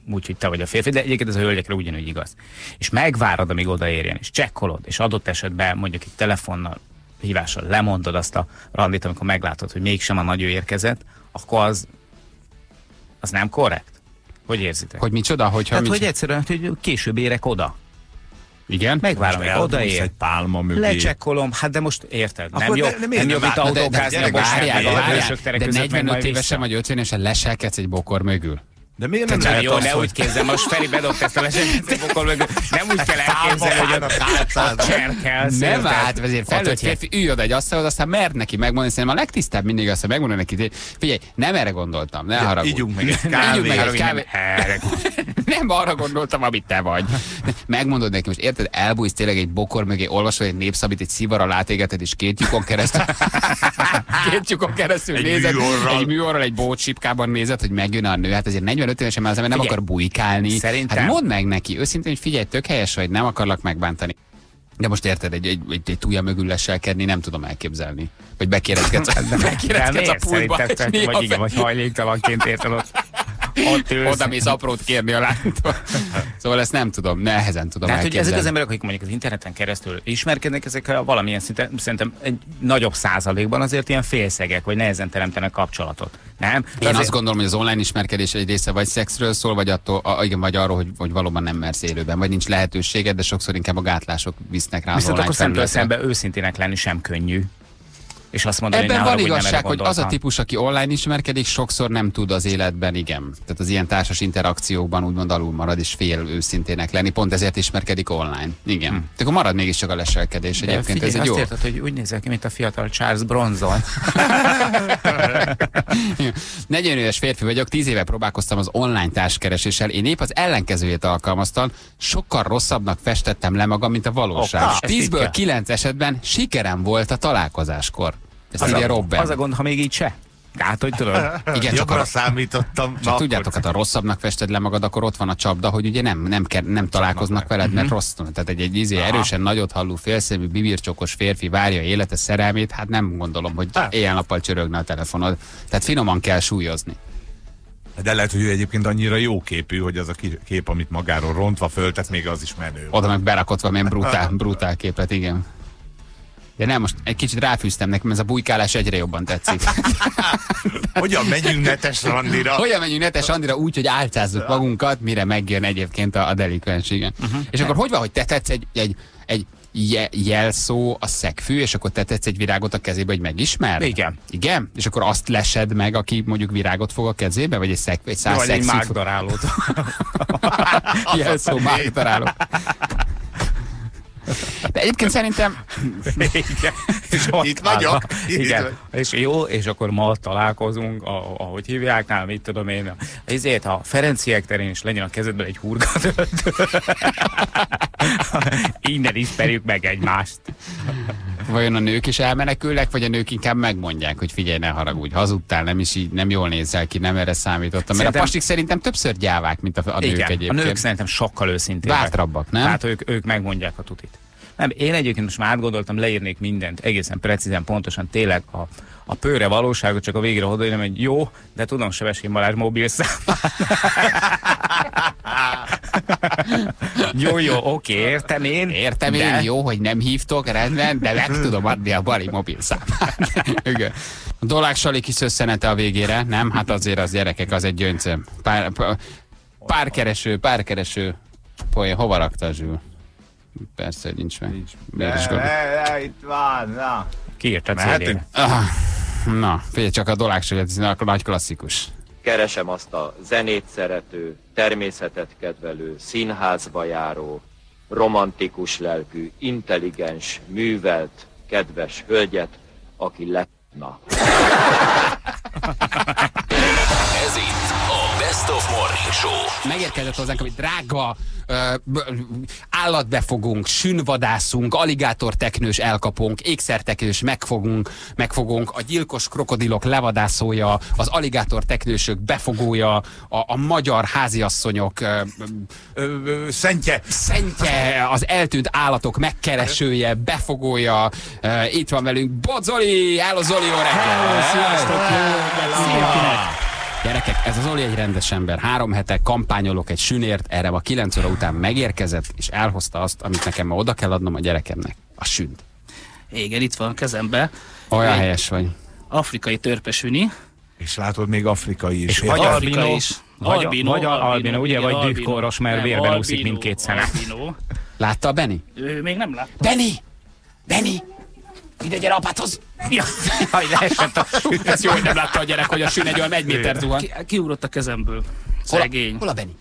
úgyhogy te vagy a férfi, de egyébként ez a hölgyekre ugyanúgy igaz. És megvárod, amíg odaérjen, és csekkolod, és adott esetben mondjuk egy telefonnal, hívással lemondod azt a randit, amikor meglátod, hogy mégsem a nagy ő érkezett, akkor az, az nem korrekt? Hogy érzitek?
Hogy micsoda? Hogyha
Tehát,
micsoda?
hogy egyszerűen, hogy később érek oda.
Igen?
Megvárom, hogy odaér.
egy pálma mögé.
Lecsekkolom, hát de most érted, nem
Akkor
jó,
de- de
nem
miért
jó,
nem
mint
vár- de- de-
autókázni
de-
a
de-
Bosnyák,
Várjál,
a
várjál,
hősök terek
de
között, meg
negyvenöt
majd
évesen
vissza.
vagy ötven évesen leselkedsz egy bokor mögül.
De miért nem
Tehát
lehet
jó,
azt,
ne
hogy-
úgy képzel, most Feri bedobta ezt a leselkedést, nem úgy kell elképzelni, hogy a cserkelsz.
Nem
érted?
állt vezér, felnőtt
Ott, hogy-
férfi, ülj oda egy asztalhoz, aztán mert neki megmondani, szerintem a legtisztább mindig azt, hogy megmondani neki, hogy figyelj, nem erre gondoltam, ne haragudj.
Ígyunk meg egy
Ígyunk
kávét.
meg egy
Haragudj,
kávét.
nem erre.
Nem arra gondoltam, amit te vagy. Megmondod neki, most érted, elbújsz tényleg egy bokor mögé, olvasol egy népszabit, egy szívar alá égeted, és két lyukon keresztül, két lyukon keresztül
Egy
nézed,
műorral.
egy műorral, egy bócsipkában nézed, hogy megjön a nő. Hát azért negyvenöt évesen már az ember nem
Figyelj,
akar bujkálni.
szerintem-
Hát mondd meg neki, őszintén, hogy figyelj, tök helyes vagy, nem akarlak megbántani. De most érted, egy, egy, egy, egy túlja mögül leselkedni nem tudom elképzelni. Vagy bekéreckedsz a,
De
bekéreckedsz a
miért
pultba,
szerintem,
és
te
néha
vagy igen,
fe-
vagy hajléktalanként érted ott. Ott ülsz.
oda mész aprót kérni a lánytól. Szóval ezt nem tudom, nehezen tudom
Tehát, hogy ezek
elképzelni.
az emberek, akik mondjuk az interneten keresztül ismerkednek, ezek valamilyen szinten szerintem egy nagyobb százalékban azért ilyen félszegek, vagy nehezen teremtenek kapcsolatot. Nem? De
Én
azért-
azt gondolom, hogy az online ismerkedés egy része vagy szexről szól, vagy, attól, a, igen, vagy arról, hogy, hogy valóban nem mersz élőben, vagy nincs lehetőséged, de sokszor inkább a gátlások visznek rá az
Viszont
online
akkor szemtől
felületre.
szembe őszintének lenni sem könnyű. És azt mondani,
Ebben
hogy
van
ne haragudj, nem
igazság,
erre
hogy az a
gondoltam.
típus, aki online ismerkedik, sokszor nem tud az életben, igen. Tehát az ilyen társas interakciókban úgymond alul marad, és fél őszintének lenni. Pont ezért ismerkedik online. Igen. Hmm. Akkor marad mégiscsak a leselkedés.
De
Egyébként
figyelj,
ez egy
azt
jó.
érted, hogy úgy nézel ki, mint a fiatal Charles Bronson.
negyven éves férfi vagyok, tíz éve próbálkoztam az online társkereséssel. Én épp az ellenkezőjét alkalmaztam, sokkal rosszabbnak festettem le magam, mint a valóság.
Opa,
És
ezt így
tízből
kell.
kilenc esetben sikerem volt a találkozáskor. Ez
Az
írja
a,
Robben.
az a gond, ha még így se. Hát, hogy tudod?
Igen, csak
Jobbra
a,
számítottam.
csak tudjátok, hát ha rosszabbnak fested le magad, akkor ott van a csapda, hogy ugye nem, nem, ker, nem találkoznak veled, mert rossz. Tehát egy, egy izé, erősen nagyot halló, félszemű, bibircsokos férfi várja élete szerelmét, hát nem gondolom, hogy éjjel-nappal csörögne a telefonod. Tehát finoman kell súlyozni.
De lehet, hogy ő egyébként annyira jó képű, hogy az a ki- kép, amit magáról rontva föltett, még az is menő.
Oda meg berakott valamilyen brutál, brutál képet, igen. De nem, most egy kicsit ráfűztem nekem, ez a bujkálás egyre jobban tetszik.
Hogyan megyünk netes randira?
Hogyan menjünk netes Andira úgy, hogy álcázzuk magunkat, mire megjön egyébként a, a delikvens, igen. Uh-huh. És akkor hogy van, hogy te tetsz egy, egy, egy je, jelszó a szegfű, és akkor te tetsz egy virágot a kezébe, hogy megismer?
Igen.
Igen? És akkor azt lesed meg, aki mondjuk virágot fog a kezébe, vagy egy, szeg, egy száz
Vagy egy
szegfű
mágdarálót.
jelszó mágdaráló. De egyébként szerintem
Igen. És ott
Itt vagyok. Itt
Igen.
vagy.
És jó, és akkor ma találkozunk, a, ahogy hívják nálam, mit tudom én, ezért a Ferenciek terén is legyen a kezedben egy hurgatöltő. Innen ismerjük meg egymást.
vajon a nők is elmenekülnek, vagy a nők inkább megmondják, hogy figyelj, ne haragudj, hazudtál, nem is így, nem jól nézel ki, nem erre számítottam. Mert
Szerintem-
a pasik szerintem többször gyávák, mint a, a nők
Igen,
egyébként.
a nők szerintem sokkal őszintébbek.
Bátrabbak, nem?
Tehát ők, ők megmondják a tutit. Nem, én egyébként most már átgondoltam, leírnék mindent, egészen precízen, pontosan, tényleg a, a pőre valóságot, csak a végre odaérem, hogy jó, de tudom Sebestyén Balázs mobil számát. Jó, jó, oké, értem én.
Értem
de...
én, jó, hogy nem hívtok, rendben, de meg tudom adni a Bali mobil számát. Igen. A Dolák Sali kis összenete a végére, nem? Hát azért az gyerekek, az egy gyöngyszem. Pár, pár, párkereső, párkereső poén, hova rakta a Zsül? Persze, hogy nincs meg. Nincs.
Itt van, na.
Kiírta
Mehetünk?
célére.
Ah, na, figyelj csak, a Dolák Sali, ez a nagy klasszikus.
Keresem azt a zenét szerető, természetet kedvelő, színházba járó, romantikus lelkű, intelligens, művelt, kedves hölgyet, aki letna.
Ez itt a Best of Morning Show.
Megérkezett hozzánk, hogy drága ö, b- állatbefogunk, sünvadászunk, aligátorteknős elkapunk, ékszerteknős megfogunk, megfogunk, a gyilkos krokodilok levadászója, az aligátorteknősök befogója, a, a magyar háziasszonyok ö,
Ö, ö, Szentje.
szentje, az eltűnt állatok megkeresője, befogója. Ö, itt van velünk Bodzoli! Hello Zoli, jó reggel!
Hello, sziasztok, jó reggel mindenkinek!
Gyerekek, ez az Oli egy rendes ember. Három hete kampányolok egy sünért, erre ma kilenc óra után megérkezett, és elhozta azt, amit nekem ma oda kell adnom a gyerekemnek. A sünt.
Igen, itt van a kezembe.
Olyan
Egy
helyes vagy.
Afrikai törpesüni.
És látod, még afrikai is.
És vagy
Afrika
albino,
is.
vagy,
Albino,
vagy albino,
albino,
ugye,
igen,
vagy
albino.
dühkoros, mert
Nem,
vérben
albino,
úszik mindkét szeme.
albino.
Látta a Benni?
Ő még nem látta.
Benni! Benni! Ide gyere apádhoz!
Ja.
Haj, leesett a süt.
Ez jó, hogy nem látta a gyerek, hogy a sün egy olyan egy méter zuhan.
Ki, kiugrott a kezemből.
Hol a,
Szegény.
hol a Benni?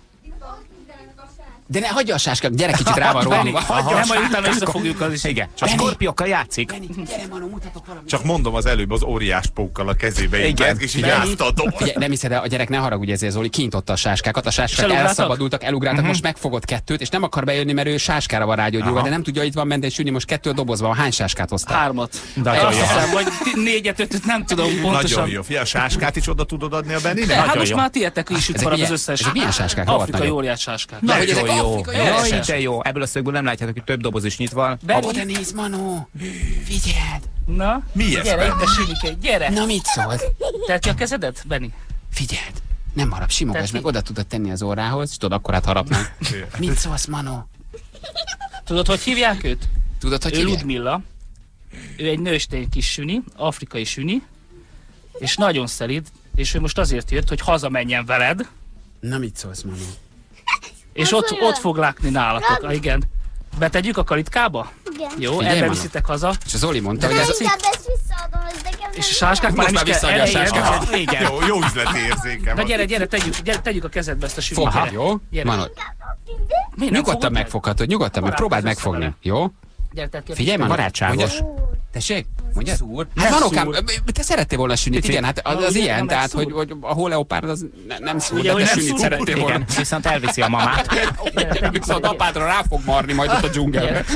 De ne hagyja a sáskát, gyere kicsit rá van rohanva.
Hagyja, nem, majd utána összefogjuk az is.
Igen, csak skorpiókkal játszik.
Benni, gyere Manó, mutatok valamit.
Csak mondom, az előbb az óriás pókkal a kezébe
Igen.
és így rázta a doboz.
Figyelj, nem hiszed, de a gyerek ne haragudj ezért, Zoli, kintotta a sáskákat, a sáskák
elugráltak?
elszabadultak, elugráltak, uh-huh. Most megfogott kettőt, és nem akar bejönni, mert ő sáskára van rágyógyulva, de nem tudja, hogy itt van bent egy sünni, most kettő a dobozban, hány sáskát hoztál?
Hármat.
Nagyon
Azt
jó.
hiszem, vagy négyet, ötöt, nem tudom pontosan.
Nagyon jó. Fia, a sáskát is oda tudod adni a Benninek?
Hát
Nagyon
most
jó.
már tietek is itt
Ezek
marad az
milyen-
összes.
ezek milyen sáskák? Rohadt
Afrikai
nagyok.
óriás sáskák.
Na, hogy ezek
Nagyon jó.
afrikai
Jaj,
óriás.
de jó. Ebből a szögből nem látjátok, hogy több doboz is nyitva van.
Benni.
Oda nézd, Manó! Figyeld!
Na,
Mi ez,
gyere,
Benni?
itt a sünike, gyere.
Na mit szólsz?
Tedd ki a kezedet, Benni?
Figyeld! Nem harap, simogass
Tetszik?
meg, oda tudod tenni az órához, és tudod, akkor hát harapnánk. Mit szólsz, Manó?
Tudod, hogy hívják őt?
Tudod, hogy
Ő
hívják?
Ludmilla. Ő egy nőstény kis süni, afrikai süni, és nagyon szelíd, és ő most azért jött, hogy hazamenjen veled,
Na mit szólsz, Manó?
és ott, ott fog lakni nálatok. Ah, igen. Betegyük a kalitkába?
Igen.
Jó,
Figyelj,
ebbe
Manó.
viszitek haza.
És az Zoli mondta, hogy
De
ez...
inkább ezt visszaadom, hogy nekem
És a sáskák már
Most
nem
már
is kell
visszaadja a
elején.
sáskát.
Igen.
Jó, jó üzleti érzéke
Na
van.
gyere, gyere, tegyük, gyere, tegyük a kezedbe ezt a sűrűt.
Fogd, jó?
Gyere.
Manó,
Miért nem
nyugodtan
fogod meg?
megfoghatod, nyugodtan meg,
Barát,
próbáld
ez
megfogni,
összevele.
jó?
Gyere, tedd ki a
Figyelj, Manó,
Barátságos.
mondjad- Tessék? Mondjad?
Szúr.
Hát
Nem
Manókám,
szúr.
te szerettél volna sünit,
Picit.
igen, hát az,
Na,
az
ugye,
ilyen,
nem
tehát,
szúr.
hogy, hogy a hóleopárd az ne, nem szúr,
Ugye,
de
hogy
te
nem
sünit
szúr.
szerettél volna.
Igen, viszont elviszi a mamát.
Viszont apádra rá fog marni majd ott a dzsungelbe.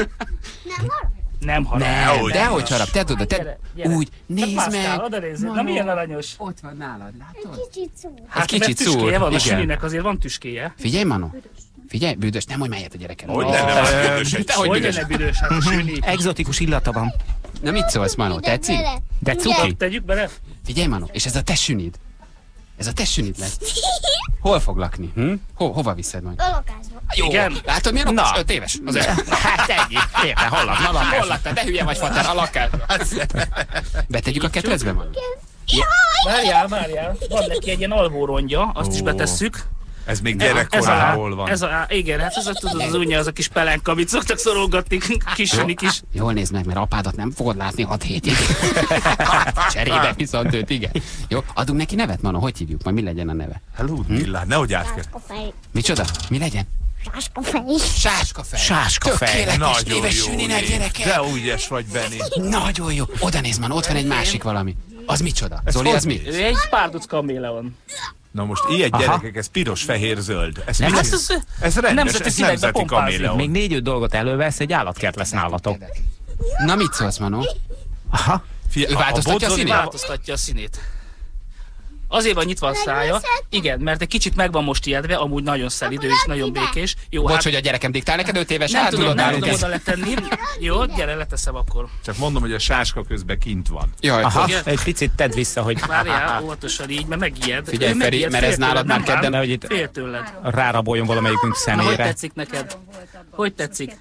Nem harap.
Nem, dehogy harap, te tudod, te
Gyere, gyere.
úgy, nézd
mászkál,
meg.
oda nézzél. Na
Manó,
milyen aranyos.
Ott van nálad, látod?
kicsit szó.
Hát
kicsit
mert tüskéje
szúr,
van, a
igen.
süninek azért van tüskéje.
Figyelj, Manó, figyelj, büdös, nem mondj melyet a gyereken.
Hogy lenne már büdös egy
Hogy
Hogy
büdös?
lenne büdös, hát a süni.
Egzotikus illata van.
Na mit szólsz, Manó, tetszik?
De cuki.
Tegyük bele?
Figyelj, Manó, és ez a te sünid. Ez a te sünid lesz. Hol fog lakni? Hm? Ho, hova viszed majd?
A lakásba.
Jó,
Igen.
látod milyen
Na.
okos? Öt éves. Az
Hát ennyi. Érte, hol lakna a
Hol
lakás?
laktál? De hülye vagy, fater, a lakás. Betegyük a ketrecbe, Manó?
Várjál, várjál. Van neki egy ilyen alvórongya, azt is
Ó.
betesszük.
Ez még
Ez a,
gyerekkorából van.
ez a, igen, hát ez a, tudod, az unja, az a kis pelenka, amit szoktak szorolgatni, kis sünik is.
Jól nézd meg, mert apádat nem fogod látni hat hétig. Cserébe viszont őt, igen. Jó, adunk neki nevet, Manó, hogy hívjuk? Majd mi legyen a neve?
Hello, Millán, nehogy átkezdj.
Sáskafej.
Micsoda? Mi legyen?
Sáskafej.
Sáskafej.
Sáskafej.
Tökéletes
Nagyon
néves
jó.
süninek, gyerekek.
De ügyes vagy, Benni.
Nagyon jó. Oda nézd, man, ott van egy másik valami. Az micsoda? Zoli, az mi?
Ő egy párduc kaméleon.
Na most ilyen
Aha.
gyerekek, ez piros, fehér, zöld. Ez,
Nem
nem,
Hát
ez,
ez,
ez rendes,
nemzeti
ez
színekbe
nemzeti
pompázik.
kaméleon.
Még négy-öt dolgot elővesz, egy állatkert lesz nálatok.
Na mit szólsz, Manó?
Aha.
Ő változtatja a
bodzoli-
színét?
Változtatja a színét. Azért van nyitva a szája, igen, mert egy kicsit meg van most ijedve, amúgy nagyon szelidő és nagyon békés. Jó,
Bocs,
hát
hogy a gyerekem diktál neked öt éves,
nem
hát
tudom,
tudod
nem
nálunk
tudom
ez.
oda letenni. Jó, gyere, leteszem akkor.
Csak mondom, hogy a sáska közben kint van.
Jaj,
Aha,
hogy-
egy picit tedd vissza, hogy
Várjál, óvatosan így, mert megijed.
Figyelj,
Ő
Feri,
megijed,
mert ez
fél
nálad
tőled,
már
nem
kedden,
bánt?
hogy itt-
Fél tőled.
ráraboljon valamelyikünk
Na, hogy
szemére.
tetszik neked? Hogy tetszik?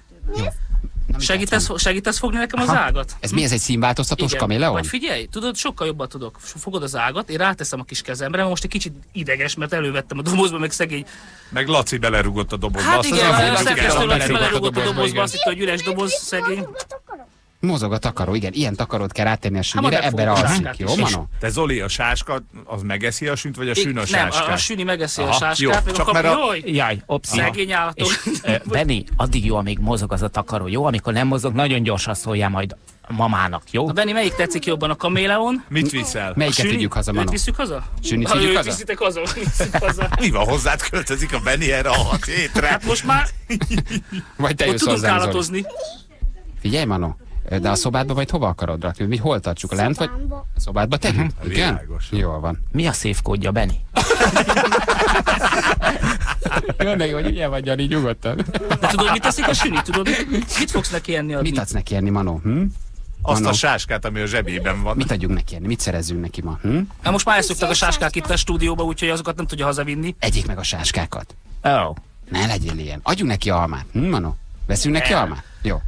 Segítesz, segítesz fogni nekem az ágat?
Ez mi, ez egy színváltoztatós kaméleon?
Vagy figyelj, tudod, sokkal jobban tudok. Fogod az ágat, én ráteszem a kis kezemre, mert most egy kicsit ideges, mert elővettem a dobozba, meg szegény.
Meg Laci belerugott a dobozba.
Hát
azt
igen,
az
a
azért
szerkesztő
kell
Laci
belerugott.
belerúgott a dobozba,
igen.
azt hitte, hogy üres doboz, szegény.
Mozog a takaró, igen, ilyen takarót kell rátenni a
majd
sünire, ebbe
megfogod a
alszik,
sáskát
jó,
is.
Manó?
Te Zoli, a sáska, az megeszi a sünt, vagy a sün a
Nem, a,
sáskát?
a süni megeszi a
Aha,
sáskát,
jó,
meg a
csak
kap,
mert a-
jaj,
Jaj, opció.
szegény állatok.
És ö, Benni, addig jó, amíg mozog az a takaró, jó? Amikor nem mozog, nagyon gyorsan szóljál majd a mamának, jó?
Na Benni, melyik tetszik jobban, a kaméleon?
Mit viszel?
Melyiket
Süni?
vigyük haza,
Őt
Manó?
visszük haza?
Sünit
Ha
vigyük
őt
haza?
viszitek haza, visszük haza.
Mi van, hozzád költözik a Benni erre a hat hétre?
Hát most már
Vagy te
ott
jössz
tudunk
hozzánk, Zoli?
állatozni.
Figyelj, Manó, de a szobádba majd hova akarod rakni? Mi hol tartsuk? Lent vagy?
Szobámba.
A szobádba tegyük? Igen?
Világos.
Jól van.
Mi a széfkódja, Benni?
Jól meg, hogy ilyen vagy, Jani, nyugodtan.
De tudod, mit teszik a süni? Tudod, mit fogsz neki enni adni?
Mit adsz neki enni, Manó? Hm?
Azt
Manó.
a sáskát, ami a zsebében van.
Mit adjunk neki enni? Mit szerezzünk neki ma? Hm?
Hát most már elszoktak a sáskák itt a stúdióba, úgyhogy azokat nem tudja hazavinni.
Egyék meg a sáskákat.
Oh.
Ne legyél ilyen. Adjunk neki almát. Hm, Manó? Veszünk neki almát? Jó.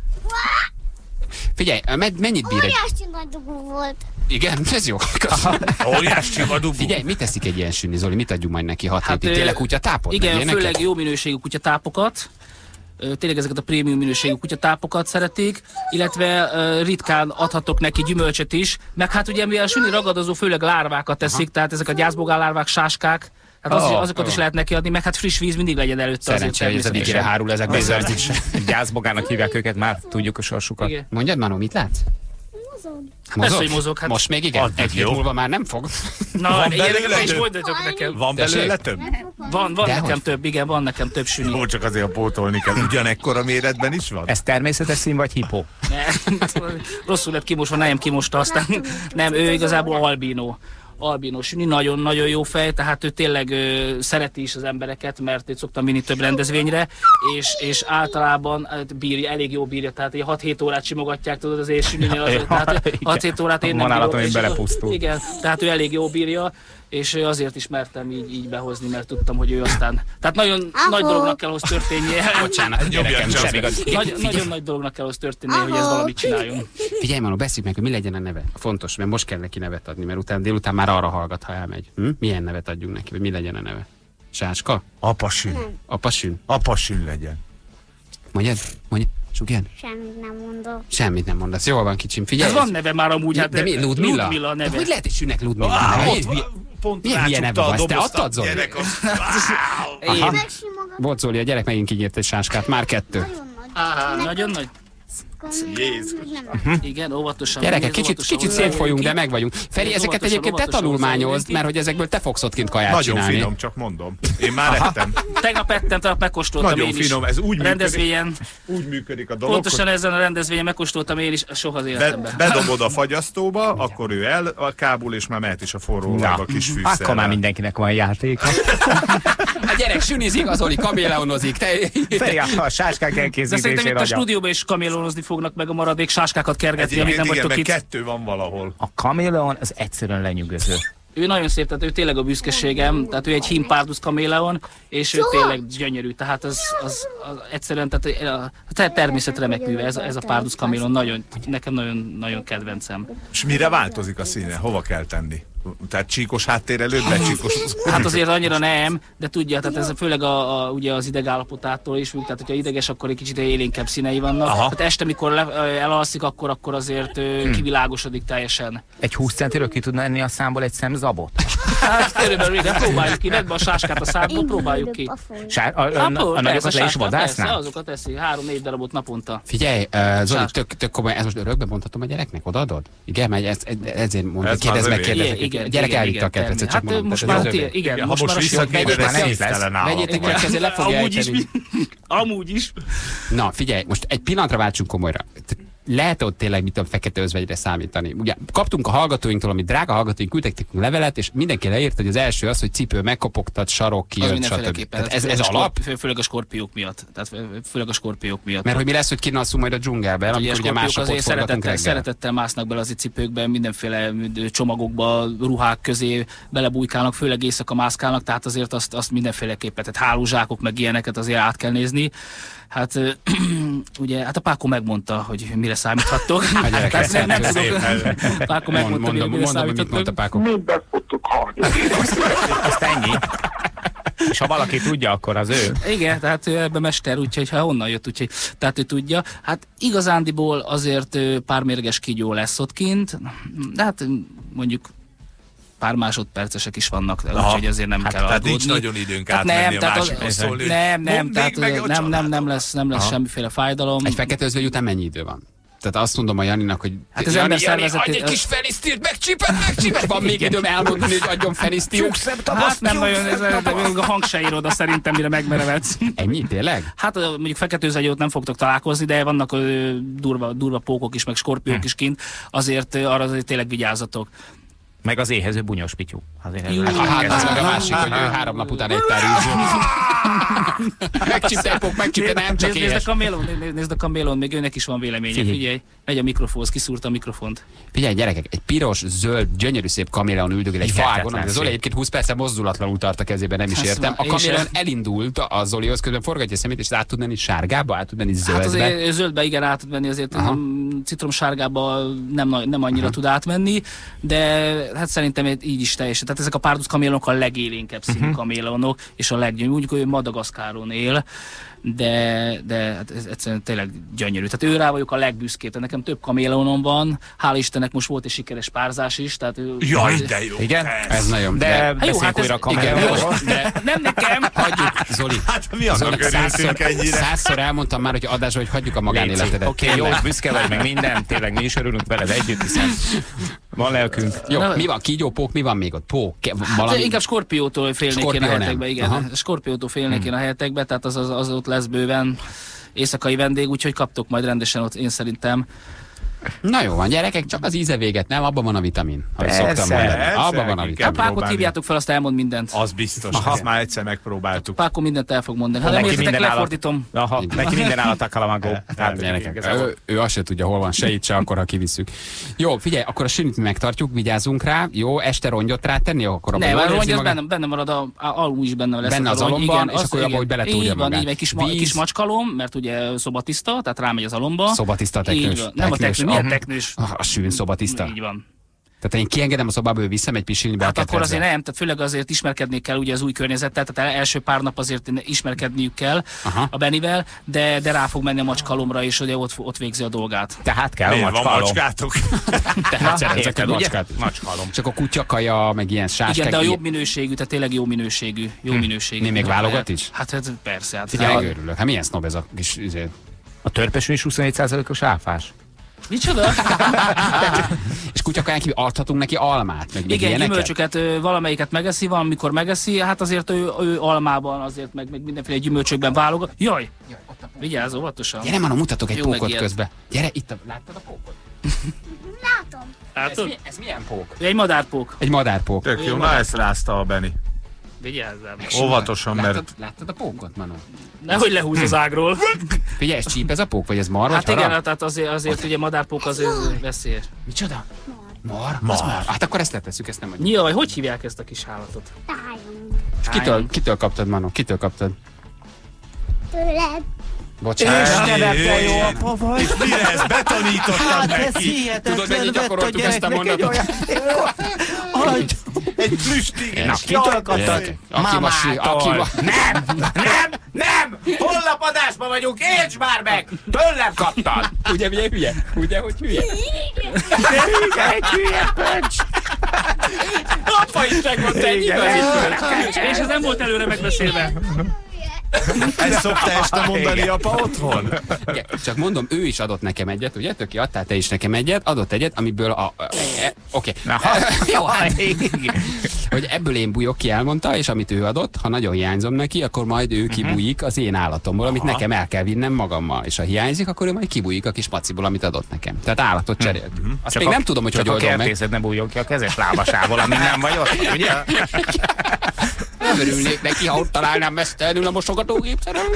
Figyelj, med- mennyit bír egy...
Óriási nagy dugó volt.
Igen, ez jó.
Óriási vadugó.
Figyelj, mit teszik egy ilyen süni, Zoli? Mit adjunk majd neki hat
Hát,
hétig? Tényleg kutyatápot?
Igen,
Meg ilyeneket?
főleg jó minőségű kutyatápokat. Ö, Tényleg ezeket a prémium minőségű kutyatápokat szeretik, illetve ö, ritkán adhatok neki gyümölcsöt is, meg hát ugye mivel a süni ragadozó főleg lárvákat teszik, aha, tehát ezek a gyászbogár lárvák, sáskák, hát az,
Oh,
azokat
oh.
is lehet neki adni, meg hát friss víz mindig legyen előtte.
Szerencsé, hogy ez a végére hárul ezekbe az
Bizony, gyászbogárnak hívják őket, már tudjuk a sorsukat.
Igen.
Mondjad, Manó, mit látsz?
Mozog.
Persze, hogy mozog, hát.
Most még igen?
Addig
Egy hét
jó.
múlva már nem fog.
Na,
Van
ilyeneket
belőle
meg is
több?
mondjatok nekem.
Van belőle több?
Van, van
Dehogy.
nekem több, igen, van nekem több süni.
Ó, csak azért pótolni kell. Ugyanekkora méretben is van?
Ez természetes szín vagy hipó?
Nem, rosszul lett kimosva, nem kimosta, aztán nem, ő igazából albino. Albino süni, nagyon-nagyon jó fej, tehát ő tényleg ö, szereti is az embereket, mert őt szoktam vinni több rendezvényre, és, és általában hát, bírja, elég jó bírja, tehát egy hat-hét órát simogatják, tudod, az én süninél, az, tehát hat-hét órát én nem
Van állatom,
bírom,
hogy
és-
belepusztul.
Igen, tehát ő elég jó bírja, és azért is mertem így, így behozni, mert tudtam, hogy ő aztán... Tehát nagyon nagy dolognak kell ahhoz történnie.
Bocsánat, gyerekem,
csak.
sem igaz.
Nagy, nagyon nagy dolognak kell ahhoz történnie, hogy ez valamit csináljon.
Figyelj, Manó, beszéljük meg, hogy mi legyen a neve. Fontos, mert most kell neki nevet adni, mert utána délután már arra hallgat, ha elmegy. Hm? Milyen nevet adjunk neki, vagy mi legyen a neve? Sáska?
Apasün.
Apasün?
Apasün legyen.
Mondjad? Mondjad? Sugjen?
Semmit nem mondok.
Semmit nem mondasz. Jól van, kicsim, figyelj.
Ez van neve már amúgy, hát
de mi? Ludmilla?
Ludmilla a
De
neve.
hogy lehet egy sűnek Ludmilla
Ah,
neve?
ott
Milyen-
van. Pont
milyen hülye neve
rácsukta a
van? Te
dobozt a
adtad, Zoli?
gyerek.
Én.
Megsimogatom.
Volt, Zoli, a gyerek megint kinyírt egy sáskát. Már kettő.
Nagyon nagy.
Á, nagyon nagy.
Jézus.
Nem.
Igen, óvatosan.
Gyerekek,
nézd,
kicsit,
óvatosan,
kicsit
óvatosan
szétfolyunk, de
ki.
meg vagyunk. Feri,
Nézd,
ezeket
óvatosan,
egyébként te
óvatosan
tanulmányozd,
hozzáérni.
mert hogy ezekből te fogsz ott kint kaját
Nagyon
csinálni.
finom, csak mondom. Én már ettem.
Tegnap ettem, tegnap megkóstoltam
Nagyon
én is.
finom, ez úgy működik.
Rendezvényen,
Úgy működik a dolog,
pontosan ezen a rendezvényen megkóstoltam én is, soha az
Be,
életemben.
bedobod a fagyasztóba, akkor ő el a kábul, és már mehet is a forró olajba kis fűszerrel.
Akkor már mindenkinek van játéka.
A gyerek sünizik, az Oli kaméleonozik. Te...
Feri, a sáskák
De szerintem
elkészítésére
itt a
adja.
stúdióban is kamélónozni fognak meg a maradék sáskákat kergetni, amíg
Egyébként
nem
igen,
vagytok
mert
itt.
kettő van valahol.
A kaméleon az egyszerűen lenyűgöző.
Ő nagyon szép, tehát ő tényleg a büszkeségem, tehát ő egy himpárdus kaméleon, és ő tényleg gyönyörű, tehát az, az, az egyszerűen, tehát a te- természet remek műve, ez, a- ez a párdus kaméleon, nagyon, nekem nagyon, nagyon kedvencem.
És mire változik a színe? Hova kell tenni? Tehát csíkos háttér előtt, becsíkos...
Hát azért annyira nem, de tudja, tehát ez főleg a, a, ugye az idegállapotától is függ, tehát hogyha ideges, akkor egy kicsit élénkebb színei vannak.
Aha.
Tehát este, mikor le, elalszik, akkor, akkor azért hmm. kivilágosodik teljesen.
Egy húsz centiről ki tudna enni a számból egy szem zabot?
Hát körülbelül igen, próbáljuk ki, vedd be a sáskát a szádba, próbáljuk ki.
Sár, a, a, a,
Apó,
a nagyokat le is
persze,
vadásznál?
azokat eszi, három-négy darabot naponta.
Figyelj, uh, Zoli,
Sás.
tök, tök komoly, ez most örökbe mondhatom a gyereknek? Odaadod? Igen, mert ez, ezért mondom,
Ez
kérdezz
már
meg,
az övé.
kérdezz meg.
Igen,
A gyerek
igen,
elvitte a
igen,
kedvencet, csak
hát
mondom.
most
tehát
már
ez az
ti-
övé.
igen,
Ha
most
most
már a
visszakérdez,
sor-
már nem
ez
is lesz.
tisztelen állapot.
Vegyétek ki, ezért le fogja
Amúgy is,
ejteni.
amúgy is.
Na, figyelj, most egy pillanatra váltsunk komolyra. Lehet ott tényleg mit a fekete özvegyre számítani? Ugye kaptunk a hallgatóinktól, ami drága hallgatóink küldtek nekünk levelet, és mindenki leírt, hogy az első az, hogy cipő megkopogtat, sarok
Az
kijött, stb.
mindenféleképpen.
Tehát ez,
főleg
ez
a
alap?
skorp- Főleg a skorpiók miatt. Tehát főleg a skorpiók miatt.
Mert hogy mi lesz, hogy kinalszunk majd a dzsungelben,
Ugye
amikor
a
ugye
skorpiók
másnap ott
azért
forgatunk
szeretettel,
reggel.
szeretettel másznak bele az itt cipőkben, mindenféle csomagokba, ruhák közé belebújkálnak, főleg éjszaka mászkálnak, tehát azért azt, azt mindenféleképpen, tehát hálózsákok meg ilyeneket azért át kell nézni. Hát ugye, hát a Páko megmondta, hogy mire számíthattok.
A gyerek
Tehát nem, nem
ezt
tudok. Páko megmondta,
mondom,
mire, mire
mondom, hogy mit mondta
számíthattok.
Páko.
Mindent tudtuk hallani.
Azt ennyi. És ha valaki tudja, akkor az ő.
Igen, tehát ő ebben mester, úgyhogy ha honnan jött, úgyhogy tehát ő tudja. Hát igazándiból azért ö, pár mérges kígyó lesz ott kint, de hát mondjuk pár másodpercesek is vannak, úgyhogy azért nem
Hát
kell
tehát
aggódni.
nincs nagyon időnk
Tehát
átmenni
nem,
a
tehát az-
másikhoz szólni.
Nem, nem,
Mondd
tehát
még meg a
nem, nem, nem
családot.
lesz, nem lesz
Aha.
semmiféle fájdalom.
Egy fekete özvegy után mennyi idő van? Tehát azt mondom a Janinak, hogy
Hát az
Jani,
ember
Jani,
szervezetét-
adj egy kis fenisztilt, megcsíped, megcsíped! Van még időm elmondani, hogy adjon fenisztilt.
Hát nem nagyon, ez, de még a hang se ír oda szerintem, mire megmerevedsz.
Ennyi, tényleg?
Hát ö, mondjuk feketőzegyót nem fogtok találkozni, de vannak ö, durva, durva pókok is, meg skorpiók is kint, azért ö, arra azért tényleg vigyázzatok.
Meg az éhező bunyos pityú. Azért ez
Jú.
lehet
Hát az
elkezdeni.
meg a másik, hogy ő három nap után egy tár íző. Megcsípte, Pók, megcsípte, nem csak
Nézd a
éhes.
kamélon, nézd, nézd a kamélon, még őnek is van véleménye.
Figyelj.
Figyelj, megy a mikrofonhoz, kiszúrta a mikrofont.
Figyelj, gyerekek, egy piros, zöld, gyönyörű szép kaméleon üldögél egy
Hihetetlen
fágon, amit az
szép.
Zoli egyébként húsz percen mozdulatlanul tart a kezében, nem is
Hát
értem. A
szóval én
kaméleon
sem.
elindult a Zolihoz, közben forgatja a szemét, és át tud menni sárgába, át tud menni
Hát
zöldbe.
azért zöldbe igen át tud menni, azért
Aha.
citromsárgába nem, na- nem annyira
Aha.
tud átmenni, de hát szerintem így is teljesen. Tehát ezek a párduc kamélonok a legélénkebb színű
Mhm.
kamélonok, és a leggyönyörűbb, úgy, hogy ő Madagaszkáron él, de, de hát ez egyszerűen tényleg gyönyörű. Tehát ő rá vagyok a legbüszkébb. Tehát nekem több kaméleonom van, hál' Istennek most volt egy sikeres párzás is. Tehát ő,
Jaj, de jó.
Igen?
Ez nagyon.
De
Hát jó,
beszéljünk
hát ez-
újra a
igen,
kameráról.
de
nem nekem!
hagyjuk, Zoli.
Hát mi annak
Zoli,
örültünk
százszor,
ennyire?
százszor elmondtam már, hogy adásban, hogy hagyjuk a magánéletedet.
Oké, okay, jó, büszke vagy meg minden, tényleg mi is örülünk veled együtt, hiszen van lelkünk.
Jó,
Na-
mi van? Kígyó, Pók, mi van még ott? Pók, ke-
Hát
valami...
inkább Skorpiótól félnék én
Skorpió
a
nem.
helyetekbe, igen.
Aha.
Skorpiótól félnék én a helyetekbe, tehát az, az, az ott lesz bőven éjszakai vendég, úgyhogy kaptok majd rendesen ott, én szerintem.
Na jó van, gyerekek, csak az íze véget, nem? Abban van a vitamin. Ahogy
Persze,
szoktam mondani.
persze,
Abban van a
ki
vitamin.
kell
Hát Pákot
próbálni.
hívjátok fel, azt elmond mindent.
Az biztos,
Aha.
ezt már egyszer megpróbáltuk.
Pákó mindent el fog mondani. Hát nem
Neki
értetek,
minden állat-
lefordítom.
Aha, neki minden állat a kalamagó. Hát,
Gyerekek,
igazából.
ő, ő azt se tudja, hol van, se itt, se akkor, ha kivisszük. Jó, figyelj, akkor a sünit mi megtartjuk, vigyázzunk rá. Jó, este rongyot rátenni, akkor abban
Nem,
jól
a
érzi
rongy az
magát?
benne, benne marad, a, a alum is benne lesz.
Benne
a
az
rongy,
alomban, és
az-
akkor abban,
igen.
hogy beletúrja
Így van,
magát.
így van, egy kis, ma,
Víz.
kis macskalom, mert ugye szobatiszta, tehát rámegy az alomba.
Szobatiszta a
Így
teknős.
van. Nem a
Teknős.
teknős, milyen
Ah,
teknős?
ah, A sűn szobatiszta.
Így van.
Tehát én kiengedem a szobába, ő visszamegy pisilni be
Hát
a
akkor
ketrecbe.
azért nem, tehát főleg azért ismerkedni kell ugye az új környezettel, tehát első pár nap azért ismerkedniük kell
Aha.
a Benivel, de, de rá fog menni a macskalomra, és ugye ott, ott végzi a dolgát.
Tehát kell a
Miért van
macskalom.
macskátok?
Tehát szeretek
Érted,
egy
ugye?
macskát.
Macskalom.
Csak a kutyakaja, meg ilyen sáskák.
Igen, de a
ilyen-
jobb minőségű, tehát tényleg jó minőségű. Jó minőségű.
Mi még válogat is?
Hát, hát persze. Hát,
Figyelj, megőrülök. Hát milyen sznob ez a kis... izé-
A törpesünk is huszonnégy százalékos áfás.
Micsoda?
És kutyakaján kívül adhatunk neki almát, meg még
Igen,
ilyeneket?
gyümölcsöket, ö, valamelyiket megeszi, van, amikor megeszi, hát azért ő, ő almában azért, meg, meg mindenféle gyümölcsökben válogat. Jaj! Vigyázz, óvatosan.
Gyere, Manu, mutatok egy
Jó
pókot
megijed.
közbe. Gyere, itt a... Láttad a pókot?
Látom.
Ez,
Látod?
mi, ez milyen pók?
Ő egy madárpók.
Egy madárpók.
Tök jó, na ezt rázta a Benni.
Vigyázzál.
Óvatosan, mert...
Láttad, láttad a pókot, Manu?
Nehogy lehúz az ágról.
Figyelj, ez csíp ez a pók, vagy ez mar,
Hát
vagy
igen,
harag?
tehát azért, azért ugye madárpók azért veszélyes.
Micsoda? Mar?
Mar.
Az mar. Hát akkor ezt letesszük, ezt nem mondjuk.
Jaj, hogy hívják ezt a kis állatot?
Tájon.
És kitől, kitől kaptad, Manu? Kitől kaptad?
Tőled.
Bocsánat.
Istenem, te jó apa vagy.
És mire ezt betanítottam neki?
Tudod, mennyit gyakoroltuk ezt a mondatot?
Egy plüstig.
Na, kitől kaptad?
Aki most- aki
Mamától.
ma-
Nem, nem, nem! Hollapadásban vagyunk, érts már meg! Tőlem kaptad!
Ugye, ugye hülye? Ugye, hogy hülye?
Igen, egy hülye pöcs!
Apa is megmondta egy igazi föld.
És ez nem volt előre megbeszélve.
Ezt szokta este mondani apa otthon?
Igen, csak mondom, ő is adott nekem egyet, ugye? Töki, adtál te is nekem egyet, adott egyet, amiből a... a e, Oké.
Na, ha,
Jó, hát, hogy ebből én bújok ki, elmondta, és amit ő adott, ha nagyon hiányzom neki, akkor majd ő kibújik az én állatomból, amit nekem el kell vinnem magammal. És ha hiányzik, akkor ő majd kibújik a kis maciból, amit adott nekem. Tehát állatot cseréltünk. Azt még
a-
nem tudom, hogy
csak
hogy oldom
a
meg.
kertészet ne bújjon ki a kezes lábasából, amin nem vagy ott, ugye?
Nem örülnék neki, ha ott találnám mesztelenül a mosogatógép szerelő.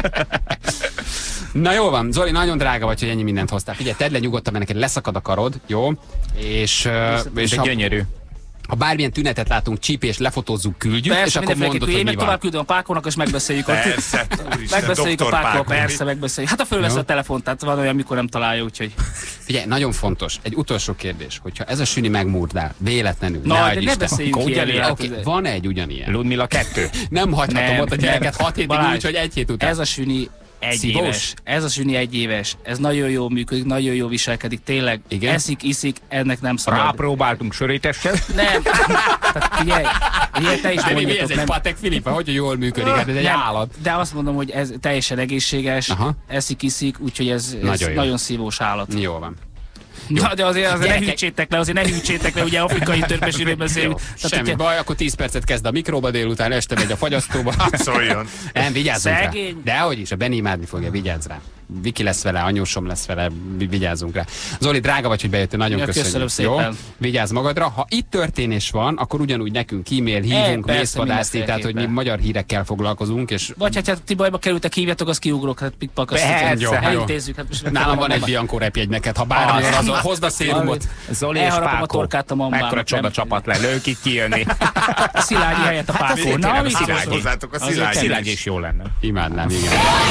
Na jó van, Zoli, nagyon drága vagy, hogy ennyi mindent hoztál. Figyelj, tedd le nyugodtan, mert neked leszakad a karod, jó? És, uh, és
De
ha,
gyönyörű.
ha bármilyen tünetet látunk, csípést lefotózzuk, küldjük, és
Persze,
akkor mondod,
mindenféleképpen.
hogy
Én
mi
meg
van.
tovább küldöm a Pákónak, és megbeszéljük. ott.
Persze, úristen,
Megbeszéljük a
doktor
Pákóval,
Pákó.
persze, megbeszéljük. Hát ha fölvesz
Jó.
a telefont, tehát van olyan, mikor nem találja, úgyhogy...
Figyelj, nagyon fontos, egy utolsó kérdés, hogyha ez a süni megmurdál, véletlenül,
Na,
ne
de
adj
ne
Isten,
beszéljünk
akkor
ilyenről,
ugyanilyen.
hát
Oké,
ez-
van egy ugyanilyen.
Ludmilla kettő.
Nem hagyhatom
Nem,
ott a gyereket
nem.
hat hétig
Balázs,
úgy, hogy egy hét után.
Ez a süni egy
Szívós?
éves. Ez a süni egy éves. Ez nagyon jól működik, nagyon jól viselkedik. Tényleg
Igen?
eszik, iszik, ennek nem szabad.
Rápróbáltunk sörétessel.
Nem. Tehát figyelj, figyelj, te is
De mi, mi
mondjatok,
ez egy
nem.
Patek Filippa, hogy jól működik, hát ez egy
Nem,
állat.
de azt mondom, hogy ez teljesen egészséges,
Aha.
eszik, iszik, úgyhogy ez, ez
Nagyon
nagyon,
jó.
szívós állat.
Jó van.
Na, de azért, azért ne hűtsétek le, azért ne hűtsétek le, ugye afrikai törpesülő beszélünk.
Semmi ugye... baj, akkor tíz percet kezd a mikróba, délután este megy a fagyasztóba.
Szóljon.
Nem, vigyázzunk
Szegény.
rá. Dehogy is, a Benni imádni fogja, vigyázz rá. Viki lesz vele, anyósom lesz vele, vigyázzunk rá. Zoli, drága vagy, hogy bejöttél, nagyon
ja,
köszönjük.
Köszönöm szépen.
Jó? Vigyázz magadra. Ha itt történés van, akkor ugyanúgy nekünk e-mail, hívunk, mészvadászni, tehát hogy mi magyar hírekkel foglalkozunk. És...
Vagy hát, hát ti bajba kerültek, hívjatok, az kiugrok, hát pikpak, azt elintézzük. Hát
nálam van egy Bianco repjegy neked, ha bármi van, azon hozd a szérumot.
Zoli és
a
Pákó.
torkát a mamának.
Mekkora csoda csapat le, ők itt kijönni.
A Szilágyi helyett a Pákó. Na, mit
hozzátok a Szilágyi?
Szilágyi is jó lenne.
Imádnám, igen.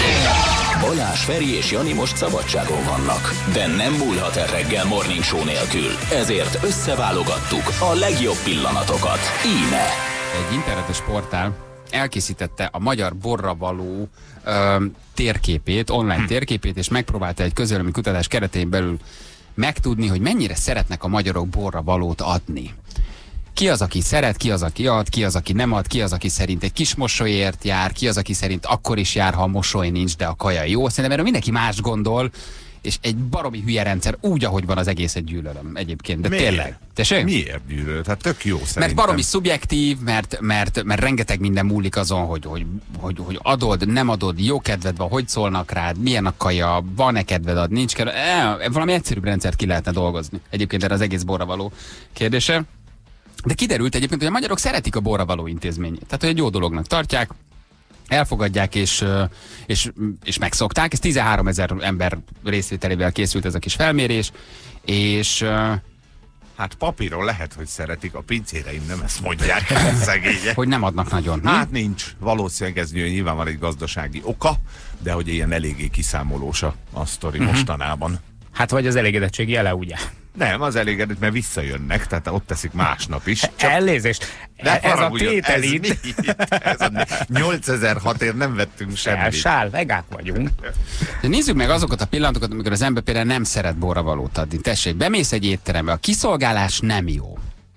Balázs, Feri és Jani most szabadságon vannak, de nem múlhat el reggel Morning Show nélkül. Ezért összeválogattuk a legjobb pillanatokat. Íme.
Egy internetes portál elkészítette a magyar borra való ö, térképét, online hm. térképét, és megpróbálta egy közvélemény kutatás keretein belül megtudni, hogy mennyire szeretnek a magyarok borra valót adni. Ki az, aki szeret, ki az, aki ad, ki az, aki nem ad, ki az, aki szerint egy kis mosolyért jár, ki az, aki szerint akkor is jár, ha a mosoly nincs, de a kaja jó. Szerintem erről mindenki más gondol, és egy baromi hülye rendszer, úgy, ahogy van, az egészet gyűlölöm egyébként, de
Miért?
tényleg. Tessék?
Miért gyűlöl? Hát tök jó szerintem.
Mert baromi szubjektív, mert, mert, mert rengeteg minden múlik azon, hogy, hogy, hogy, hogy adod, nem adod, jó kedved van, hogy szólnak rád, milyen a kaja, van-e kedved ad, nincs kedved. E, valami egyszerűbb rendszert ki lehetne dolgozni. Egyébként erre az egész borra való kérdése. De kiderült egyébként, hogy a magyarok szeretik a borra való intézményét. Tehát, hogy egy jó dolognak tartják, elfogadják és, és, és megszokták. Ez tizenháromezer ember részvételével készült ez a kis felmérés, és...
Hát papíron lehet, hogy szeretik, a pincéreim nem ezt mondják, szegények.
Hogy nem adnak nagyon.
Hát nincs. Valószínűleg ez nyilván van egy gazdasági oka, de hogy ilyen eléggé kiszámolós a, a sztori uh-huh. mostanában.
Hát vagy az elégedettség jele, ugye?
Nem, az elégedett, mert visszajönnek, tehát ott teszik másnap is.
Csak... Elnézést,
de
ez a tétel itt.
nyolcezer-hatért nem vettünk semmit.
Sál, vegák vagyunk.
De nézzük meg azokat a pillanatokat, amikor az ember például nem szeret borravalót adni. Tessék, bemész egy étterembe, a kiszolgálás nem jó.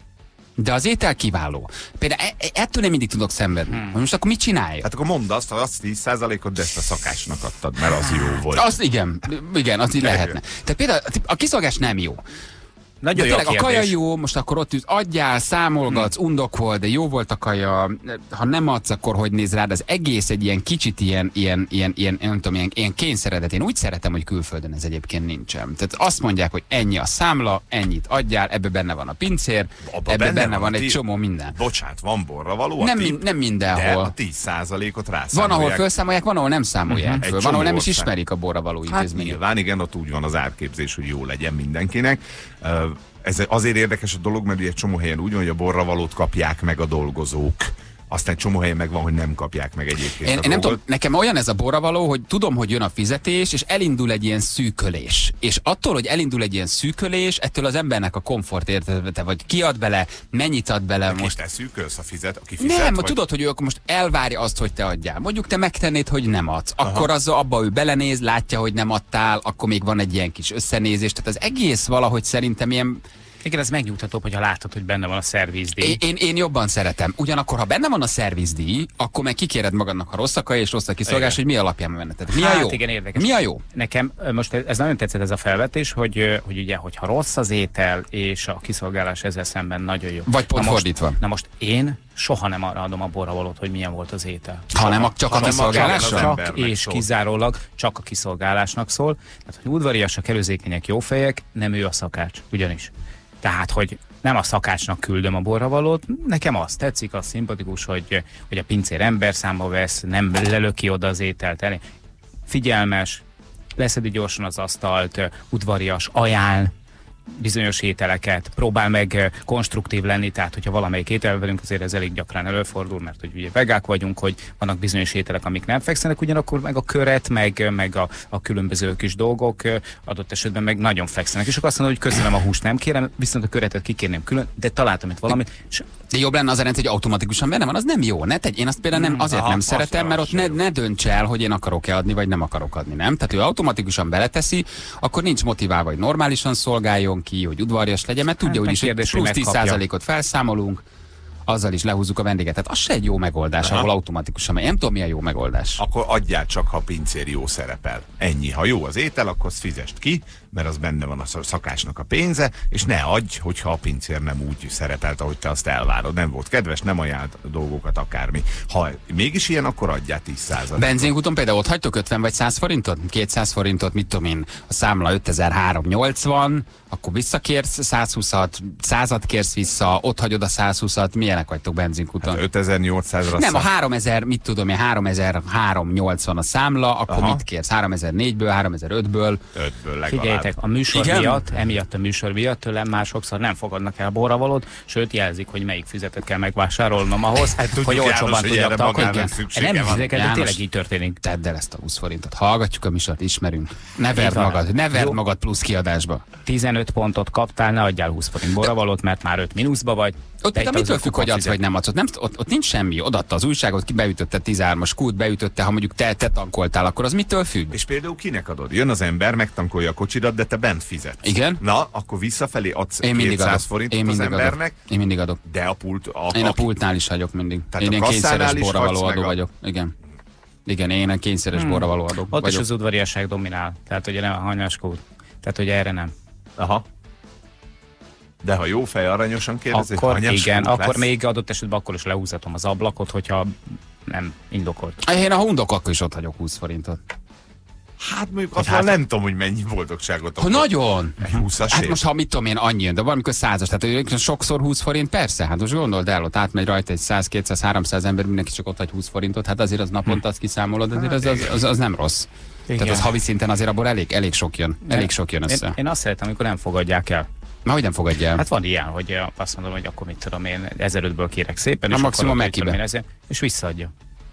De az étel kiváló. Például e- e- ettől nem mindig tudok szenvedni. Hmm. Most akkor mit csinálj?
Hát akkor mondd azt, hogy azt tíz százalékot, de ezt a szakácsnak adtad, mert az jó volt.
Az igen, igen, az így lehetne. Tehát például a kiszolgás nem jó.
Nagyon jó
a kaja jó, most akkor ott adjál, számolgatsz, hmm. undok volt, de jó volt a kaja, ha nem adsz, akkor hogy néz rád, az egész egy ilyen kicsit ilyen, ilyen, ilyen, ilyen nem tudom, ilyen, ilyen kényszeredet. Én úgy szeretem, hogy külföldön ez egyébként nincsen. Tehát azt mondják, hogy ennyi a számla, ennyit adjál, ebbe benne van a pincér,
Abba
ebbe benne, benne van
ti...
egy csomó minden.
Bocsánat, van borra való
nem,
tip,
nem mindenhol.
de a tíz százalékot rászámolják.
Van, ahol felszámolják, van, ahol nem számolják
uh-huh.
föl, van, ahol nem is ismerik a borra való intézményet.
Hát nyilván, igen, ott úgy van az árképzés, hogy jó legyen mindenkinek. Uh, Ez azért érdekes a dolog, mert ugye egy csomó helyen úgy van, hogy a borravalót kapják meg a dolgozók. Aztán egy csomó helyen meg van, hogy nem kapják meg egyébként.
Én, én nem tudom, nekem olyan ez a borravaló, hogy tudom, hogy jön a fizetés, és elindul egy ilyen szűkölés. És attól, hogy elindul egy ilyen szűkölés, ettől az embernek a komfort értete, vagy ki ad bele, mennyit ad bele.
De
most
te szűkölsz, a fizet, aki fizet?
Nem,
vagy...
tudod, hogy ő akkor most elvárja azt, hogy te adjál. Mondjuk te megtennéd, hogy nem adsz. Akkor az abba ő belenéz, látja, hogy nem adtál, akkor még van egy ilyen kis összenézés. Tehát az egész valahogy szerintem ilyen...
Igen, ez megnyugtatóbb, hogyha látod, hogy benne van a szervizdíj.
Én, én, én jobban szeretem. Ugyanakkor, ha benne van a szervizdíj, akkor meg kikéred magadnak, ha rossz a kaja és rossz a kiszolgálás, hogy mi alapján menne. Tehát mi
hát
a jó?
Igen, érdekes.
Mi a jó?
Nekem most ez nagyon tetszett ez a felvetés, hogy, hogy ugye, hogyha rossz az étel, és a kiszolgálás ezzel szemben nagyon jó.
Vagy pont
na
fordítva.
Most, na most én soha nem arra adom a borravalót, hogy milyen volt az étel.
Ha nem, csak a kiszolgálásra?
Csak és szól. Kizárólag csak a kiszolgálásnak szól. Tehát, hogy udvariasak, előzékenyek, jófejek, nem ő a szakács, ugyanis. Tehát, hogy nem a szakácsnak küldöm a borravalót, nekem az tetszik, az szimpatikus, hogy, hogy a pincér emberszámba vesz, nem lelöki oda az ételt elé. Figyelmes, leszedi gyorsan az asztalt, udvarias, ajánl bizonyos ételeket, próbál meg konstruktív lenni, tehát hogyha valamelyik étel velünk, azért ez elég gyakran előfordul, mert hogy ugye vegák vagyunk, hogy vannak bizonyos ételek, amik nem fekszenek, ugyanakkor meg a köret, meg, meg a, a különböző kis dolgok adott esetben meg nagyon fekszenek. És akkor azt mondom, hogy köszönöm, a húst nem kérem, viszont a köretet kikérném külön, de találtam itt valamit. És
de jobb lenne az a rendszer, hogy automatikusan benne van, az nem jó. Ne tegy, én azt például nem, azért
Aha,
nem szeretem, mert ott ne, ne dönts el, hogy én akarok-e adni, vagy nem akarok adni, nem? Tehát ő automatikusan beleteszi, akkor nincs motiválva, hogy normálisan szolgáljon ki, hogy udvarias legyen, mert tudja,
hát,
úgyis, hogy plusz tíz százalékot felszámolunk, azzal is lehúzzuk a vendéget. Tehát az se egy jó megoldás,
Aha.
ahol automatikusan megy. Nem tudom, mi a jó megoldás.
Akkor adjál csak, ha a pincér jó szerepel. Ennyi. Ha jó az étel, akkor azt fizest ki, mert az benne van a szakásnak a pénze, és ne adj, hogyha a pincér nem úgy szerepelt, ahogy te azt elvárod. Nem volt kedves, nem ajánlt dolgokat, akármi. Ha mégis ilyen, akkor adjál tíz százalékot.
Benzinkúton például ott hagytok ötven vagy száz forintot? kétszáz forintot, mit tudom én, a számla ötezer-háromszáznyolcvan, akkor visszakérsz százhúszat, százat kérsz vissza, ott hagyod a százhúszat, milyenek vagytok benzinkúton?
Hát ötezer-nyolcszázra
Nem, a háromezer, mit tudom én, háromezer-háromszáznyolcvan a számla, akkor
Aha.
mit kérsz? háromezer-négyből, háromezer-ötből?
ötből legalább.
Figyeljetek, a műsor
Igen?
miatt, emiatt a műsor miatt tőlem már sokszor nem fogadnak el borravalót, sőt jelzik, hogy melyik füzetet kell megvásárolnom ahhoz,
Hát tudjuk,
hogy olcsóban
János, hogy
tudjak
erre magának
tartani.
szüksége
Nem
van.
hiszek, de
János,
tényleg így történik.
Tedd el ezt a húsz forintot. Hallgatjuk a műsort, ismerünk. Ne
Így
verd
van.
magad, ne verd
Jó.
magad plusz kiadásba.
tizenöt pontot kaptál, ne adjál húsz forint borravalót, mert már öt mínuszba vagy.
Ott
Te
de
itt
mitől
azok
függ, hogy adsz
fizet.
vagy nem adsz? Ott, nem, ott, ott nincs semmi. Odaadta az újságot, ki beütötte tizenhármas kút, beütötte, ha mondjuk te, te tankoltál, akkor az mitől függ?
És például kinek adod? Jön az ember, megtankolja a kocsidat, de te bent fizetsz.
Igen.
Na, akkor visszafelé adsz
Én mindig adok.
kétszáz forintot
Én
az
mindig
embernek,
adok. Én mindig adok.
de a pult... A,
Én a
aki-
pultnál is hagyok mindig.
Tehát
Én
a
ilyen kényszeres
kasszánál is
borravaló
hagysz meg
adó
a-
vagyok. Igen. Igen, én egy kényszeres
Hmm.
borravaló adó
Ott is
vagyok.
az udvariasság dominál. Tehát ugye nem a hanyaskód. Tehát ugye erre nem.
Aha. De ha jó fej aranyosan kérdezi,
Akkor
hanyas
igen,
kút
akkor
lesz?
még adott esetben akkor is lehúzatom az ablakot, hogyha nem indokolt.
Én a hundok akkor is ott hagyok húsz forintot.
Hát mondjuk
Hogy
azt
hát-
nem tudom, hogy mennyi boldogságot
Ha nagyon!
Egy húszas
Hát
év.
most ha mit tudom én, annyi jön, de valamikor százas, tehát hogy sokszor húsz forint, persze, hát most gondold el, ott átmegy rajta egy száz, kétszáz, háromszáz ember, mindenki csak ott hagy húsz forintot, hát azért az naponta azt kiszámolod, azért az, az, az, az nem rossz.
Igen.
Tehát az havi szinten azért abból elég, elég sok jön, elég sok jön össze.
Én, én azt szeretem, amikor nem fogadják el.
Na, hogy nem fogadja el?
Hát van ilyen, hogy eh, azt mondom, hogy akkor mit tudom én, ezerötből kérek szépen,
Na,
és
maximum
akkor
Mekibe.
tudom én ezért, és visszaadja.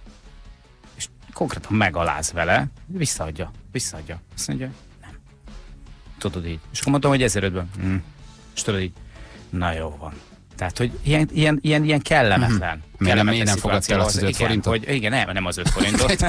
És konkrétan megaláz vele, visszaadja, visszaadja. Azt mondja, nem. Tudod így. És akkor mondtam, hogy ezerötből. Hm. És tudod így, na jó van. Tehát, hogy ilyen, ilyen, ilyen, ilyen kellemetlen.
Mhm. Miért nem- miért nem fogadtál azt az öt
igen,
forintot?
Hogy, igen, nem, nem az öt forintot.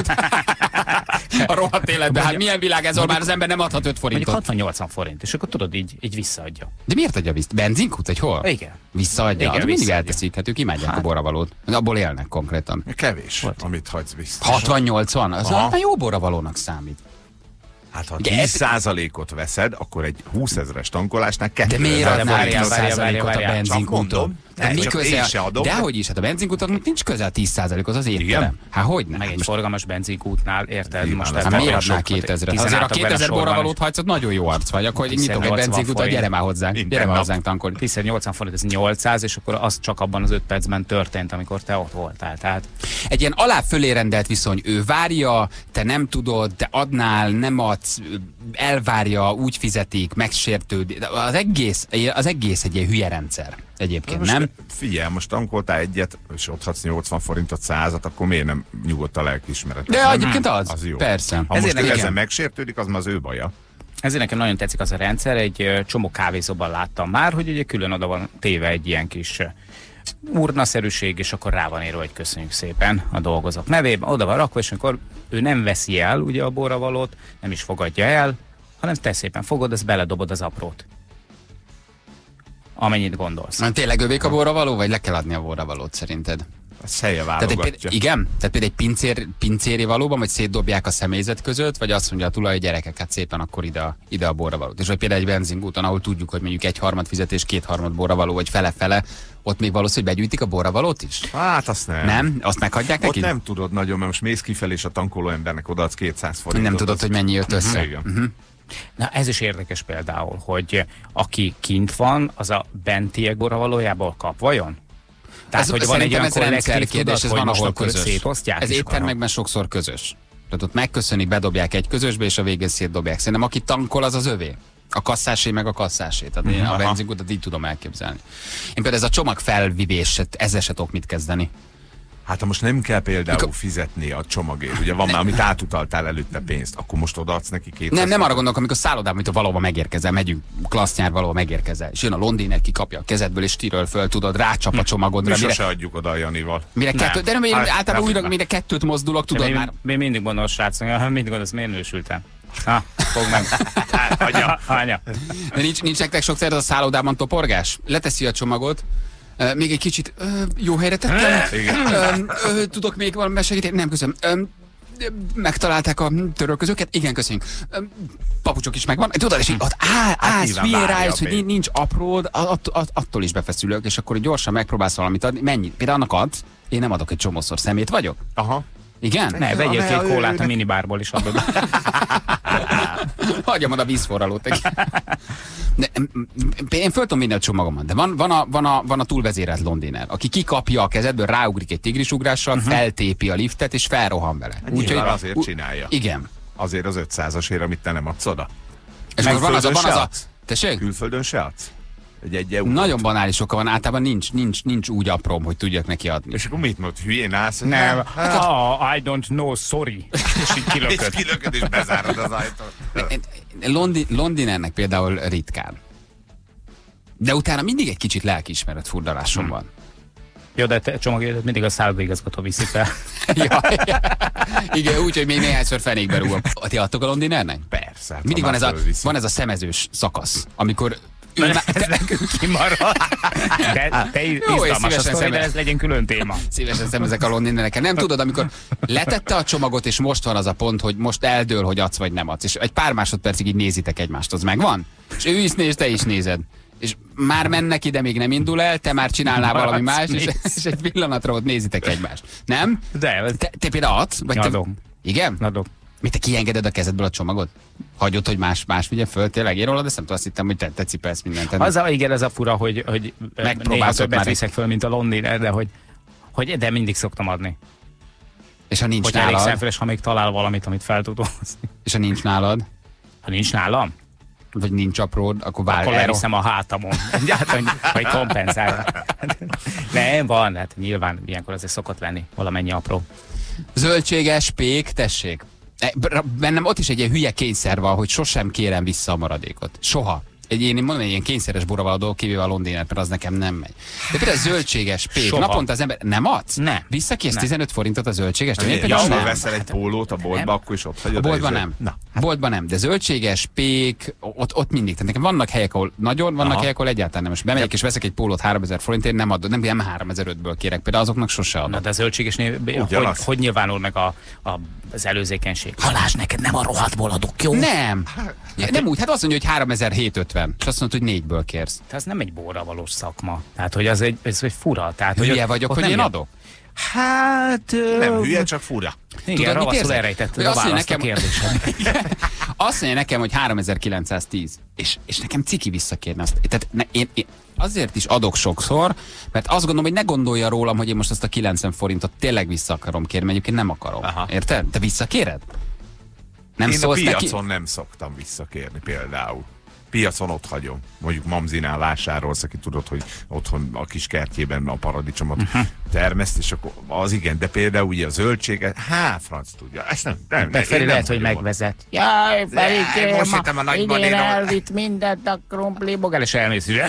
A rohadt életben, hát milyen világ ez, ahol már az ember nem adhat öt
Mondjuk
forintot.
hatvan-nyolcvan forint, és akkor tudod, így, így visszaadja.
De miért adja vissza? Benzinkút, vagy hol?
Igen.
Visszaadja?
Igen,
Igen, mindig
visszaadja.
elteszik, hát ők imádják
Hát.
a borravalót. Abból élnek konkrétan.
Kevés,
Volt.
amit hagysz vissza.
hatvan-nyolcvan? Az
Aha.
a jó borravalónak számít.
Hát ha
Ugye,
tíz százalékot veszed, akkor egy húszezres tankolásnál kettő.
De miért
várjál,
adnál
várjál,
tíz
várjál,
százalékot a
várjál.
Csak
benzinkúton?
mondom.
De
Ne,
mi
csak
közel?
én se adom.
Dehogy is, hát a benzinkúton nincs közel tíz százalékhoz az étterem.
Igen?
Hát hogy nem?
Meg egy
Most,
forgalmas benzinkútnál, érted?
Nyilván,
Most
az
hát
ebben
miért
olyan
adnál
sok-
kétezret?
tizen
Azért a
álltak benne
kétezer
sorban
borravalót
is.
hagysz, ott nagyon jó arc vagy. Akkor nyitok egy
nyolcvan
benzinkútot,
forint.
gyere már hozzánk.
Minden
Gyere már
nap.
hozzánk tankolni.
tíz nyolcvan forint, ez nyolcszáz, és akkor az csak abban az öt percben történt, amikor te ott voltál. Tehát
Egy ilyen alá-fölé rendelt viszony. Ő várja, te nem tudod, te adnál, nem adsz, elvárja, úgy fizetik, megsértődik. De Az egész, az egész egy ilyen hülye rendszer. Egyébként,
Most
nem?
Figyelj, most tankoltál egyet, és ott hadsz nyolcvan forintot, százat, akkor miért nem nyugodt a lelkiismeret?
De
Nem?
egyébként az.
Az jó.
Persze.
Ha
Ezért
most ő
nekem-
ezen megsértődik, az már az ő baja.
ezért nekem nagyon tetszik az a rendszer, egy ö, csomó kávézóban láttam már, hogy ugye külön oda van téve egy ilyen kis ö, urnaszerűség, és akkor rá van írva, hogy köszönjük szépen a dolgozók nevében, oda van rakva, és akkor ő nem veszi el ugye a borravalót, nem is fogadja el, hanem te szépen fogod, ezt beledobod az aprót. Amennyit gondolsz.
Na, tényleg övék a borravaló, vagy le kell adni a borravalót szerinted?
A szelje
Tehát egy,
válogatja.
péld- igen? Tehát például egy pincér, pincéri valóban, vagy szétdobják a személyzet között, vagy azt mondja a tulaj, gyerekek, hát szépen akkor ide a, ide a borravalót. És vagy például egy benzinkúton, ahol tudjuk, hogy mondjuk egy harmad fizetés, két harmad borravaló, vagy fele-fele, ott még valószínű, hogy begyűjtik a borravalót is?
Hát azt nem.
Nem? Azt meghagyják
Ott
neki?
nem tudod nagyon, mert most mész kifelé, és a tankoló embernek odaadsz kétszáz forintot.
Nem tudod,
az-
hogy mennyi jött össze.
Igen.
Uh-huh.
Na ez is érdekes például, hogy aki kint van, az a bentiek borravalójából kap vajon? Tehát,
ez,
hogy van egy
szerintem
olyan
ez rendszer
kollektív
kérdés,
tudat,
ez
hogy
van,
most
ahol
akkor
közös.
szétosztják?
Ez
és akkor-
éttermekben sokszor közös. Tehát ott megköszönik, bedobják egy közösbe, és a végén szétdobják. Szerintem aki tankol, az az övé. A kasszásé meg a kasszásé. Tehát én a
Aha.
benzinkutat így tudom elképzelni. Én például ez a csomag felvivés, ezzel se tudok mit kezdeni.
Hát ha most nem kell például
Mikor-
fizetni a csomagért, ugye van már, amit átutaltál előtte pénzt, akkor most odaadsz neki kétszáz
Nem, nem arra gondolok, amikor szállodában, mint valahova megérkezel, megyünk klassz nyár, valahova megérkezel, és jön a londiner, kikapja a kezedből, és tiről föl tudod, rácsap a csomagodra.
Mi
Mire,
sose adjuk oda a Janival.
mire
Nem.
kettőt, de nem,
Hát,
általában
nem,
újra,
nem.
mire kettőt mozdulok, tudod
Tudod,
már.
már... Még mindig mondom a srácok, ha mindig gondolsz, miért nősültem? Ha, fogd meg.
Anya.
Anya.
De nincs, nincs nektek sokszor ez a szállodában toporgás? Leteszi a csomagot, Uh, még egy kicsit uh, jó helyre tettem. uh, uh, tudok még valami segíteni? Nem, köszönöm. Uh, megtalálták a törölközőket? Igen, köszönjük. Uh, papucsok is megvan. Tudod, és így ott áll, állsz, hülye rájössz, hogy nincs apród, att, att, attól is befeszülök, és akkor gyorsan megpróbálsz valamit adni. Mennyi? Például annak adsz, én nem adok egy csomószor, szemét vagyok. Aha. Igen?
Ne, vegyél két kólát a minibárból is adod.
Hagyjam oda vízforralót. De, én föl tudom vinni a csomagomat, de van, van, a, van, a, van a túlvezérelt londiner, aki kikapja a kezedből, ráugrik egy tigrisugrással, uh-huh. feltépi a liftet, és felrohan vele.
Úgyhogy azért csinálja.
Igen.
Azért az ötszázasért, amit te nem adsz oda.
És akkor van az a... Van az a tessék?
Külföldön se adsz? Egy egy
nagyon banális oka van, általában nincs, nincs, nincs úgy apróm, hogy tudjak neki adni.
És akkor mit mondod, hülyén állsz?
Nem, oh, I don't know, sorry. És így kilököd.
És kilököd, és bezárod az ajtót.
Londi, Londinernek például ritkán. De utána mindig egy kicsit lelkiismeret furdalásom hmm. van.
Jó, de te csomagjadat mindig a szállodéigazgató viszi fel.
ja, ja. Igen, úgy, hogy még néhányszor fenékbe rúgom. Ti adtok a Londinernek?
Persze.
Mindig van ez, a, van ez a szemezős szakasz, amikor
Ő már, ez nekünk kimarad. De te izgalmas a sztori, de ez legyen külön téma.
Szívesen szemezek a Londinereket. Nem tudod, amikor letette a csomagot, és most van az a pont, hogy most eldől, hogy adsz vagy nem adsz. És egy pár másodpercig így nézitek egymást, az megvan? És ő is néz, te is nézed. És már mennek ide, még nem indul el, te már csinálnál Maradsz valami más, és, és egy pillanatra ott nézitek egymást. Nem?
De.
Te, te például adsz? Vagy te...
Adom.
Igen?
Adom.
Mi, te kiengeded a kezedből a csomagot? Hagyod, hogy más, más vigye föl? Tényleg én rólad, ezt nem tudom, azt hittem, hogy te, te cipelsz mindent.
Az a, igen, ez a fura, hogy, hogy néha többet viszek föl, mint a Londiner, de hogy, hogy de mindig szoktam adni.
És ha nincs
hogy
nálad?
Hogy elég ha még talál valamit, amit fel tud hozni.
És ha nincs nálad?
Ha nincs nálam?
Vagy nincs apród, akkor vár.
Akkor leviszem a hátamon. Vagy kompenzál. Nem, van, hát nyilván ilyenkor azért szokott lenni valamennyi apró.
Zöldséges pék, tessék. Bennem ott is egy ilyen hülye kényszer van, hogy sosem kérem vissza a maradékot. Soha. Egy, én mondom, egy ilyen kényszeres borravaló, kivéve a Londiner, mert az nekem nem megy. De például zöldséges pék, soha. Naponta az ember nem adsz?
Nem.
Visszakérsz tizenöt forintot a zöldséges?
Nem, én ja, nem. Veszel egy pólót a boltba, nem. Akkor is ott hagyod.
A boltban nem. Na. Boltban nem, de zöldséges pék, ott, ott mindig. Tehát nekem vannak helyek, ahol nagyon, vannak Aha. helyek, ahol egyáltalán nem. Most bemegyek és veszek egy pólót háromezer forintért, nem adod, nem, nem háromezer-ötből kérek, például azoknak sose adom.
Na, de a zöldségesnél hogy, hogy nyilvánul meg a, a, az előzékenység? Halás, neked nem a rohadtból adok, jó?
Nem. Ja, nem úgy, hát azt mondja, hogy háromezer-hétszázötven, és azt mondod, hogy négyből kérsz.
Tehát ez nem egy borra valós szakma. Tehát, hogy az egy, ez egy fura. Tehát,
hülye
hogy
vagyok, hogy én adok?
Hát...
Nem hülye, csak fura.
Igen, ravaszul elrejtetted a választ a kérdésem.
Azt mondja nekem, hogy háromezer-kilencszáztíz. És, és nekem ciki visszakérni azt. Tehát ne, én, én azért is adok sokszor, mert azt gondolom, hogy ne gondolja rólam, hogy én most azt a kilencven forintot tényleg vissza akarom kérni, mert egyébként nem akarom. Aha. Érted? Te visszakéred?
Nem én a piacon neki? Nem szoktam visszakérni például. Piacon ott hagyom. Mondjuk Mamzinál vásárolsz, aki tudod, hogy otthon a kis kertjében a paradicsomot uh-huh. termeszt, és akkor az igen, de például ugye a zöldséget, há, franc tudja, ezt nem, nem,
nem Feri lehet, hogy megvezet. Jaj, Ferikém,
most hittem a nagyban
idén elvitt mindent a krumplibogál, és elmész, hogy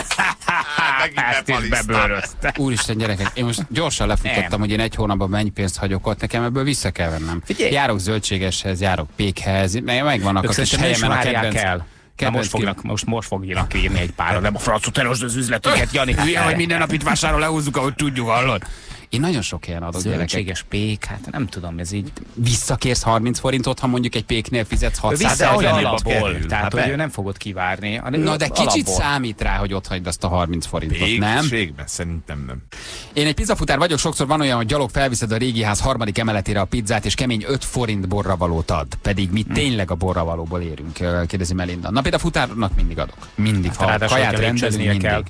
ezt is bebőrözte.
Úristen, gyerekek, én most gyorsan lefutottam, hogy én egy hónapban mennyi pénzt hagyok ott, nekem ebből vissza kell vennem. Figyelj. Járok zöldségeshez, járok pékhez, megvannak a kis helyemen a kedvenc.
Na most, fognak, most, most fogjanak írni egy párat, nem a francot elosd az üzletüket, Jani.
Hülye, hogy minden nap itt vásárol, lehúzzuk, ahogy tudjuk, hallod? Én nagyon sok helyen adok gyerekek.
Zöldséges pék, hát nem tudom, ez így...
Visszakérsz harminc forintot, ha mondjuk egy péknél fizetsz hatszáz.
Vissza olyan alapból, tehát hogy ő nem fogod kivárni.
Na de kicsit alapból. Számít rá, hogy ott hagyd azt a harminc forintot,
Pék,
nem?
Pékségben szerintem nem.
Én egy pizzafutár vagyok, sokszor van olyan, hogy gyalog felviszed a régi ház harmadik emeletére a pizzát, és kemény öt forint borravalót ad. Pedig mi hmm. tényleg a borravalóból érünk, kérdezi Melinda. Na például a futárnak mindig adok. Mindig, ha hát, kaját rendezni, mindig. Kell.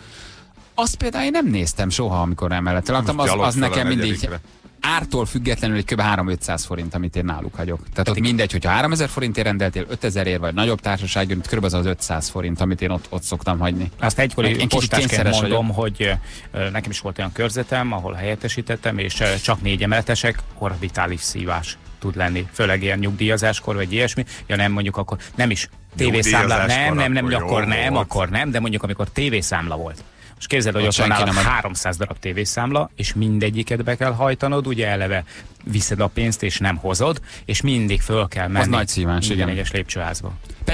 Azt például én nem néztem soha, amikor emellett laktam, az, az nekem mindig ártól függetlenül egy kb. három-ötszáz forint, amit én náluk hagyok. Tehát Pedig. Ott mindegy, hogyha háromezer forintért rendeltél, ötezerért vagy nagyobb társaság, jön, kb. Az az ötszáz forint, amit én ott, ott szoktam hagyni.
Azt egykori postásként mondom, vagyok. hogy uh, nekem is volt olyan körzetem, ahol helyettesítettem, és uh, csak négy emeletesek, orbitális szívás tud lenni, főleg ilyen nyugdíjazáskor, vagy ilyesmi. Ja nem, mondjuk akkor nem is tévészámla, nem, nem, nem, akkor nem, akkor nem, de mondjuk amikor tévészámla volt. És képzeld, hogy ott van nálam háromszáz darab tévészámla, és mindegyiket be kell hajtanod, ugye eleve viszed a pénzt, és nem hozod, és mindig föl kell menni.
Az nagy szívás,
minden egyes lépcsőházba.
Pedig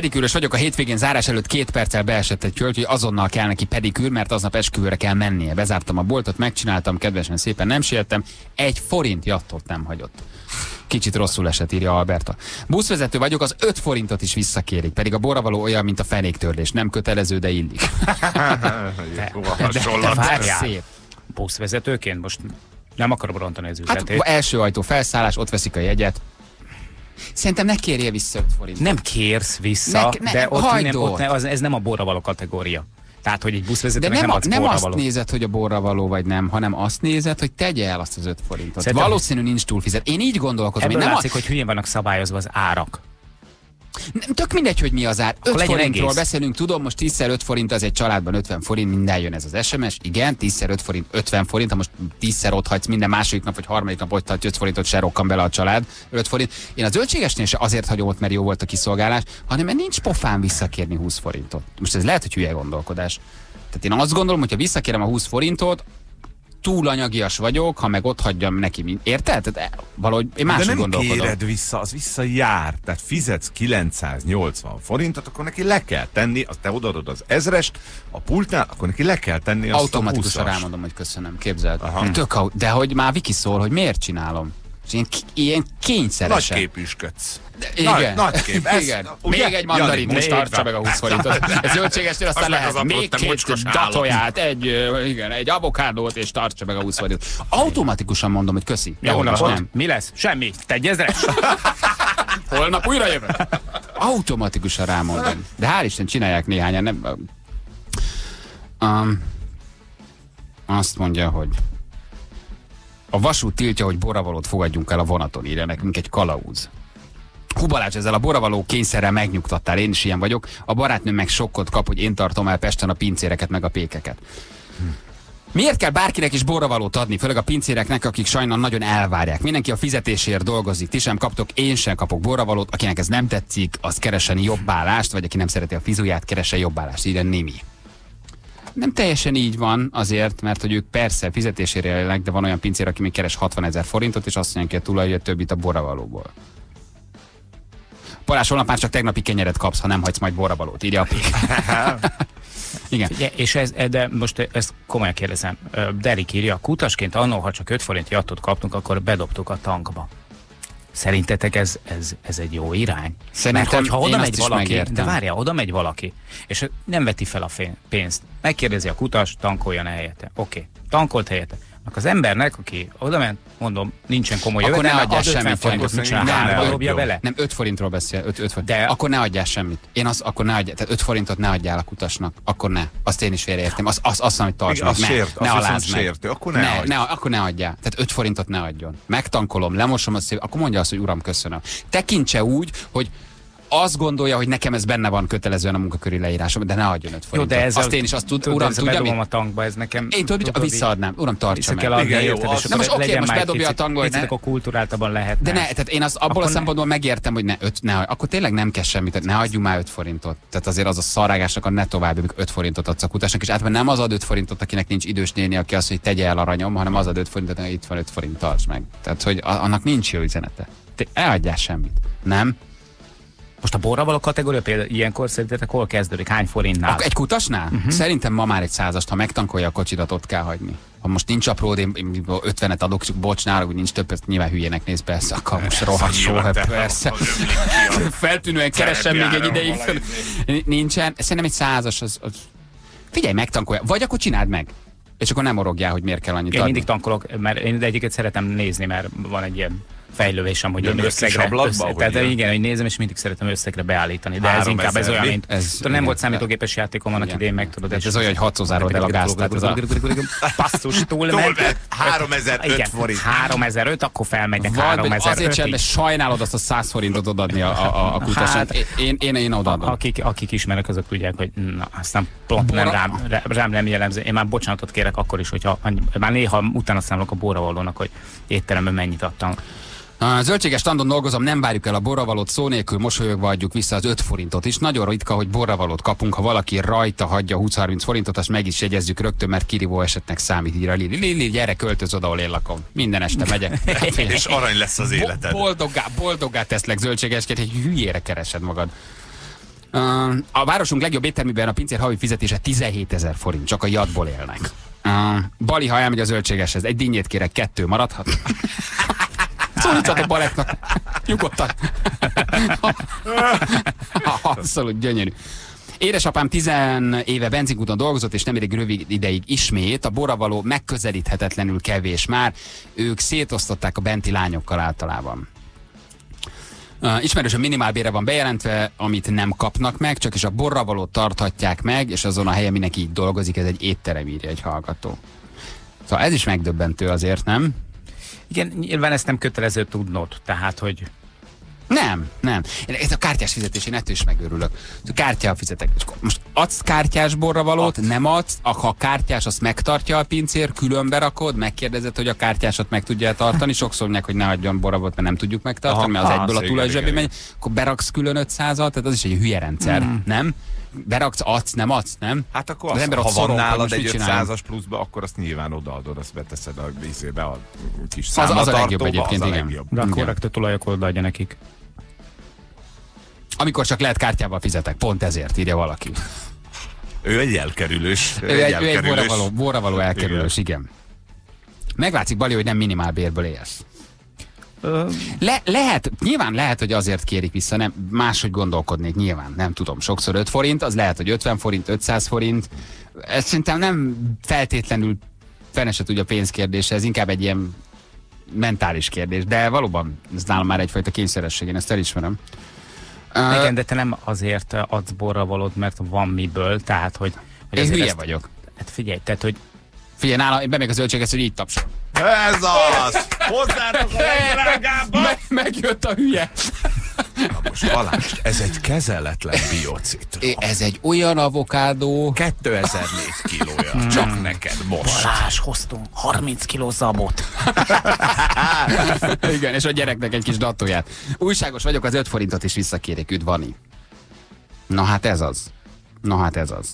pedikűrös vagyok, a hétvégén zárás előtt két perccel beesett egy költ, hogy azonnal kell neki pedikűr, mert aznap esküvőre kell mennie. Bezártam a boltot, megcsináltam, kedvesen szépen nem siettem, egy forint jattot nem hagyott. Kicsit rosszul esett, írja Alberta. Buszvezető vagyok, az öt forintot is visszakérik, pedig a borravaló olyan, mint a fenéktörlés. Nem kötelező, de illik.
de, de, de várjál, buszvezetőként most nem akarom rontani az üzletét.
Hát első ajtó felszállás, ott veszik a jegyet. Szerintem ne kérje vissza öt forint.
Nem kérsz vissza, ne, ne, de ott nem, ott ne, az, ez nem a borravaló kategória. Tehát, hogy egy buszvezetőnek nem,
nem
adsz
nem
borravaló.
azt nézed, hogy a borravaló vagy nem, hanem azt nézed, hogy tegye el azt az öt forintot. Szerintem valószínű nincs túl fizet. Én így gondolkozom.
Ebből
én nem
látszik,
a...
hogy hülyén vannak szabályozva az árak.
Nem, tök mindegy, hogy mi az ár. öt forintról egész. Beszélünk, tudom, most tízszer öt forint, az egy családban ötven forint, minden jön ez az es em es. Igen, tízszer öt forint, ötven forint, ha most tízszer ott hagysz, minden második nap vagy harmadik nap ott hagysz öt forintot, se rokkan bele a család, öt forint. Én a zöldségesnél se azért hagyom ott, mert jó volt a kiszolgálás, hanem mert nincs pofán visszakérni húsz forintot. Most ez lehet, hogy hülye gondolkodás. Tehát én azt gondolom, hogy ha visszakérem a húsz forintot, túl anyagias vagyok, ha meg ott hagyjam neki. Érted? Tehát valahogy én máshogy
gondolkodom. De nem
gondolkodom.
kéred vissza, az visszajár. Tehát fizetsz kilencszáznyolcvan forintot, akkor neki le kell tenni, az te odaadod az ezrest a pultnál, akkor neki le kell tenni azt
automatikusan
a húszast.
rámondom, hogy köszönöm, képzeld. Tök, de hogy már Viki szól, hogy miért csinálom. És én, ilyen kényszeresen.
Nagy képüsködsz.
Igen.
Nagy kép. Ez,
igen. Még egy mandarin, most tartsa meg a húsz forintot. Ez zöldségesnél aztán lehet az még két datóját, egy, igen, egy avokádót, és tartsa meg a húsz forintot. Automatikusan mondom, hogy köszi.
Jó napot. Mi lesz? Semmi. Te egy ezres.
Holnap újra jövök. Automatikusan rámondom. De hál' Isten csinálják néhányan. Nem, um, azt mondja, hogy a vasút tiltja, hogy borravalót fogadjunk el a vonaton, írja nekünk egy kalauz. Hú Balázs, ezzel a borravaló kényszerrel megnyugtattál, én is ilyen vagyok. A barátnőm meg sokkot kap, hogy én tartom el Pesten a pincéreket meg a pékeket. Hm. Miért kell bárkinek is borravalót adni, főleg a pincéreknek, akik sajnos nagyon elvárják? Mindenki a fizetésért dolgozik, ti sem kaptok, én sem kapok borravalót, akinek ez nem tetszik, az keresen jobb állást, vagy aki nem szereti a fizuját, keresen jobb állást, írja Némi. Nem teljesen így van azért, mert hogy ők persze fizetésére élnek, de van olyan pincér, aki még keres hatvanezer forintot, és azt mondja, hogy a tulaj többit a borravalóból. Balázs, holnap már csak tegnapi kenyeret kapsz, ha nem hagysz majd borravalót, írja a pék. Igen.
Figyelj, és ez, de most ezt komolyan kérdezem. Derik írja, kutasként annó, ha csak öt forint jattot kaptunk, akkor bedobtuk a tankba. Szerintetek ez, ez, ez egy jó irány?
Szerintem
mert ha oda megy valaki,
megértem.
de várjál, oda megy valaki, és nem veti fel a pénzt, megkérdezi a kutas, tankoljon helyette. Oké, okay. Tankolt helyette. Az embernek, aki oda ment, mondom, nincsen komoly
akkor
jövedelme,
ne adjál semmit,
forintot, mit csinál, háromba dobja bele?
Nem, öt forintról beszél, öt forint. De akkor ne adjál semmit. Én azt, akkor ne adjál, tehát öt forintot ne adjál a kutasnak. Akkor ne. Azt én is félreértem. Azt, azt, azt mondom, hogy tartsd meg. Ne,
sért,
ne alázd meg.
Sértő. Akkor ne,
ne,
adj.
ne, akkor ne adjál. Tehát öt forintot ne adjon. Megtankolom, lemosom azt, akkor mondja azt, hogy uram, köszönöm. Tekintse úgy, hogy azt gondolja, hogy nekem ez benne van kötelezően a munkaköri leírásom, de ne adjon öt forintot.
Jó, de ez
azt én is azt tud, uram, tudja,
mit? a tankba, ez nekem...
Én tudom, visszaadnám. Uram, tartsa meg.
Igen, jó, az,
na most oké, most bedobja a tankba,
hogy ne... a kultúráltabban lehet.
De ne, tehát én az, abból a szempontból megértem, hogy ne, öt, ne, akkor tényleg nem kell semmit, ne adjunk már öt forintot. Tehát azért az a szarrágásnak a ne tovább, amikor öt forintot adsz a kutasnak, és általában nem az ad öt forintot, akinek nincs idős néni, aki azt, hogy tegye el aranyom, hanem az ad öt forintot, hogy itt van öt forint, tarts meg. Tehát, hogy annak nincs jó üzenete. Te eladjál semmit. Nem?
Most a borravaló kategória például ilyenkor szerintetek hol kezdődik? Hány forintnál?
Ak- egy kutasnál? Uh-huh. Szerintem ma már egy százast, ha megtankolja a kocsidat, ott kell hagyni. Ha most nincs apród, én ötvenet adok, csak bocs, nála, hogy nincs több, ezt nyilván hülyének néz, persze, akkor most rohadt soha, persze. Feltűnően keresem még egy ideig. Nincsen. Szerintem egy százas, az, az... Figyelj, megtankolja. Vagy akkor csináld meg. És akkor nem orogjál, hogy miért kell annyit
Én
adni.
mindig tankolok, mert én egyiket szeretem nézni, mert van egy ilyen fejlővésem, hogy én összegre, össze, tehát ilyen. Igen, hogy nézem, és mindig szeretem összegre beállítani, de ez inkább ez olyan, mint ez, tudom, nem volt számítógépes játékom, van, aki én meg tudod.
Ez olyan, hogy hatszózáról el a gáz, tehát ez a
passzus túlment.
háromezer-öt forint.
háromezer-öt, akkor felmegynek háromezer-öt.
Azért sem, de sajnálod azt a száz forintot odadni a kutasnak. Én, én, én odaadom.
Akik, akik ismernek, azok tudják, hogy na, aztán pont nem rám, rám nem jellemző. Én már bocsánatot kérek akkor is, hogyha már néha utána számolok a borravalónak, hogy étteremben mennyit adtam.
A zöldséges standon dolgozom, nem várjuk el a borravalót, szó nélkül mosolyogva adjuk vissza az öt forintot is. Nagyon ritka, hogy borravalót kapunk, ha valaki rajta hagyja húsz-harminc forintot, azt meg is jegyezzük rögtön, mert kirívó esetnek számít. Írja Lili. Lili, gyere, költöz oda, ahol én lakom. Minden este megyek.
És arany lesz az életed.
Boldoggá, boldoggá teszlek zöldségesként, egy hülyére keresed magad. Uh, a városunk legjobb éttermében a pincér havi fizetése tizenhétezer forint, csak a jadból élnek. Uh, Bali, ha elmegy a zöldségeshez, egy dinnyét kérek, kettő maradhat. Szólítsat a balettnak. Nyugodtan. Abszolút gyönyörű. Édesapám tizen éve benzinkúton dolgozott, és nemrég rövid ideig ismét. A borravaló megközelíthetetlenül kevés már. Ők szétosztották a benti lányokkal általában. Uh, ismerős, a minimálbére van bejelentve, amit nem kapnak meg, csak is a borravalót tarthatják meg, és azon a helyen mindenki így dolgozik, ez egy étterem, írja egy hallgató. Szóval ez is megdöbbentő azért, nem?
Igen, nyilván ezt nem kötelező tudnod, tehát, hogy...
Nem, nem. Én ez a kártyás fizetés, én ettől is megőrülök. Kártyával fizetek. Most adsz kártyás borravalót, adsz. Nem adsz, ha a kártyás azt megtartja a pincér, külön berakod, megkérdezed, hogy a kártyásat meg tudja tartani. Sokszor mondják, hogy ne adjon borravalót, mert nem tudjuk megtartani, aha, mert az egyből a tulaj zsebé megy. Akkor beraksz külön ötszázat, tehát az is egy hülye rendszer, mm. nem? Beraksz, adsz, nem adsz, nem?
Hát akkor az, az ha van nálad egy ötszázas pluszba, akkor azt nyilván odaadod, azt beteszed a vízébe, a kis számlatartóba.
Az, az a legjobb egyébként, igen.
Legjobb.
De akkor a tulajok odaadja nekik.
Amikor csak lehet kártyával fizetek, pont ezért írja valaki.
Ő egy elkerülős.
Ő egy, egy, egy borravaló, borravaló elkerülős, igen. igen. Meglátszik, Bali, hogy nem minimálbérből élsz. Le, lehet, nyilván lehet, hogy azért kérik vissza, nem, máshogy gondolkodnék, nyilván, nem tudom, sokszor öt forint, az lehet, hogy ötven forint, ötszáz forint. Ez szerintem nem feltétlenül fene se tudja pénzkérdése, ez inkább egy ilyen mentális kérdés, de valóban ez nálam már egyfajta kényszeresség, én ezt elismerem.
Uh, Igen, de te nem azért adsz borravalót, mert van miből, tehát, hogy... hogy
én hülye
ezt,
vagyok.
Hát figyelj, tehát, hogy...
Figyelj, nálam, én bemegyek a zöldséges, hogy így tapsol.
Ez az! Hozzátok a legdrágábbat!
Me megjött a hülye.
Na most Balázs, ez egy kezeletlen biocitrom.
Ez egy olyan avokádó...
kétezer-négy kilója, hmm. csak neked most.
Balázs, hoztunk harminc kiló zabot.
Igen, és a gyereknek egy kis dattóját. Újságos vagyok, az öt forintot is visszakérik, üdvani. Na hát ez az. Na hát ez az.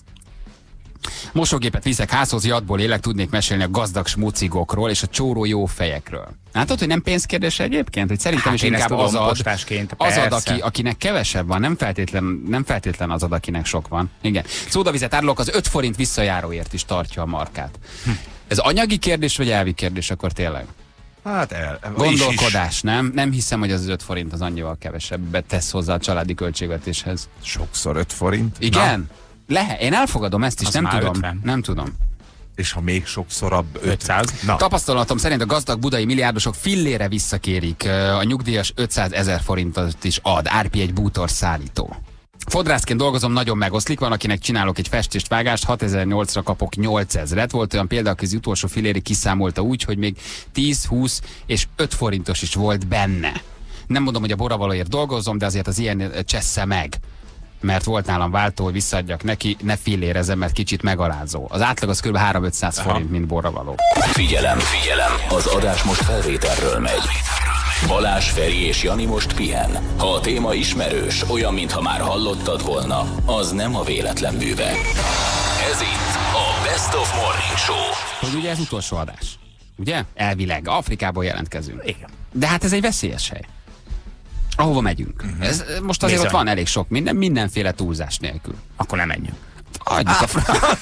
Mosógépet viszek házhoz, jadból élek, tudnék mesélni a gazdag smucigokról és a csóró jó fejekről. Látod, hogy nem pénzkérdés egyébként? Hogy szerintem
hát
is inkább az ad, az ad aki, akinek kevesebb van, nem feltétlen, nem feltétlen az ad, akinek sok van. Igen. Szódavizet árulok, az öt forint visszajáróért is tartja a markát. Hm. Ez anyagi kérdés, vagy elvi kérdés akkor tényleg?
Hát el.
Gondolkodás, is, is. nem? Nem hiszem, hogy az öt forint az annyival kevesebbet tesz hozzá a családi költségvetéshez.
Sokszor öt forint?
Igen? Na. Lehet, én elfogadom ezt is, az nem tudom. ötven. Nem tudom.
És ha még sokszorabb
ötszáz?
Na.
Tapasztalatom szerint a gazdag budai milliárdosok fillére visszakérik. A nyugdíjas ötszázezer forintot is ad. Árpi egy bútor szállító. Fodrászként dolgozom, nagyon megoszlik. Van, akinek csinálok egy festést, vágást, hatezer-nyolcra kapok nyolcezret. Volt olyan példa, aki az utolsó fillérig kiszámolta úgy, hogy még tíz, húsz és öt forintos is volt benne. Nem mondom, hogy a borravalóért dolgozom, de azért az ilyen csessze meg. Mert volt nálam váltó, hogy visszaadjak neki, ne fillérezem, mert kicsit megalázó. Az átlag az kb. három-ötszáz forint, mint borravaló.
Figyelem, figyelem! Az adás most felvételről megy. Balázs, Feri és Jani most pihen. Ha a téma ismerős, olyan, mintha már hallottad volna, az nem a véletlen műve. Ez itt a Best of Morning Show.
Hogy ugye ez utolsó adás. Ugye? Elvileg. Afrikából jelentkezünk.
Igen.
De hát ez egy veszélyes hely. Ahova megyünk. Uh-huh. Ez, most azért Bizony. Ott van elég sok minden, mindenféle túlzás nélkül.
Akkor nem menjünk.
Adjuk a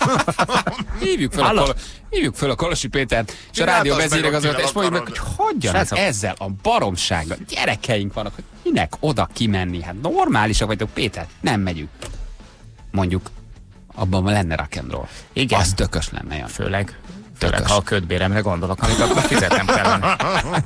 hívjuk, fel a Kol hívjuk fel a Kolosi Pétert, és a rádió vezérigazgatót, és mondjuk meg, hogy hogyan ezzel a baromsággal. Gyerekeink vannak, hogy minek oda kimenni. Hát normálisak vagyok, Péter, nem megyünk. Mondjuk, abban lenne rock and roll.
Igen.
Az tökös lenne, Jan.
Főleg, főleg ha a ködbéremre gondolok, amit akkor fizetnem kellene.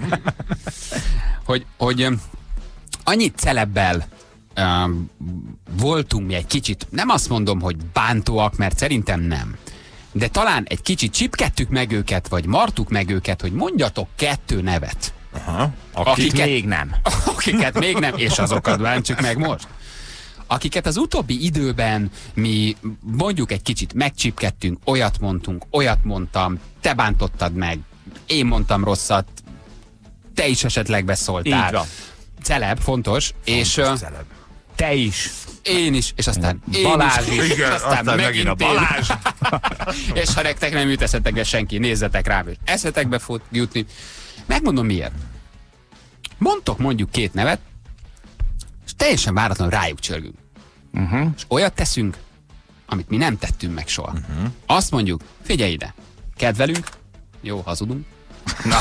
hogy, hogy annyit celebbel um, voltunk mi egy kicsit, nem azt mondom, hogy bántóak, mert szerintem nem. De talán egy kicsit csipkedtük meg őket, vagy martuk meg őket, hogy mondjatok kettő nevet.
Aha. Akit akiket még nem.
Akiket még nem, és azokat bántsuk meg most. Akiket az utóbbi időben mi mondjuk egy kicsit megcsipkedtünk, olyat mondtunk, olyat mondtam, te bántottad meg, én mondtam rosszat, te is esetleg beszóltál.
Így van.
Celeb, fontos, fontos és
celeb. Te is.
Én is, és aztán én
Balázs is.
is.
Igen,
aztán,
aztán megint a Balázs.
És ha nektek nem jut eszetekbe senki, nézzetek rám, hogy eszetekbe fog jutni. Megmondom miért. Mondtok mondjuk két nevet, és teljesen váratlanul rájuk csörgünk. Uh-huh. És olyat teszünk, amit mi nem tettünk meg soha. Uh-huh. Azt mondjuk, figyelj ide, kedvelünk, jó, hazudunk. Na,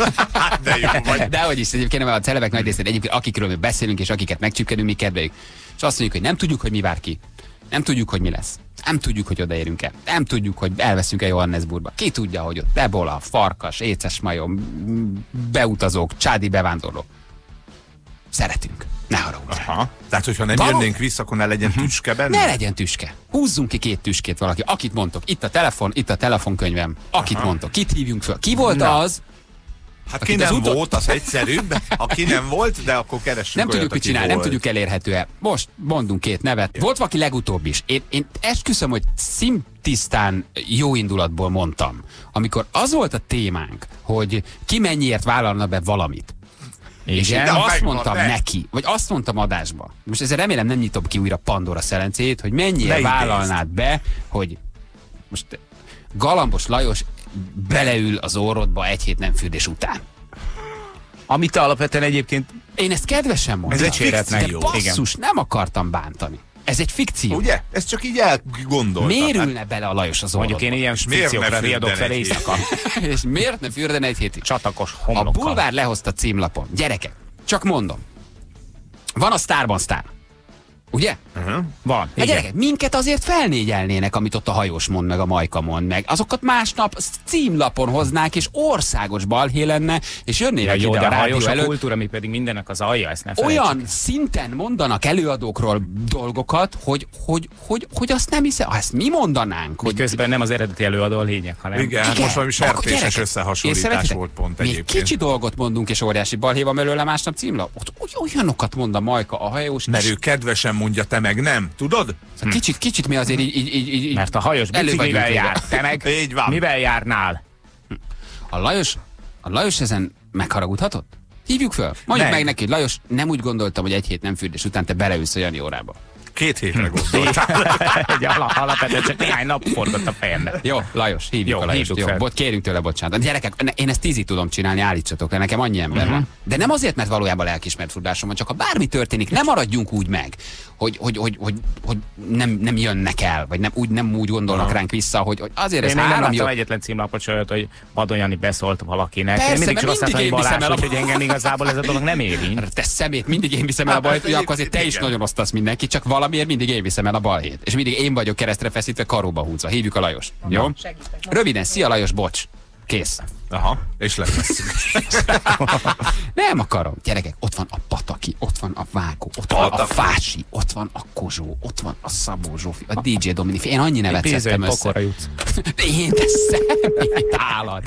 de jó vagy.
De hogy is, egyébként a celebek nagy részét egyébként akikről mi beszélünk és akiket megcsipkedünk, mi kedveljük. És azt mondjuk, hogy nem tudjuk, hogy mi vár ki. Nem tudjuk, hogy mi lesz. Nem tudjuk, hogy odaérünk-e. Nem tudjuk, hogy elveszünk-e Johannesburgba. Ki tudja, hogy ott ebola, farkas, éces majom, beutazók, csádi bevándorlók. Szeretünk. Ne haragudj.
Aha. Tehát, hogyha nem
Való...
jönnénk vissza, akkor ne legyen tüske benne?
Ne legyen tüske. Húzzunk ki két tüskét valaki. Akit mondtok. Itt a telefon, itt a telefonkönyvem. Akit Aha. mondtok. Kit hívjunk föl? Ki volt Na. az?
Hát ki nem utol... volt, az egyszerűbb. Aki nem volt, de akkor keressünk
Nem
olyat,
tudjuk mit csinálni, nem tudjuk elérhető-e. Most mondunk két nevet. Volt valaki legutóbb is. Én, én esküszöm, hogy szimtisztán jó indulatból mondtam. Amikor az volt a témánk, hogy ki mennyiért vállalna be valamit. És én azt mondtam de. neki, vagy azt mondtam adásba, most ezzel remélem nem nyitom ki újra Pandora szelencét, hogy mennyire vállalnád be, hogy most Galambos Lajos beleül az orrodba egy hét nem fürdés után.
Amit alapvetően egyébként...
Én ezt kedvesen mondtam.
Ez egy séretlen
jó. Basszus, nem akartam bántani. Ez egy fikció.
Ugye? Ez csak így elgondoltam.
Miért ülne bele a Lajos az orrodba?
Mondjuk én ilyen fikciókra riadok fel éjszaka.
És miért ne fürdene egy hétig?
Csatakos homlokkal.
A Bulvár lehozta címlapon. Gyerekek, csak mondom. Van a Sztárban sztár. Ugye?
Uh-huh. Van.
A gyerekek, minket azért felnégyelnének, amit ott a hajós mond, meg a Majka mond, meg azokat másnap címlapon hoznák, és országos balhé lenne, és jönnének
ja, jó,
ide
de
a rádió
hajós
előtt.
A kultúra, ami pedig mindennek az alja, ezt ne felejtsük.
Olyan szinten mondanak előadókról dolgokat, hogy, hogy, hogy, hogy azt nem hiszem, ezt mi mondanánk. Hogy
közben nem az eredeti előadó a lényeg, hanem...
Igen, igen. Most valami sertéses összehasonlítás volt pont egyébként.
Még kicsi dolgot mondunk, és óriási balhé van belőle másnap címlap. Ott olyanokat mond a Majka, a hajós.
Mert ő kedvesen mondja, te meg nem, tudod?
Hm. Kicsit, kicsit mi azért így... így, így, így
Mert a hajós biciklivel jár, te meg
így van.
Mivel járnál?
A Lajos, a Lajos ezen megharagudhatott? Hívjuk föl. Mondjuk meg, meg neki, hogy Lajos, nem úgy gondoltam, hogy egy hét nem fürdés után te beleülsz a Jani órába.
Két hétre gondoltál.
Egy alapvetően csak néhány nap forgott a fejembe.
Jó, Lajos, hívjuk Jó, a Lajost. Jó, bot, kérünk tőle bocsánat. Gyerekek, én ezt tízig tudom csinálni, állítsatok le, nekem annyi ember uh-huh. van. De nem azért, mert valójában lelkiismert furdásom van, csak ha bármi történik, nem maradjunk úgy meg, hogy, hogy, hogy, hogy, hogy nem, nem jönnek el, vagy nem úgy, nem úgy gondolnak uh-huh. ránk vissza, hogy, hogy azért ez
én három
nem
láttam egyetlen címlapot se olyat, hogy Badon Jani beszólt valakinek.
Persze,
én mindig csak azt
mindig
láttam, hogy Balázs,
el
hogy engem igazából ez a dolog nem érint.
Te szemét, mindig én viszem el a bajt, akkor azért te is nagyon osztasz mindenki, csak valamiért mindig én viszem el a balhét. És mindig én vagyok keresztre feszítve, karóba húzva. Hívjuk a Lajos. Jó? Röviden, szia Lajos, bocs. Kész.
Aha, és levesszük.
Nem akarom. Gyerekek, ott van a Pataki, ott van a Vágó, ott van a Fási, ott van a Kozsó, ott van a Szabó Zsófi, a dé dzsé Dominik. Én annyi nevet szedtem össze. Én teszem, mit állad.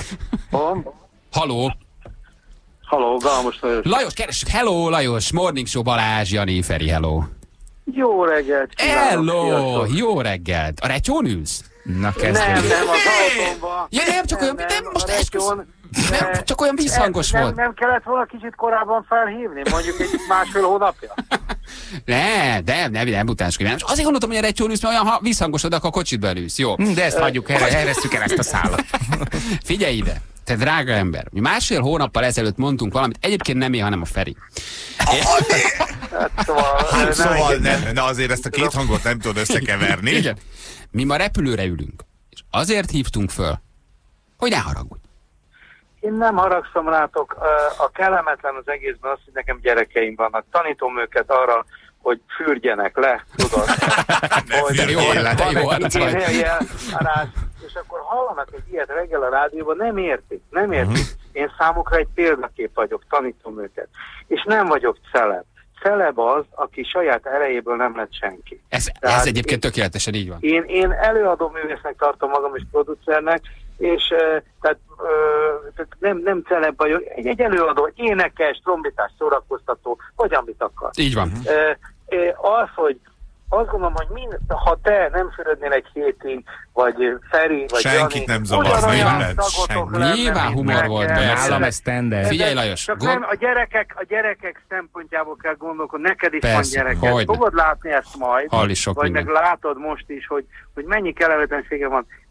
Haló.
Haló, Galambos Lajos.
Lajos, keressük. Hello, Lajos. Morning Show, Balázs, Jani, Feri, hello.
Jó reggelt kívánok.
Hello, jó reggelt. A recsón ülsz? Na kezdjük.
Nem, nem, az autómban.
Ja, nem, csak olyan, nem, nem most esküszöm. Nem, csak olyan visszhangos
nem,
volt.
Nem, nem kellett volna kicsit korábban felhívni, mondjuk egy másfél hónapja?
Ne, de nem, nem utánskodj. Azért gondoltam, hogy a recsón ülsz, mert olyan visszhangosod, akkor a kocsitba ülsz, jó?
De ezt hagyjuk, erresszük el ezt a szállat.
Figyelj ide. Te drága ember, mi másfél hónappal ezelőtt mondtunk valamit, egyébként nem én, hanem a Feri.
Hát, szóval,
hát, szóval nem, na azért ezt a két hangot nem tudod összekeverni.
Igen. Mi ma repülőre ülünk, és azért hívtunk föl, hogy ne haragudj.
Én nem haragszom rátok, a kellemetlen az egészben az, hogy nekem gyerekeim vannak. Tanítom őket arra, hogy fürdjenek le, tudod?
hogy jó, jó,
és akkor hallanak egy ilyet reggel a rádióban, nem értik, nem értik. Uh-huh. Én számukra egy példakép vagyok, tanítom őket. És nem vagyok celeb. Celeb az, aki saját erejéből nem lett senki.
Ez, ez egyébként én, tökéletesen így van.
Én, én előadó művésznek tartom magam és producernek, és uh, tehát, uh, nem, nem celeb vagyok, egy, egy előadó, egy énekes, trombitás, szórakoztató, vagy amit akar.
Így van.
Uh, uh, az, hogy azt gondolom, hogy mind, ha te nem fürödnél egy hétig, vagy Feri, vagy
senkit
Jani,
nem zavarsz,
nyilván tagotok lenne.
Nyilván humor volt,
nálam ez tender.
Figyelj Lajos.
Csak nem, a gyerekek, a gyerekek szempontjából kell gondolkodni, neked is
persze,
van gyereked.
hogyne.
Fogod látni ezt majd,
vagy
minden. Meg látod most is, hogy, hogy mennyi kellemetlensége van.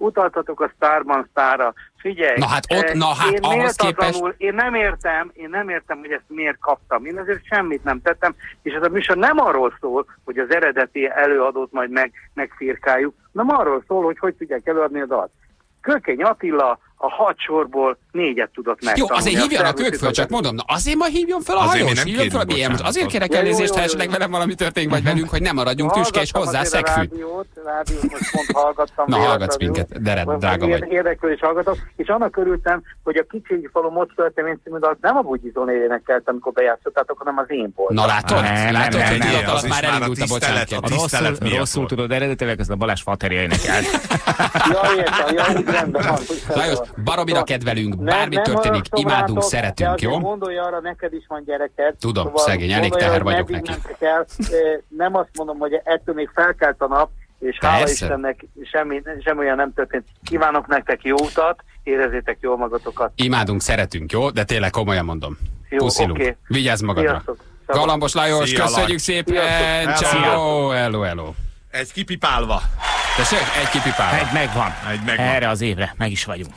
utaltatok a Starban Starra. Figyelj,
Na hát ott, na hát
én
ahhoz képest...
én nem értem, én nem értem, hogy ezt miért kaptam. Én azért semmit nem tettem, és ez a műsor nem arról szól, hogy az eredeti előadót majd meg, megfirkáljuk, hanem arról szól, hogy hogy tudják előadni a dalt. Kőkény Attila a hat sorból négyet tudott megtanulni.
Jó, azért hívjanak ők föl, csak mondom, na azért majd hívjon fel a hajós, hívjon fel a bé em. Most azért kérek elnézést, ha esetleg velem valami történik, vagy velünk, hogy nem maradjunk tüske és hozzá szegfű.
Rádiót, rádiót most pont hallgattam.
Na, hallgatsz minket, de drága vagy.
Érdeklő is hallgatok, és annak örültem, hogy a Kicsinyi falu Mocsköltemény című dalt nem a Bugyizón énekeltem, amikor bejátszottátok, hanem az én voltam.
Na látod? Látod, hogy tudat alatt már elindult a bocsánat.
Rosszul tudod, eredetileg ez a Balázs Faterja énekelt.
Ja, értem, ja, úgy rendben van.
Lajos, baromira kedvelünk, bármi történik, imádunk, szeretünk, jó?
Gondolj arra, neked is van gyereked.
Tudom, szegény, elég teher vagyok neki.
Nem azt mondom, hogy ettől még felkelt a nap, és hála Istennek semmi, semmi olyan nem történt. Kívánok nektek jó utat, érezzétek jól magatokat.
Imádunk, szeretünk, jó? De tényleg komolyan mondom. Puszilunk.
Okay.
Vigyázz magadra.
Sziasztok.
Galambos Lajos, Szia, köszönjük szépen! Ciao, hello, hello.
Egy kipipálva.
Tessék? Egy kipipálva.
Egy megvan.
Egy megvan.
Erre az évre meg is vagyunk.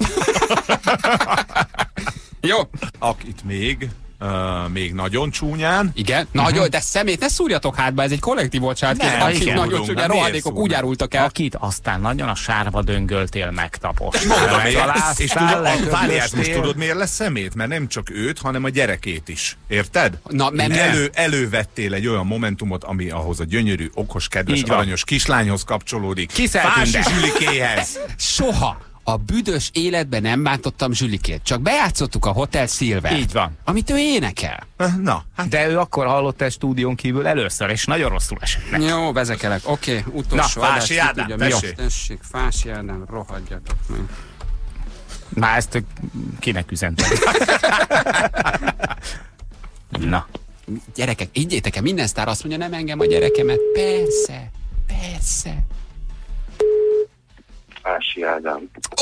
Jó.
Akit még, uh, még nagyon csúnyán.
Igen, nagyon, uh-huh. De szemét ne szúrjatok hátba, ez egy kollektív bocsánat. Akik nagyon csúnyán, rohadékok úgy árultak el.
Akit aztán nagyon a sárba döngöltél megtapos.
Mondom, és tudod, várjál, most tudod miért lesz szemét? Mert nem csak őt, hanem a gyerekét is. Érted?
Na, nem,
Elő, elővettél egy olyan momentumot, ami ahhoz a gyönyörű, okos, kedves, aranyos kislányhoz kapcsolódik. Fási Zsülikéhez.
Soha a büdös életben nem bántottam Zsülikét, csak bejátszottuk a Hotel Silver.
Így van.
Amit ő énekel.
Na, hát de ő akkor hallotta egy stúdión kívül először, és nagyon rosszul esett neki.
Jó, vezekelek. Oké, okay, utolsó.
Na, Fási Ádám, tessék.
Tessék, Fási Ádám, rohadjatok meg.
Már ezt kinek üzentem? Na.
Gyerekek, ígyétek el, minden sztár azt mondja, nem engem a gyerekemet. Persze, persze.
Fási Ádám.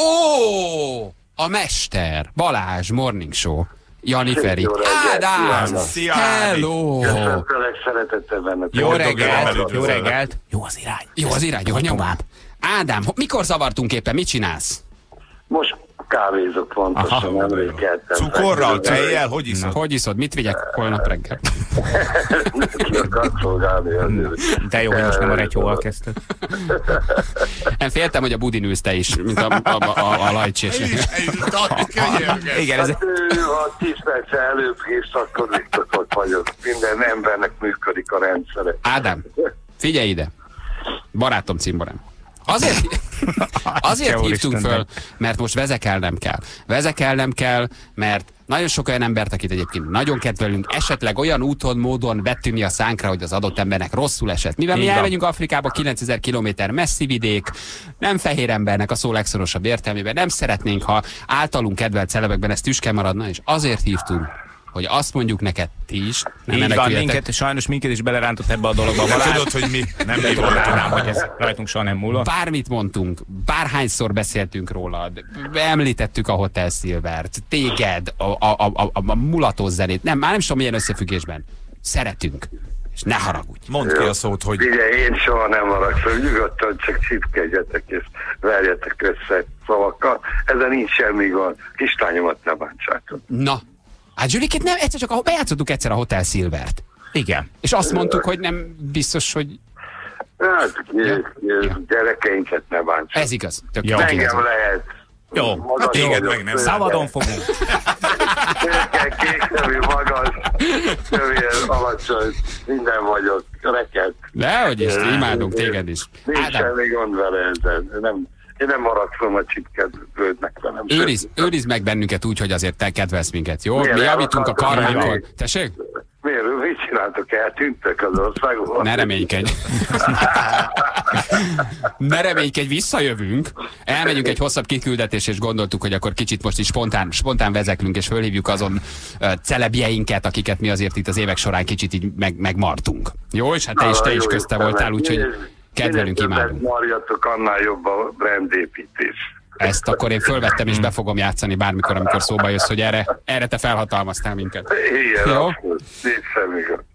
Ó, a mester, Balázs, Morning Show. Jani Feri. Ádám!
Szia!
Hello!
Köszönöm, szeretettel benne.
Jó reggelt! Jó reggelt! Jó az irány!
Jó az irány, jó tovább. Ádám, mikor zavartunk éppen, mit csinálsz?
Most kávézok pontosan, emlékeltem.
Cukorral, tejjel, hogy iszod?
Hogy iszod? Mit vigyek holnap reggel?
Ki akar szolgálni azért.
De jó, hogy most nem a retyóval kezdted.
Én féltem, hogy a budin ülsz te is, mint a, a, a, a lajcsés.
Igen, ez... Hát, ha tíz perc előbb hívsz, akkor biztos vagyok. Minden embernek működik a rendszere.
Ádám, figyelj ide. Barátom, cimborám. Azért, azért hívtunk föl, mert most vezekelnem kell. Vezekelnem kell, mert nagyon sok olyan embert, akit egyébként nagyon kedvelünk, esetleg olyan úton, módon vettünk mi a szánkra, hogy az adott embernek rosszul esett. Mivel mi elmegyünk Afrikába, kilencezer kilométer messzi vidék, nem fehér embernek a szó legszorosabb értelmében, nem szeretnénk, ha általunk kedvelt celebekben ez tüske maradna, és azért hívtunk, hogy azt mondjuk neked ti is. Nem
így van, minket, sajnos minket is belerántott ebbe a dologba.
Nem tudod, hogy mi nem mi voltál,
hogy ez rajtunk soha nem múlva.
Bármit mondtunk, bárhányszor beszéltünk rólad, említettük a Hotel Silvert, téged, a, a, a, a, a mulatos zenét, nem, már nem is tudom milyen összefüggésben. Szeretünk. És ne haragudj.
Mondd ki a szót, hogy...
Ugye, én soha nem haragszom, nyugodtan csak csipkedjetek és verjetek össze szavakkal. Ezen nincs semmi gond. Kislányomat ne bántsátok.
Na. Hát Zsülikét nem, egyszer csak a, bejátszottuk egyszer a Hotel Silvert.
Igen.
És azt mondtuk, hogy nem biztos, hogy...
Hát, ja. Gyerekeinket ne bántsuk.
Ez igaz. Tök
jó. Engem lehet.
Jó, hát téged meg nem. Szabadon fogunk.
Gyerekek, kékszemű, magas, kövén, alacsony, minden vagyok, reked.
Dehogy is, imádunk téged is.
Nincs semmi gond vele ezzel. Nem... Én nem haragszom a csipkedvődnek velem.
Őriz, őriz meg bennünket úgy, hogy azért te kedvelsz minket, jó? Miért? Mi javítunk a karmánkon. Tessék?
Miért? Mit csináltok? Eltűntek az országban?
Ne reménykedj. Ne reménykedj, visszajövünk. Elmegyünk egy hosszabb kiküldetés, és gondoltuk, hogy akkor kicsit most is spontán, spontán vezeklünk, és fölhívjuk azon uh, celebjeinket, akiket mi azért itt az évek során kicsit így meg, megmartunk. Jó? És hát te is, te is közte voltál, úgyhogy... Kedvelünk, imádunk.
Marjatok, annál jobb a brandépítés.
Ezt akkor én fölvettem és be fogom játszani bármikor, amikor szóba jössz, hogy erre, erre te felhatalmaztál minket.
Igen, jó? Nincs semmi.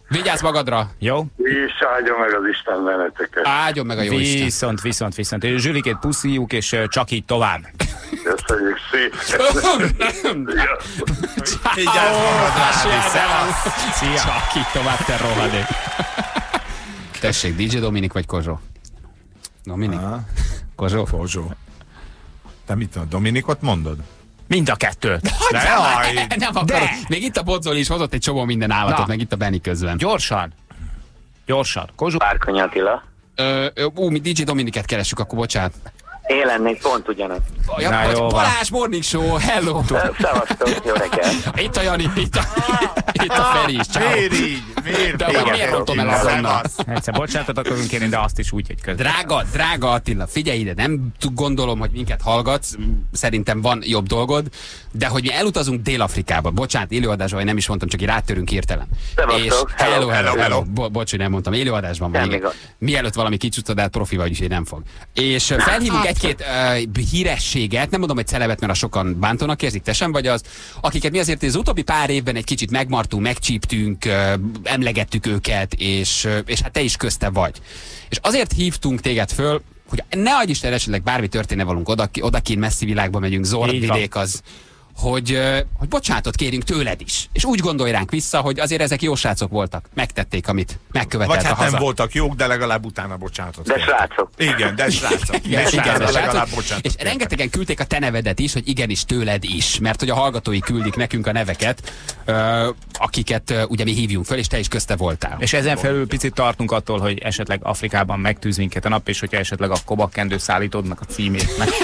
Vigyázz magadra!
Jó?
És áldjon meg az Isten benneteket.
Áldjon meg a jó Isten.
Viszont, viszont, viszont. Zsülikét puszíjuk, és ö, csak így tovább.
Köszönjük szépen.
Vigyázz magadra, Ádi, szia! Csak így tovább, te rohadék.
Tessék, dé dzsé Dominik vagy Kozsó? Dominik?
Kozsó? Kozsó. Te mit mondod? Dominikot mondod?
Mind a kettőt.
De jaj! Nem akarod. Még itt a Bodzoli is hozott egy csomó minden állatot,
Na.
meg itt a Benni közben.
Gyorsan. Gyorsan. Kozsó.
Várkonyi Attila.
Ö, ö, ú, mi dé dzsé Dominiket keressük, akkor bocsánat.
Én lennék pont ugyanaz.
Ja,
Na, jó van.
Balázs Morning Show, hello!
Szevasztok, jó reggel.
Itt a Jani, itt a, itt a Feri is, ciao.
Miért így? Miért?
De igen, miért mondtam el azonnal?
Egyszer bocsánatot akarunk kérni, de azt is úgy, hogy közben.
Drága, drága Attila, figyelj ide, nem tud- gondolom, hogy minket hallgatsz, szerintem van jobb dolgod, de hogy mi elutazunk Dél-Afrikába, bocsánat, élőadásban, vagy nem is mondtam, csak így rátörünk hirtelen.
Szevasztok,
hello, hello, hello,
hello.
hello. Bo- bocs, hogy nem mondtam, élőadásban van.
Semmi
igen.
gond.
Mielőtt valami kicsúszod, profi vagy, úgyhogy nem fog. És ö, felhívunk egy-két uh, hírességet, nem mondom, hogy celebet, mert a sokan bántónak érzik, te sem vagy az, akiket mi azért az utóbbi pár évben egy kicsit megmartunk, megcsíptünk, uh, emlegettük őket, és, uh, és hát te is közte vagy. És azért hívtunk téged föl, hogy ne adj Isten, esetleg bármi történne valunk odaki, odakint messzi világba megyünk, Zordvidék az, hogy, ö, hogy bocsánatot kérünk tőled is. És úgy gondolj ránk vissza, hogy azért ezek jó srácok voltak. Megtették, amit megkövetelt
Vagy
a
hát
haza.
nem voltak jók, de legalább utána bocsánatot
De
kértek.
srácok.
Igen, de srácok.
Igen,
De
igen,
srácok,
de srácok.
legalább bocsánatot
És
kértek.
rengetegen küldték a te nevedet is, hogy igenis tőled is, mert hogy a hallgatói küldik nekünk a neveket, ö, akiket ö, ugye mi hívjunk föl, és te is közte voltál.
És ezen felül picit tartunk attól, hogy esetleg Afrikában megtűz minket a nap, és hogyha esetleg a kobakkendő szállítódnak a címét meg.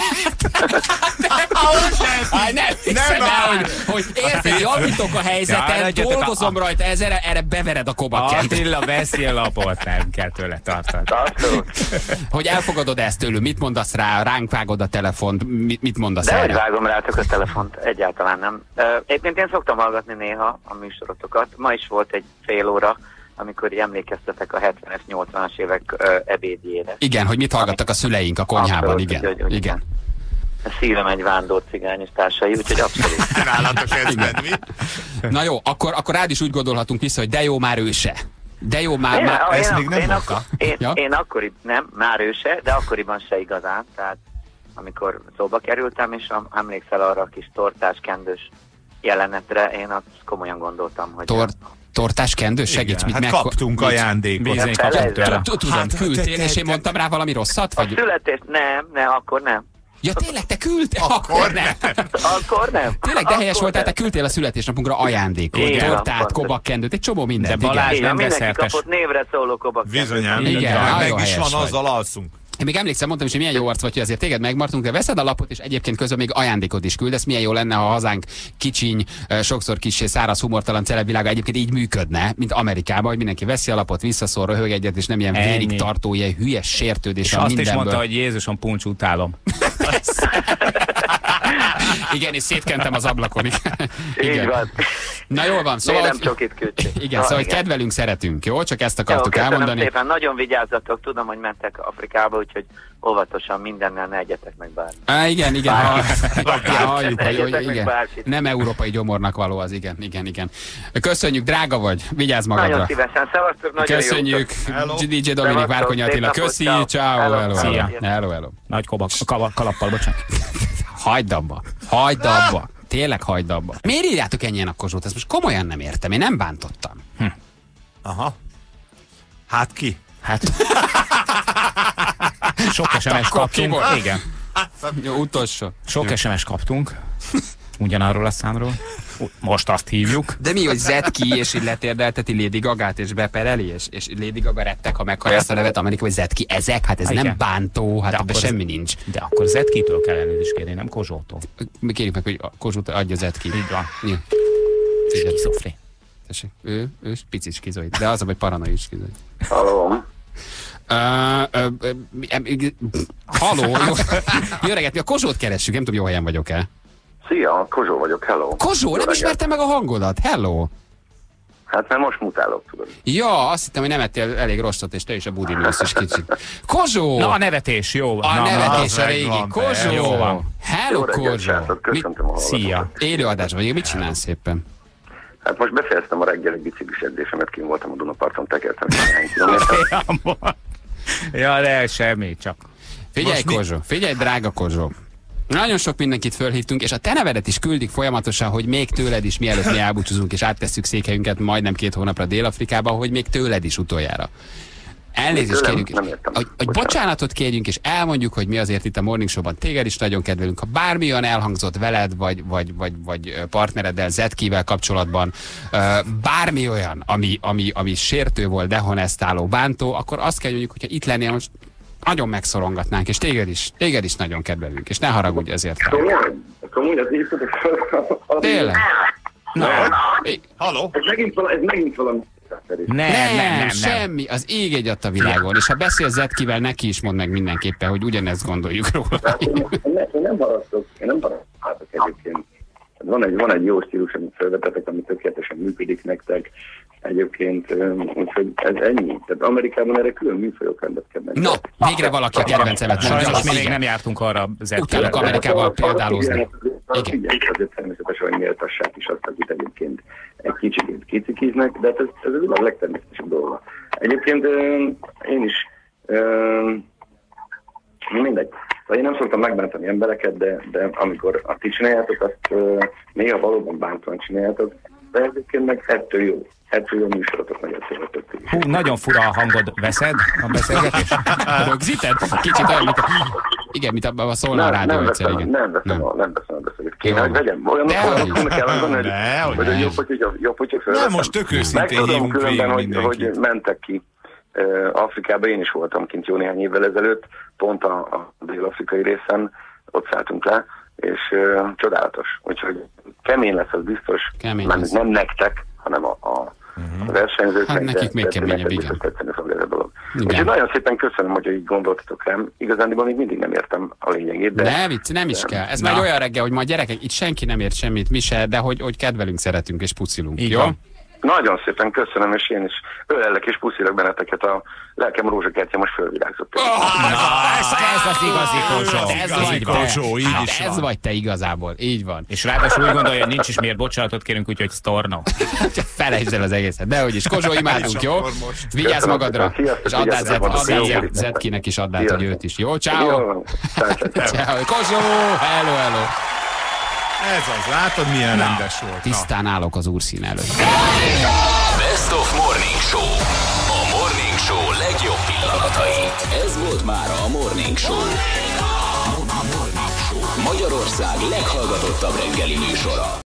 Aj, nem, hiszem el, hogy, hogy érted, javítok a helyzeten,
Ja,
dolgozom
a-
rajta, ezzel, erre bevered a kobakkendőt.
Attila, veszi a lapot, nem kell tőle tartani.
Tartok.
Hogy elfogadod ezt tőlük, mit mondasz rá, ránk vágod a telefont, mit, mit mondasz
De hogy
erre?
vágom rátok a telefont, egyáltalán nem. Uh, Egyébként én szoktam hallgatni néha a műsorotokat. Ma is volt egy fél óra, amikor így emlékeztetek a hetvenes, nyolcvanas évek uh, ebédjére.
Igen, hogy mit hallgattak a szüleink a konyhában,
Abszolút,
igen.
úgy, hogy-
igen.
A szívem egy vándor cigány és társai, úgyhogy abszolút.
Nálatok ez menni.
Na jó, akkor, akkor rád is úgy gondolhatunk vissza, hogy de jó, már ő se. De jó, már...
Én,
már...
én,
ez
én,
még nem
én,
mondta.
akkor, én,
Ja?
én akkoriban, nem, már ő se, de akkoriban se igazán. Tehát amikor szóba kerültem, és am, emlékszel arra a kis tortás, kendős jelenetre, én azt komolyan gondoltam, hogy...
Tor tortás kendő, segíts,
Igen,
mit
hát
meg...
kaptunk
mit-
ajándékot.
Bizony,
Nem
kaptunk
felejtsd el.
tőle.
Tudom,
Hát,
küldtél,
te-
és én
te-
mondtam rá valami rosszat?
A
Vagy...
születés, nem, nem, akkor nem.
Ja, tényleg, te küldtél?
Akkor nem.
Akkor nem.
Tényleg, de helyes
Akkor
voltál, te
nem.
küldtél a születésnapunkra ajándékot.
Igen,
Tortát,
pontos.
kobakkendőt, egy csomó mindent.
De Balázs
igen.
Igen,
nem
mindenki
desszertes.
kapott névre szóló kobak.
Bizonyám.
Igen,
Igen,
nagyon
meg is
helyes
van,
vagy.
azzal alszunk.
Én még emlékszem, mondtam is, hogy milyen jó arc vagy, hogy azért téged megmartunk, de veszed a lapot, és egyébként közben még ajándékot is küldesz. Milyen jó lenne, ha hazánk kicsiny, eh, sokszor kis száraz, humortalan celebvilága egyébként így működne, mint Amerikában, hogy mindenki veszi a lapot, visszaszól, röhög egyet, és nem ilyen
Ennyi.
vérig tartó, ilyen hülyes sértődés
És
a
azt is
mindenből.
mondta, hogy Jézusom, puncs, utálom.
Igen, és szétkentem az ablakon.
Így
Igen.
van.
Na jól van, szóval...
Miért nem csokit küldték?
Igen,
Ah,
szóval hogy
igen.
kedvelünk, szeretünk, jó? Csak ezt
Jó,
akartuk
köszönöm
elmondani.
szépen, nagyon vigyázzatok, tudom, hogy mentek Afrikába, úgyhogy óvatosan mindennel ne egyetek meg bármit.
Á, igen, igen, ha, igen, halljuk, hogy,
Egyetek
hogy
meg
igen.
bárkit.
Nem európai gyomornak való az, igen, igen, igen. Köszönjük, drága vagy, vigyázz magadra.
Nagyon szívesen, szevasztok, nagyon
Köszönjük,
jó.
dé dzsé Dominik,
Szevasztok,
Várkonyi
szép
Attila,
napot,
köszi,
ciao.
ciao,
Hello.
hello, hello,
Szia.
hello, hello.
Nagy kobak, kava, kalappal, bocsánat.
Hagyd abba, hagyd abba, tényleg hagyd abba. Miért írjátok ennyien a Kozsót? Ezt most komolyan nem értem, én nem bántottam. Hm.
Aha. Hát ki?
Hát... Sok es em es
akkor ki
kaptunk.
volt?
Igen.
Jó, utolsó.
Sok es em es kaptunk. Ugyanarról a számról. Most azt hívjuk.
De mi, hogy zed ki, és így letérdelteti Lady Gagát, és bepereli, és, és Lady Gaga rettek, ha meghallja ezt a nevet Amerika, hogy zed ki. Ezek? Hát ez
Igen.
nem bántó, hát
De
ebben
akkor-
semmi nincs.
De akkor Zetki-től kell elnézést kérni, nem Kozsótól.
Mi kérjük meg, hogy a Kozsót adja zed ki.
Így van.
Ja.
Skizofrén.
Tessék, ő, ő picit skizoid, de az a, hogy paranoid skizoid.
Halló.
Uh, uh, uh, Halló, jó, jó reggelt, mi a Kozsót keressük, nem tudom, jó helyen vagyok-e.
Szia, Kozsó vagyok, hello.
Kozsó, nem
reggelt.
ismertem meg a hangodat, hello.
Hát mert most mutálok, tudod.
Ja, azt hittem, hogy nem ettél elég rostot, és te is a budin ülsz is kicsit. Kozsó!
Na, a nevetés, jó.
A
na,
nevetés
na,
a
az
régi.
megvan,
Kozsó!
jó van.
Hello,
Jó reggelt,
Kozsó!
srácok, köszöntöm a hallgatókat.
Szia.
Élőadás vagy, mit csinálsz szépen?
Hát most befejeztem a reggeli biciklis edzésemet, kim voltam a Dunaparton, tekertem néhány kilométert.
Ja, de semmi, csak.
Figyelj, Kozsó, figyelj, drága Kozsó. Nagyon sok mindenkit fölhívtunk, és a te nevedet is küldik folyamatosan, hogy még tőled is, mielőtt mi elbúcsúzunk, és áttesszük székhelyünket majdnem két hónapra Dél-Afrikába, hogy még tőled is utoljára. Elnézést kérjünk, hogy, hogy bocsánatot kérjünk, és elmondjuk, hogy mi azért itt a Morning Show-ban téged is nagyon kedvelünk. Ha bármi olyan elhangzott veled, vagy, vagy, vagy, vagy partnereddel, Zetkivel kapcsolatban, bármi olyan, ami, ami, ami sértő volt, dehonestáló, bántó, akkor azt kell mondjuk, hogyha itt lennél, most nagyon megszorongatnánk, és téged is, téged is nagyon kedvelünk, és ne haragudj ezért.
Komolyan, az így
tényleg?
Na, halló? Ez megint valami, ez megint valami.
Nem, nem, nem, nem, semmi, az ég egy adta világon, és ha beszélsz Zetkivel, neki is mondd meg mindenképpen, hogy ugyanezt gondoljuk róla.
Én, én nem haragszok, én nem haragszok egyébként. Van egy, van egy jó stílus, amit felvetetek, ami tökéletesen működik nektek. Egyébként, úgyhogy ez ennyi. Tehát Amerikában erre külön műfajok rendezkednek.
No, végre valaki a kedvencemet mondja.
Sajnos még nem jártunk arra Zetkivel.
Utálok Amerikával példálózni.
Igen. Azért természetesen, hogy méltassák is azt, akit egyébként egy kicsit kicikiznek, de ez, ez a világ legtermészetesebb dolga. Egyébként én is mindegy. Szóval én nem szoktam megbántani embereket, de, de amikor a ti csináljátok, azt néha valóban bántóan csináljátok, de egyébként meg ettől jó. Ettől jó műsorotok meg ettől több.
Hú, nagyon fura a hangod. Veszed a beszélgetés?
Rögzíted? Kicsit olyan, mint a... Igen, mint abban a szólna a rádió egyszer, igen.
Nem veszem a, nem veszem a beszélgetést. Kéne, hogy vegyem. Olyan olyan kell mondani, hogy a jobb, hogyha felveszem.
Nem, most tök őszintén hívunk végig
mindenkit. Hogy mentek ki Afrikába, én is voltam kint jó néhány évvel ezelőtt, pont a, a dél-afrikai részen, ott szálltunk le, és uh, csodálatos. Úgyhogy kemény lesz, az biztos. Kemény nem, nem nektek, hanem a, a, uh-huh. a versenyzőknek.
Hát nekik még keményebb, igen.
Úgyhogy nagyon szépen köszönöm, hogy így gondoltatok rám. Igazándiban még mindig nem értem a lényegét. De
ne vicc, nem is kell. Ez már olyan reggel, hogy ma gyerekek, itt senki nem ért semmit, mi se, de hogy, hogy kedvelünk, szeretünk és puszilunk. Így jó? Van.
Nagyon szépen köszönöm, és én is ölellek és puszilak benneteket, a lelkem rózsakertje most fölvirágzott.
Oh, ez, ez az igazi Kozsó.
Ez vagy Kozsó, így is van. Ez vagy te igazából, így van.
És ráadásul úgy gondolja, hogy nincs is miért bocsánatot kérünk, úgyhogy sztorno.
Felejtsd el az egészet, dehogy is. Kozsó, imádunk, jó? Vigyázz magadra, és add át Zetkinek is, add át, hogy őt is. Jó, ciao. Kozsó, hello, hello.
Ez az, látod milyen Na, rendes volt.
Tisztán állok az úrszín előtt.
Best of Morning Show. A Morning Show legjobb pillanatai. Ez volt már a Morning Show. Magyarország leghallgatottabb reggeli műsora.